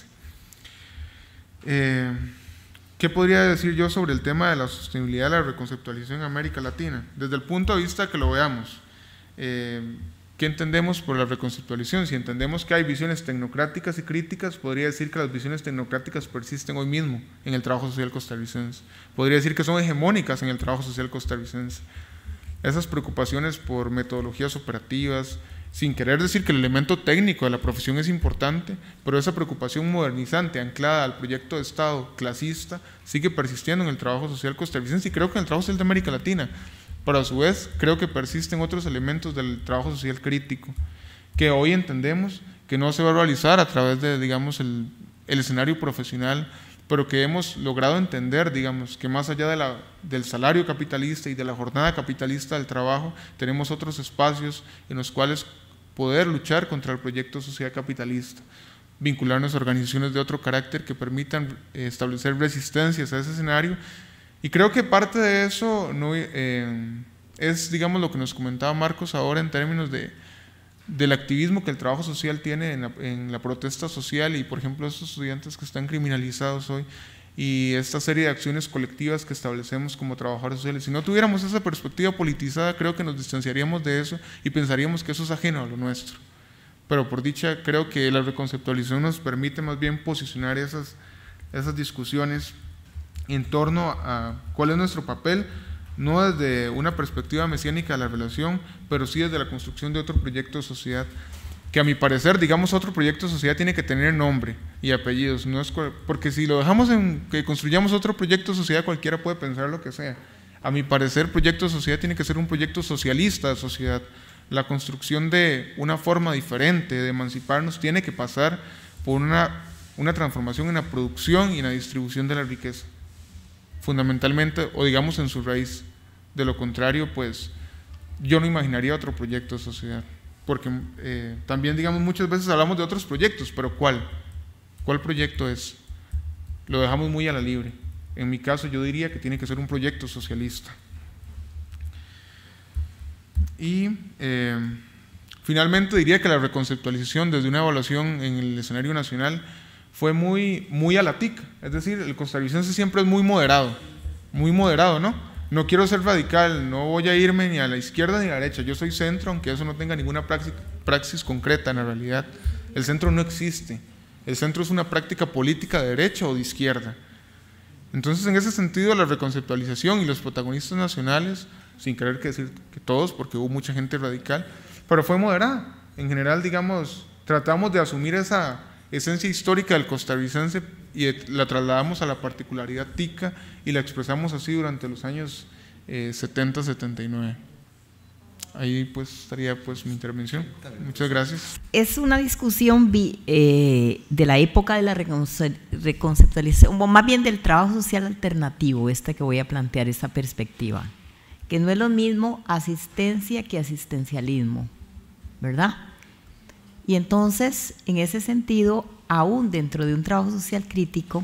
Eh, ¿Qué podría decir yo sobre el tema de la sostenibilidad de la reconceptualización en América Latina? Desde el punto de vista que lo veamos. Eh, ¿Qué entendemos por la reconceptualización? Si entendemos que hay visiones tecnocráticas y críticas, podría decir que las visiones tecnocráticas persisten hoy mismo en el trabajo social costarricense. Podría decir que son hegemónicas en el trabajo social costarricense. Esas preocupaciones por metodologías operativas, sin querer decir que el elemento técnico de la profesión es importante, pero esa preocupación modernizante, anclada al proyecto de Estado clasista, sigue persistiendo en el trabajo social costarricense, y creo que en el trabajo social de América Latina. Pero a su vez creo que persisten otros elementos del trabajo social crítico, que hoy entendemos que no se va a realizar a través de, digamos, el, el escenario profesional, pero que hemos logrado entender, digamos, que más allá de la, del salario capitalista y de la jornada capitalista del trabajo, tenemos otros espacios en los cuales poder luchar contra el proyecto social capitalista, vincularnos a organizaciones de otro carácter que permitan eh, establecer resistencias a ese escenario. Y creo que parte de eso no, eh, es, digamos, lo que nos comentaba Marcos ahora en términos de, del activismo que el trabajo social tiene en la, en la protesta social, y por ejemplo estos estudiantes que están criminalizados hoy, y esta serie de acciones colectivas que establecemos como trabajadores sociales. Si no tuviéramos esa perspectiva politizada, creo que nos distanciaríamos de eso y pensaríamos que eso es ajeno a lo nuestro. Pero por dicha, creo que la reconceptualización nos permite más bien posicionar esas, esas discusiones en torno a cuál es nuestro papel, no desde una perspectiva mesiánica de la relación, pero sí desde la construcción de otro proyecto de sociedad, que a mi parecer, digamos, otro proyecto de sociedad tiene que tener nombre y apellidos, no es, porque si lo dejamos en que construyamos otro proyecto de sociedad, cualquiera puede pensar lo que sea. A mi parecer, proyecto de sociedad tiene que ser un proyecto socialista de sociedad, La construcción de una forma diferente de emanciparnos tiene que pasar por una, una transformación en la producción y en la distribución de la riqueza, fundamentalmente, o digamos en su raíz. De lo contrario, pues yo no imaginaría otro proyecto de sociedad, porque eh, también, digamos, muchas veces hablamos de otros proyectos, pero ¿cuál? ¿Cuál proyecto es? Lo dejamos muy a la libre. En mi caso yo diría que tiene que ser un proyecto socialista. Y eh, finalmente diría que la reconceptualización desde una evaluación en el escenario nacional fue muy, muy a la tica, es decir, el costarricense siempre es muy moderado, muy moderado, ¿no? No quiero ser radical, no voy a irme ni a la izquierda ni a la derecha, yo soy centro, aunque eso no tenga ninguna praxis, praxis concreta en la realidad. El centro no existe, el centro es una práctica política de derecha o de izquierda. Entonces, en ese sentido, la reconceptualización y los protagonistas nacionales, sin querer que decir que todos, porque hubo mucha gente radical, pero fue moderada. En general, digamos, tratamos de asumir esa esencia histórica del costarricense y la trasladamos a la particularidad tica y la expresamos así durante los años eh, setenta, setenta y nueve. Ahí pues estaría pues mi intervención. Muchas gracias. Es una discusión vi, eh, de la época de la reconceptualización, o más bien del trabajo social alternativo, esta que voy a plantear, esta perspectiva, que no es lo mismo asistencia que asistencialismo, ¿verdad? Y entonces, en ese sentido, aún dentro de un trabajo social crítico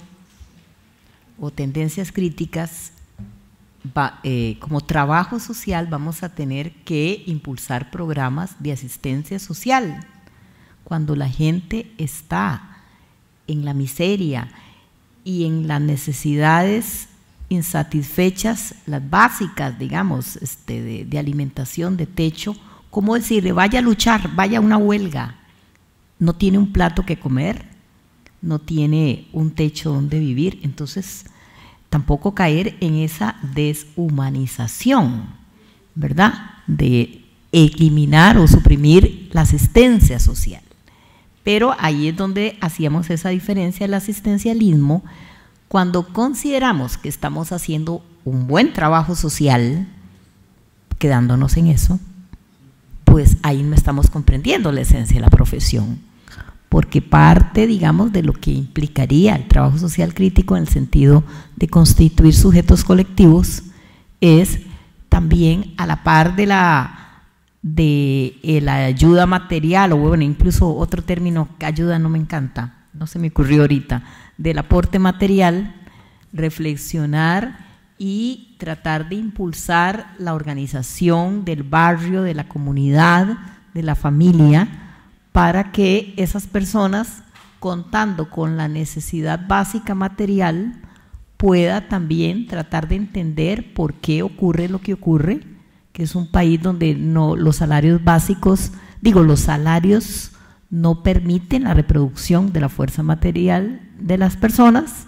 o tendencias críticas, va, eh, como trabajo social vamos a tener que impulsar programas de asistencia social. Cuando la gente está en la miseria y en las necesidades insatisfechas, las básicas, digamos, este, de, de alimentación, de techo, ¿cómo decirle? Vaya a luchar, vaya a una huelga. No tiene un plato que comer, no tiene un techo donde vivir, entonces tampoco caer en esa deshumanización, ¿verdad? De eliminar o suprimir la asistencia social. Pero ahí es donde hacíamos esa diferencia del asistencialismo, cuando consideramos que estamos haciendo un buen trabajo social, quedándonos en eso, pues ahí no estamos comprendiendo la esencia de la profesión, porque parte, digamos, de lo que implicaría el trabajo social crítico en el sentido de constituir sujetos colectivos es también, a la par de la, de, eh, la ayuda material, o bueno, incluso otro término, ayuda no me encanta, no se me ocurrió ahorita, del aporte material, reflexionar y tratar de impulsar la organización del barrio, de la comunidad, de la familia, para que esas personas, contando con la necesidad básica material, pueda también tratar de entender por qué ocurre lo que ocurre, que es un país donde no, los salarios básicos, digo, los salarios no permiten la reproducción de la fuerza material de las personas,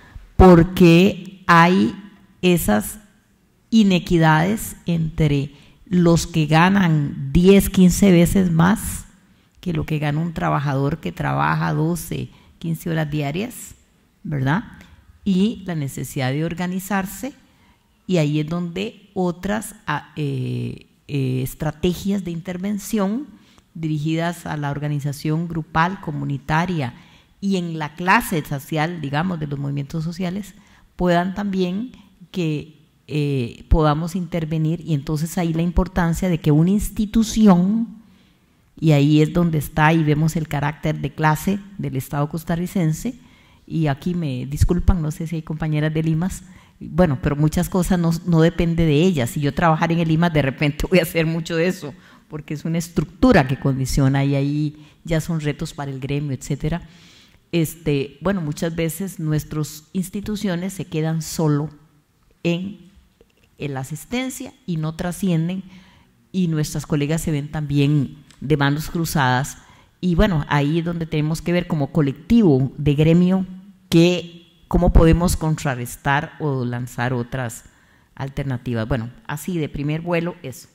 porque hay esas inequidades entre los que ganan diez, quince veces más que lo que gana un trabajador que trabaja doce, quince horas diarias, ¿verdad? Y la necesidad de organizarse, y ahí es donde otras eh, eh, estrategias de intervención dirigidas a la organización grupal, comunitaria y en la clase social, digamos, de los movimientos sociales, puedan también que eh, podamos intervenir, y entonces ahí la importancia de que una institución, y ahí es donde está y vemos el carácter de clase del Estado costarricense, y aquí me disculpan, no sé si hay compañeras de Limas, bueno, pero muchas cosas no, no depende de ellas. Si yo trabajar en el Limas, de repente voy a hacer mucho de eso, porque es una estructura que condiciona, y ahí ya son retos para el gremio, etcétera. Este, bueno, muchas veces nuestras instituciones se quedan solo en, en la asistencia y no trascienden, y nuestras colegas se ven también de manos cruzadas, y bueno, ahí es donde tenemos que ver como colectivo de gremio que cómo podemos contrarrestar o lanzar otras alternativas. Bueno, así de primer vuelo eso.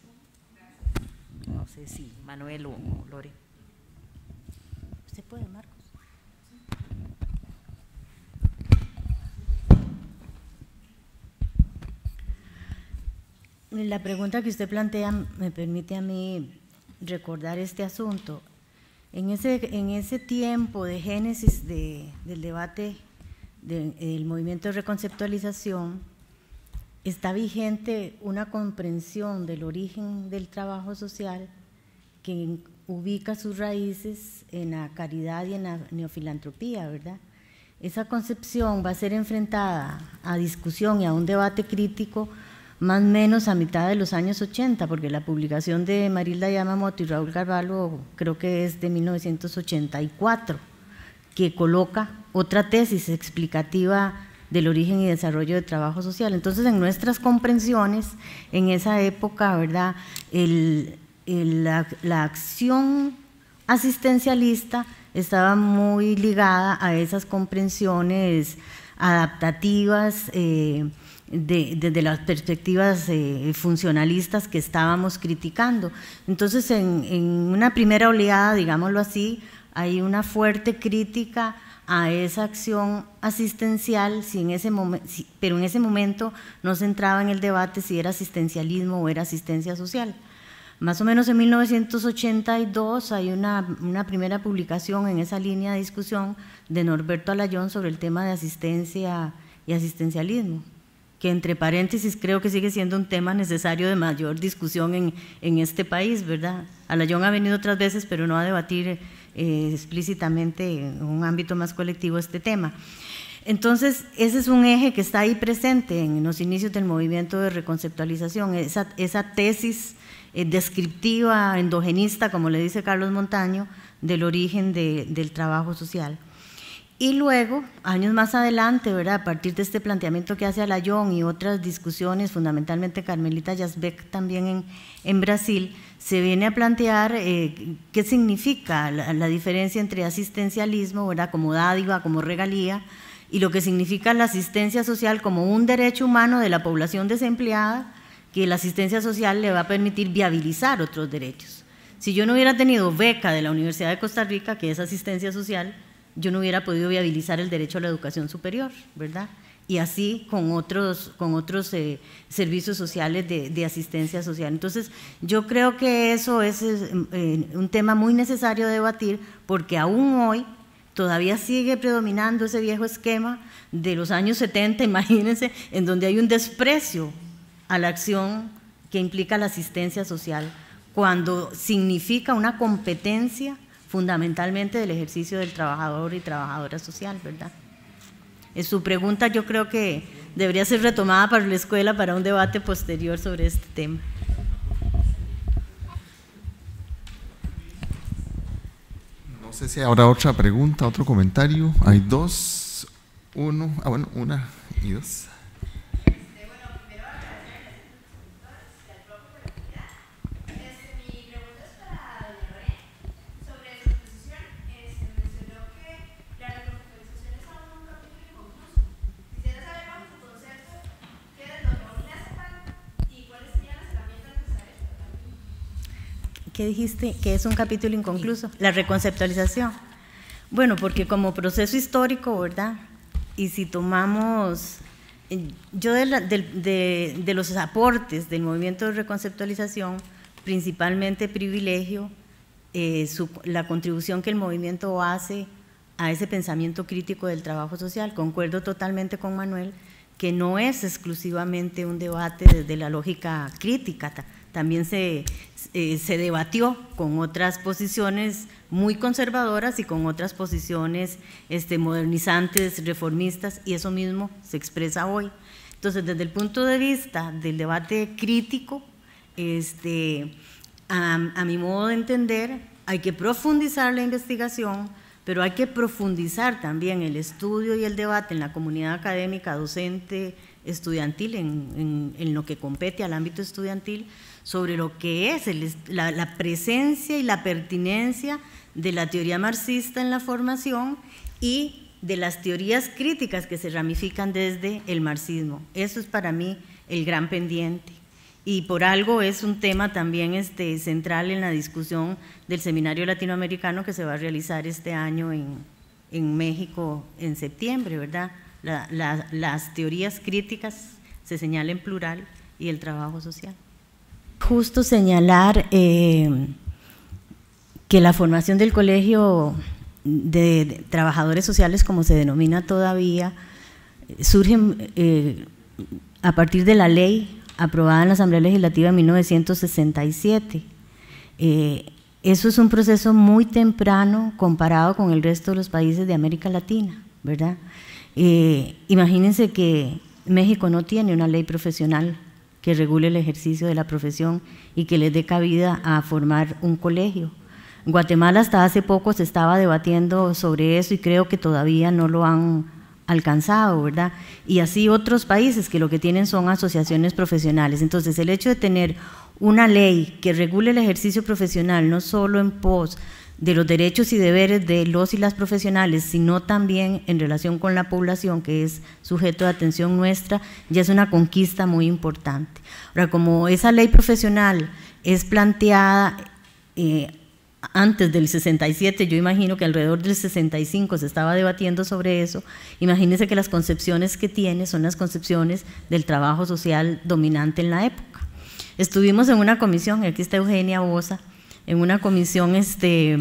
No sé si Manuel o Lore. ¿Usted puede, Marcos? La pregunta que usted plantea me permite a mí recordar este asunto. En ese, en ese tiempo de génesis de, del debate de, del movimiento de reconceptualización, está vigente una comprensión del origen del trabajo social que ubica sus raíces en la caridad y en la neofilantropía, ¿verdad? Esa concepción va a ser enfrentada a discusión y a un debate crítico más o menos a mitad de los años ochenta, porque la publicación de Marilda Yamamoto y Raúl Carvalho creo que es de mil novecientos ochenta y cuatro, que coloca otra tesis explicativa del origen y desarrollo del trabajo social. Entonces, en nuestras comprensiones, en esa época, ¿verdad?, el, el, la, la acción asistencialista estaba muy ligada a esas comprensiones adaptativas, eh, de, desde las perspectivas eh, funcionalistas que estábamos criticando. Entonces, en, en una primera oleada, digámoslo así, hay una fuerte crítica a esa acción asistencial, si en ese si, pero en ese momento no se entraba en el debate si era asistencialismo o era asistencia social. Más o menos en mil novecientos ochenta y dos hay una, una primera publicación en esa línea de discusión de Norberto Alayón sobre el tema de asistencia y asistencialismo, que entre paréntesis creo que sigue siendo un tema necesario de mayor discusión en, en este país, ¿verdad? Alayón ha venido otras veces, pero no a debatir eh, explícitamente en un ámbito más colectivo este tema. Entonces, ese es un eje que está ahí presente en los inicios del movimiento de reconceptualización, esa, esa tesis eh, descriptiva, endogenista, como le dice Carlos Montaño, del origen de, del trabajo social. Y luego, años más adelante, ¿verdad?, a partir de este planteamiento que hace Alayón y otras discusiones, fundamentalmente Carmelita Yazbek también en, en Brasil, se viene a plantear eh, qué significa la, la diferencia entre asistencialismo, ¿verdad?, como dádiva, como regalía, y lo que significa la asistencia social como un derecho humano de la población desempleada, que la asistencia social le va a permitir viabilizar otros derechos. Si yo no hubiera tenido beca de la Universidad de Costa Rica, que es asistencia social, yo no hubiera podido viabilizar el derecho a la educación superior, ¿verdad? Y así con otros, con otros eh, servicios sociales de, de asistencia social. Entonces, yo creo que eso es eh, un tema muy necesario de debatir, porque aún hoy todavía sigue predominando ese viejo esquema de los años setenta, imagínense, en donde hay un desprecio a la acción que implica la asistencia social, cuando significa una competencia fundamentalmente del ejercicio del trabajador y trabajadora social, ¿verdad? Es su pregunta, yo creo que debería ser retomada para la escuela para un debate posterior sobre este tema. No sé si habrá otra pregunta, otro comentario. Hay dos, uno, ah bueno, una y dos. ¿Qué dijiste? Que es un capítulo inconcluso, la reconceptualización. Bueno, porque como proceso histórico, ¿verdad? Y si tomamos, yo de, la, de, de, de los aportes del movimiento de reconceptualización, principalmente privilegio eh, su, la contribución que el movimiento hace a ese pensamiento crítico del trabajo social. Concuerdo totalmente con Manuel que no es exclusivamente un debate desde la lógica crítica, también se, eh, se debatió con otras posiciones muy conservadoras y con otras posiciones este, modernizantes, reformistas, y eso mismo se expresa hoy. Entonces, desde el punto de vista del debate crítico, este, a, a mi modo de entender, hay que profundizar la investigación, pero hay que profundizar también el estudio y el debate en la comunidad académica, docente, estudiantil, en, en, en lo que compete al ámbito estudiantil, sobre lo que es el, la, la presencia y la pertinencia de la teoría marxista en la formación y de las teorías críticas que se ramifican desde el marxismo. Eso es para mí el gran pendiente. Y por algo es un tema también este, central en la discusión del Seminario Latinoamericano que se va a realizar este año en, en México en septiembre, ¿verdad? La, la, las teorías críticas se señala en plural y el trabajo social. Justo señalar eh, que la formación del colegio de, de trabajadores sociales, como se denomina todavía, surge eh, a partir de la ley aprobada en la Asamblea Legislativa en mil novecientos sesenta y siete. Eh, eso es un proceso muy temprano comparado con el resto de los países de América Latina, ¿verdad? Eh, imagínense que México no tiene una ley profesional que regule el ejercicio de la profesión y que les dé cabida a formar un colegio. En Guatemala hasta hace poco se estaba debatiendo sobre eso y creo que todavía no lo han alcanzado, ¿verdad? Y así otros países que lo que tienen son asociaciones profesionales. Entonces, el hecho de tener una ley que regule el ejercicio profesional, no solo en pos de los derechos y deberes de los y las profesionales, sino también en relación con la población, que es sujeto de atención nuestra, ya es una conquista muy importante. Ahora, como esa ley profesional es planteada eh, antes del sesenta y siete, yo imagino que alrededor del sesenta y cinco se estaba debatiendo sobre eso. Imagínense que las concepciones que tiene son las concepciones del trabajo social dominante en la época. Estuvimos en una comisión, aquí está Eugenia Bosa, en una comisión este,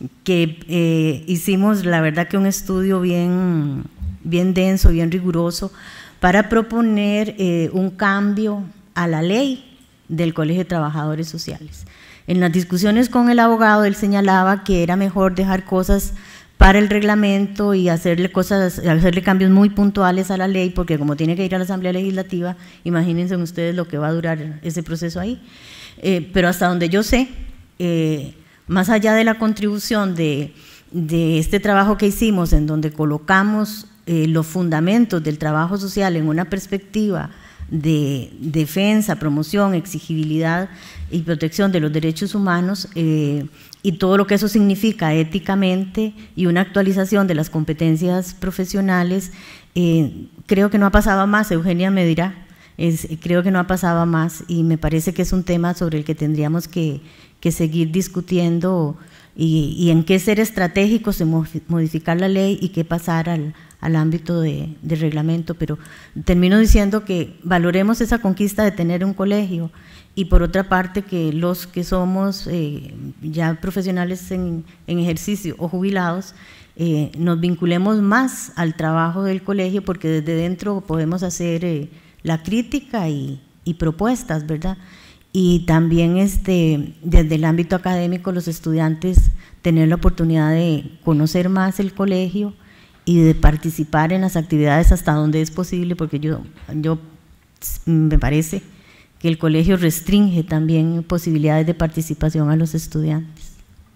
que eh, hicimos, la verdad que un estudio bien, bien denso, bien riguroso, para proponer eh, un cambio a la ley del Colegio de Trabajadores Sociales. En las discusiones con el abogado, él señalaba que era mejor dejar cosas para el reglamento y hacerle cosas, hacerle cambios muy puntuales a la ley, porque como tiene que ir a la Asamblea Legislativa, imagínense ustedes lo que va a durar ese proceso ahí. Eh, pero hasta donde yo sé, eh, más allá de la contribución de, de este trabajo que hicimos, en donde colocamos eh, los fundamentos del trabajo social en una perspectiva de defensa, promoción, exigibilidad y protección de los derechos humanos, eh, y todo lo que eso significa éticamente y una actualización de las competencias profesionales, eh, creo que no ha pasado a más. Eugenia me dirá, es, creo que no ha pasado a más, y me parece que es un tema sobre el que tendríamos que, que seguir discutiendo y, y en qué ser estratégicos en modificar la ley y qué pasar al, al ámbito de, de reglamento. Pero termino diciendo que valoremos esa conquista de tener un colegio, y por otra parte que los que somos eh, ya profesionales en, en ejercicio o jubilados, eh, nos vinculemos más al trabajo del colegio, porque desde dentro podemos hacer eh, la crítica y, y propuestas, ¿verdad? Y también este, desde el ámbito académico, los estudiantes tener la oportunidad de conocer más el colegio y de participar en las actividades hasta donde es posible, porque yo, yo me parece que el colegio restringe también posibilidades de participación a los estudiantes.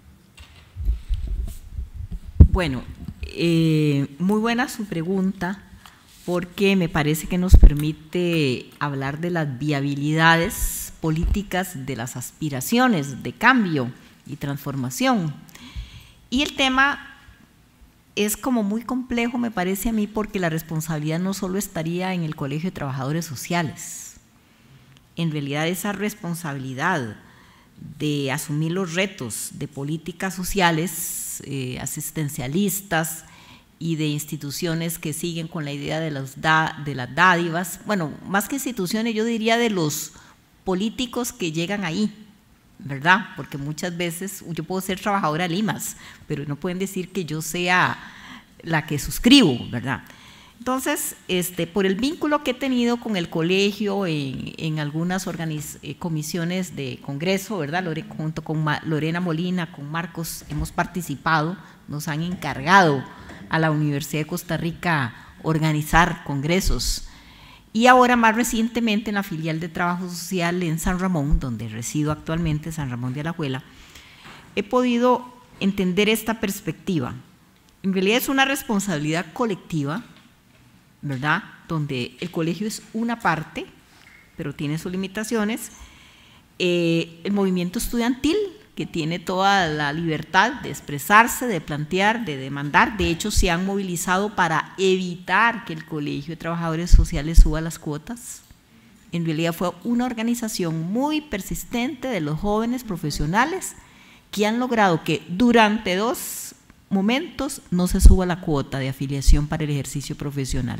Bueno, eh, muy buena su pregunta, porque me parece que nos permite hablar de las viabilidades políticas, de las aspiraciones de cambio y transformación. Y el tema es como muy complejo, me parece a mí, porque la responsabilidad no solo estaría en el Colegio de Trabajadores Sociales. En realidad, esa responsabilidad de asumir los retos de políticas sociales, eh, asistencialistas y de instituciones que siguen con la idea de, los da, de las dádivas, bueno, más que instituciones, yo diría de los políticos que llegan ahí, ¿verdad? Porque muchas veces yo puedo ser trabajadora de Limas, pero no pueden decir que yo sea la que suscribo, ¿verdad? Entonces, este, por el vínculo que he tenido con el colegio en, en algunas organiz, eh, comisiones de congreso, ¿verdad? Lore, junto con Ma, Lorena Molina, con Marcos, hemos participado, nos han encargado a la Universidad de Costa Rica organizar congresos. Y ahora, más recientemente, en la filial de Trabajo Social en San Ramón, donde resido actualmente, San Ramón de Alajuela, he podido entender esta perspectiva. En realidad es una responsabilidad colectiva, ¿verdad? Donde el colegio es una parte, pero tiene sus limitaciones. Eh, el movimiento estudiantil, que tiene toda la libertad de expresarse, de plantear, de demandar. De hecho, se han movilizado para evitar que el Colegio de Trabajadores Sociales suba las cuotas. En realidad fue una organización muy persistente de los jóvenes profesionales que han logrado que durante dos momentos no se suba la cuota de afiliación para el ejercicio profesional.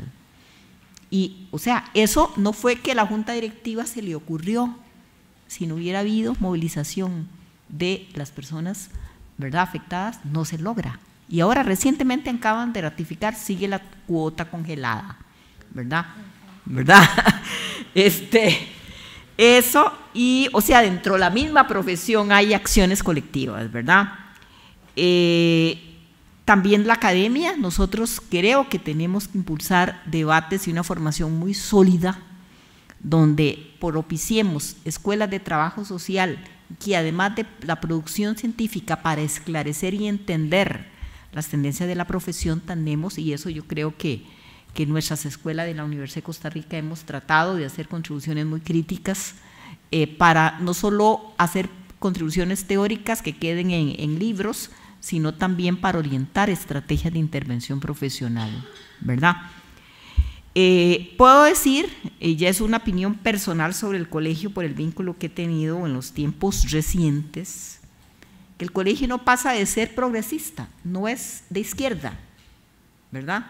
Y, o sea, eso no fue que a la Junta Directiva se le ocurrió, si no hubiera habido movilización de las personas ¿verdad?, afectadas, no se logra. Y ahora recientemente acaban de ratificar, sigue la cuota congelada, ¿verdad? ¿Verdad? Este, eso, y o sea, dentro de la misma profesión hay acciones colectivas, ¿verdad? Eh, también la academia, nosotros creo que tenemos que impulsar debates y una formación muy sólida, donde propiciemos escuelas de trabajo social que además de la producción científica para esclarecer y entender las tendencias de la profesión tenemos, y eso yo creo que, que en nuestras escuelas de la Universidad de Costa Rica hemos tratado de hacer contribuciones muy críticas eh, para no solo hacer contribuciones teóricas que queden en, en libros, sino también para orientar estrategias de intervención profesional, ¿verdad? Eh, puedo decir, eh, ya es una opinión personal sobre el colegio por el vínculo que he tenido en los tiempos recientes, que el colegio no pasa de ser progresista, no es de izquierda, ¿verdad?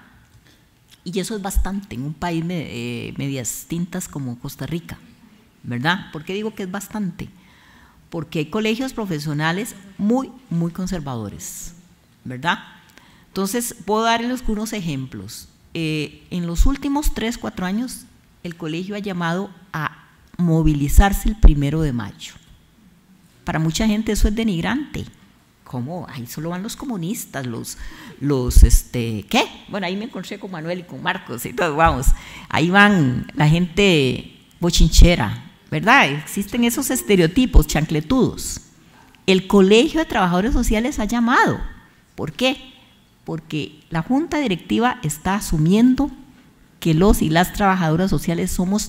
Y eso es bastante en un país eh, medias tintas como Costa Rica, ¿verdad? ¿Por qué digo que es bastante? Porque hay colegios profesionales muy, muy conservadores, ¿verdad? Entonces, puedo darles unos ejemplos. Eh, en los últimos tres, cuatro años, el colegio ha llamado a movilizarse el primero de mayo. Para mucha gente eso es denigrante. ¿Cómo? Ahí solo van los comunistas, los, los, este, ¿qué? Bueno, ahí me encontré con Manuel y con Marcos y todo, vamos. Ahí van la gente bochinchera, ¿verdad? Existen esos estereotipos chancletudos. El Colegio de Trabajadores Sociales ha llamado. ¿Por qué? Porque la Junta Directiva está asumiendo que los y las trabajadoras sociales somos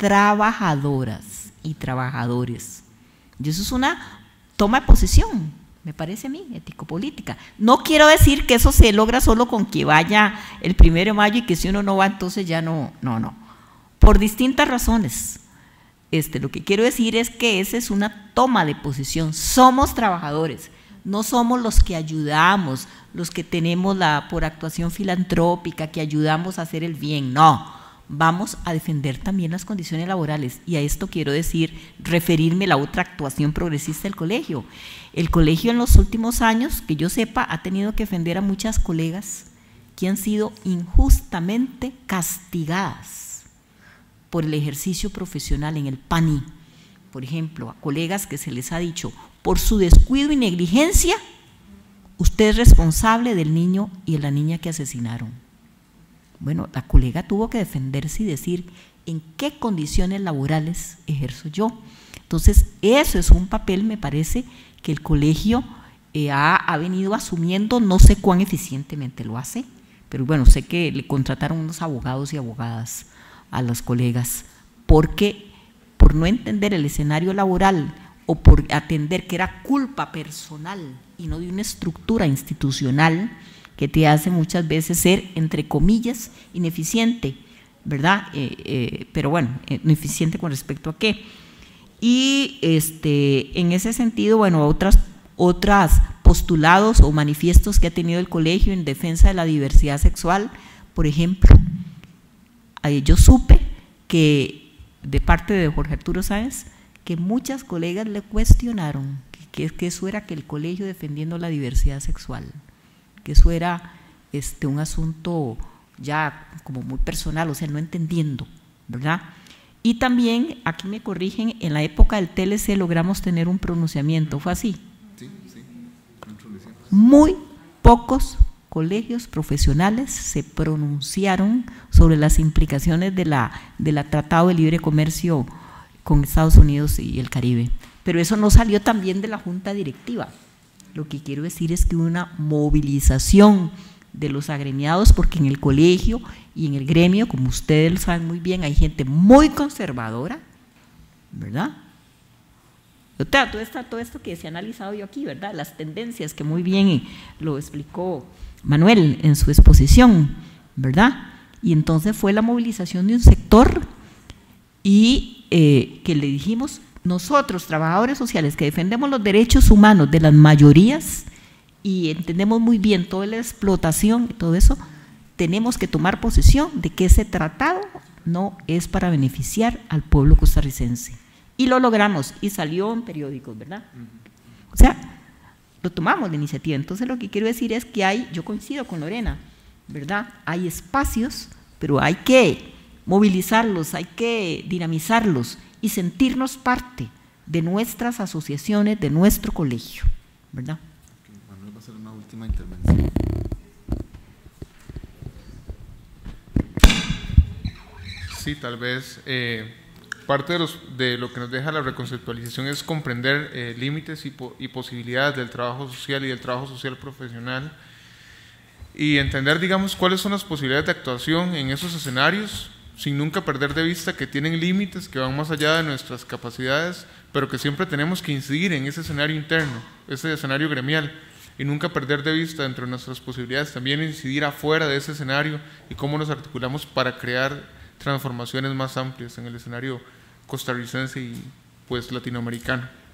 trabajadoras y trabajadores. Y eso es una toma de posición, me parece a mí, ético-política. No quiero decir que eso se logra solo con que vaya el primero de mayo y que si uno no va entonces ya no, no, no. Por distintas razones. Este, lo que quiero decir es que esa es una toma de posición. Somos trabajadores, no somos los que ayudamos, los que tenemos la por actuación filantrópica, que ayudamos a hacer el bien, no. Vamos a defender también las condiciones laborales, y a esto quiero decir, referirme a la otra actuación progresista del colegio. El colegio en los últimos años, que yo sepa, ha tenido que defender a muchas colegas que han sido injustamente castigadas por el ejercicio profesional en el P A N I. Por ejemplo, a colegas que se les ha dicho, por su descuido y negligencia, usted es responsable del niño y de la niña que asesinaron. Bueno, la colega tuvo que defenderse y decir en qué condiciones laborales ejerzo yo. Entonces, eso es un papel, me parece, que el colegio eh, ha, ha venido asumiendo, no sé cuán eficientemente lo hace, pero bueno, sé que le contrataron unos abogados y abogadas a los colegas, porque por no entender el escenario laboral o por atender que era culpa personal y no de una estructura institucional, que te hace muchas veces ser, entre comillas, ineficiente, ¿verdad? Eh, eh, pero bueno, ineficiente con respecto a qué. Y este, en ese sentido, bueno, otras, otras postulados o manifiestos que ha tenido el colegio en defensa de la diversidad sexual, por ejemplo, yo supe que, de parte de Jorge Arturo Sáenz, que muchas colegas le cuestionaron que, que eso era que el colegio defendiendo la diversidad sexual, que eso era este, un asunto ya como muy personal, o sea, no entendiendo, ¿verdad? Y también, aquí me corrigen, en la época del T L C logramos tener un pronunciamiento, ¿fue así? Sí, sí. Muy pocos colegios profesionales se pronunciaron sobre las implicaciones de la, de la Tratado de Libre Comercio con Estados Unidos y el Caribe, pero eso no salió también de la Junta Directiva. Lo que quiero decir es que hubo una movilización de los agremiados, porque en el colegio y en el gremio, como ustedes lo saben muy bien, hay gente muy conservadora, ¿verdad? Todo esto, todo esto que se ha analizado yo aquí, ¿verdad? Las tendencias que muy bien lo explicó Manuel en su exposición, ¿verdad? Y entonces fue la movilización de un sector y eh, que le dijimos, nosotros, trabajadores sociales que defendemos los derechos humanos de las mayorías y entendemos muy bien toda la explotación y todo eso, tenemos que tomar posesión de que ese tratado no es para beneficiar al pueblo costarricense. Y lo logramos, y salió en periódicos, ¿verdad? O sea, lo tomamos la iniciativa. Entonces lo que quiero decir es que hay, yo coincido con Lorena, ¿verdad? Hay espacios, pero hay que movilizarlos, hay que dinamizarlos y sentirnos parte de nuestras asociaciones, de nuestro colegio, ¿verdad? Manuel va a hacer una última intervención. Sí, tal vez eh, parte de, los, de lo que nos deja la reconceptualización es comprender eh, límites y, po y posibilidades del trabajo social y del trabajo social profesional, y entender, digamos, cuáles son las posibilidades de actuación en esos escenarios, sin nunca perder de vista que tienen límites que van más allá de nuestras capacidades, pero que siempre tenemos que incidir en ese escenario interno, ese escenario gremial, y nunca perder de vista dentro de nuestras posibilidades también incidir afuera de ese escenario y cómo nos articulamos para crear transformaciones más amplias en el escenario costarricense y pues latinoamericano.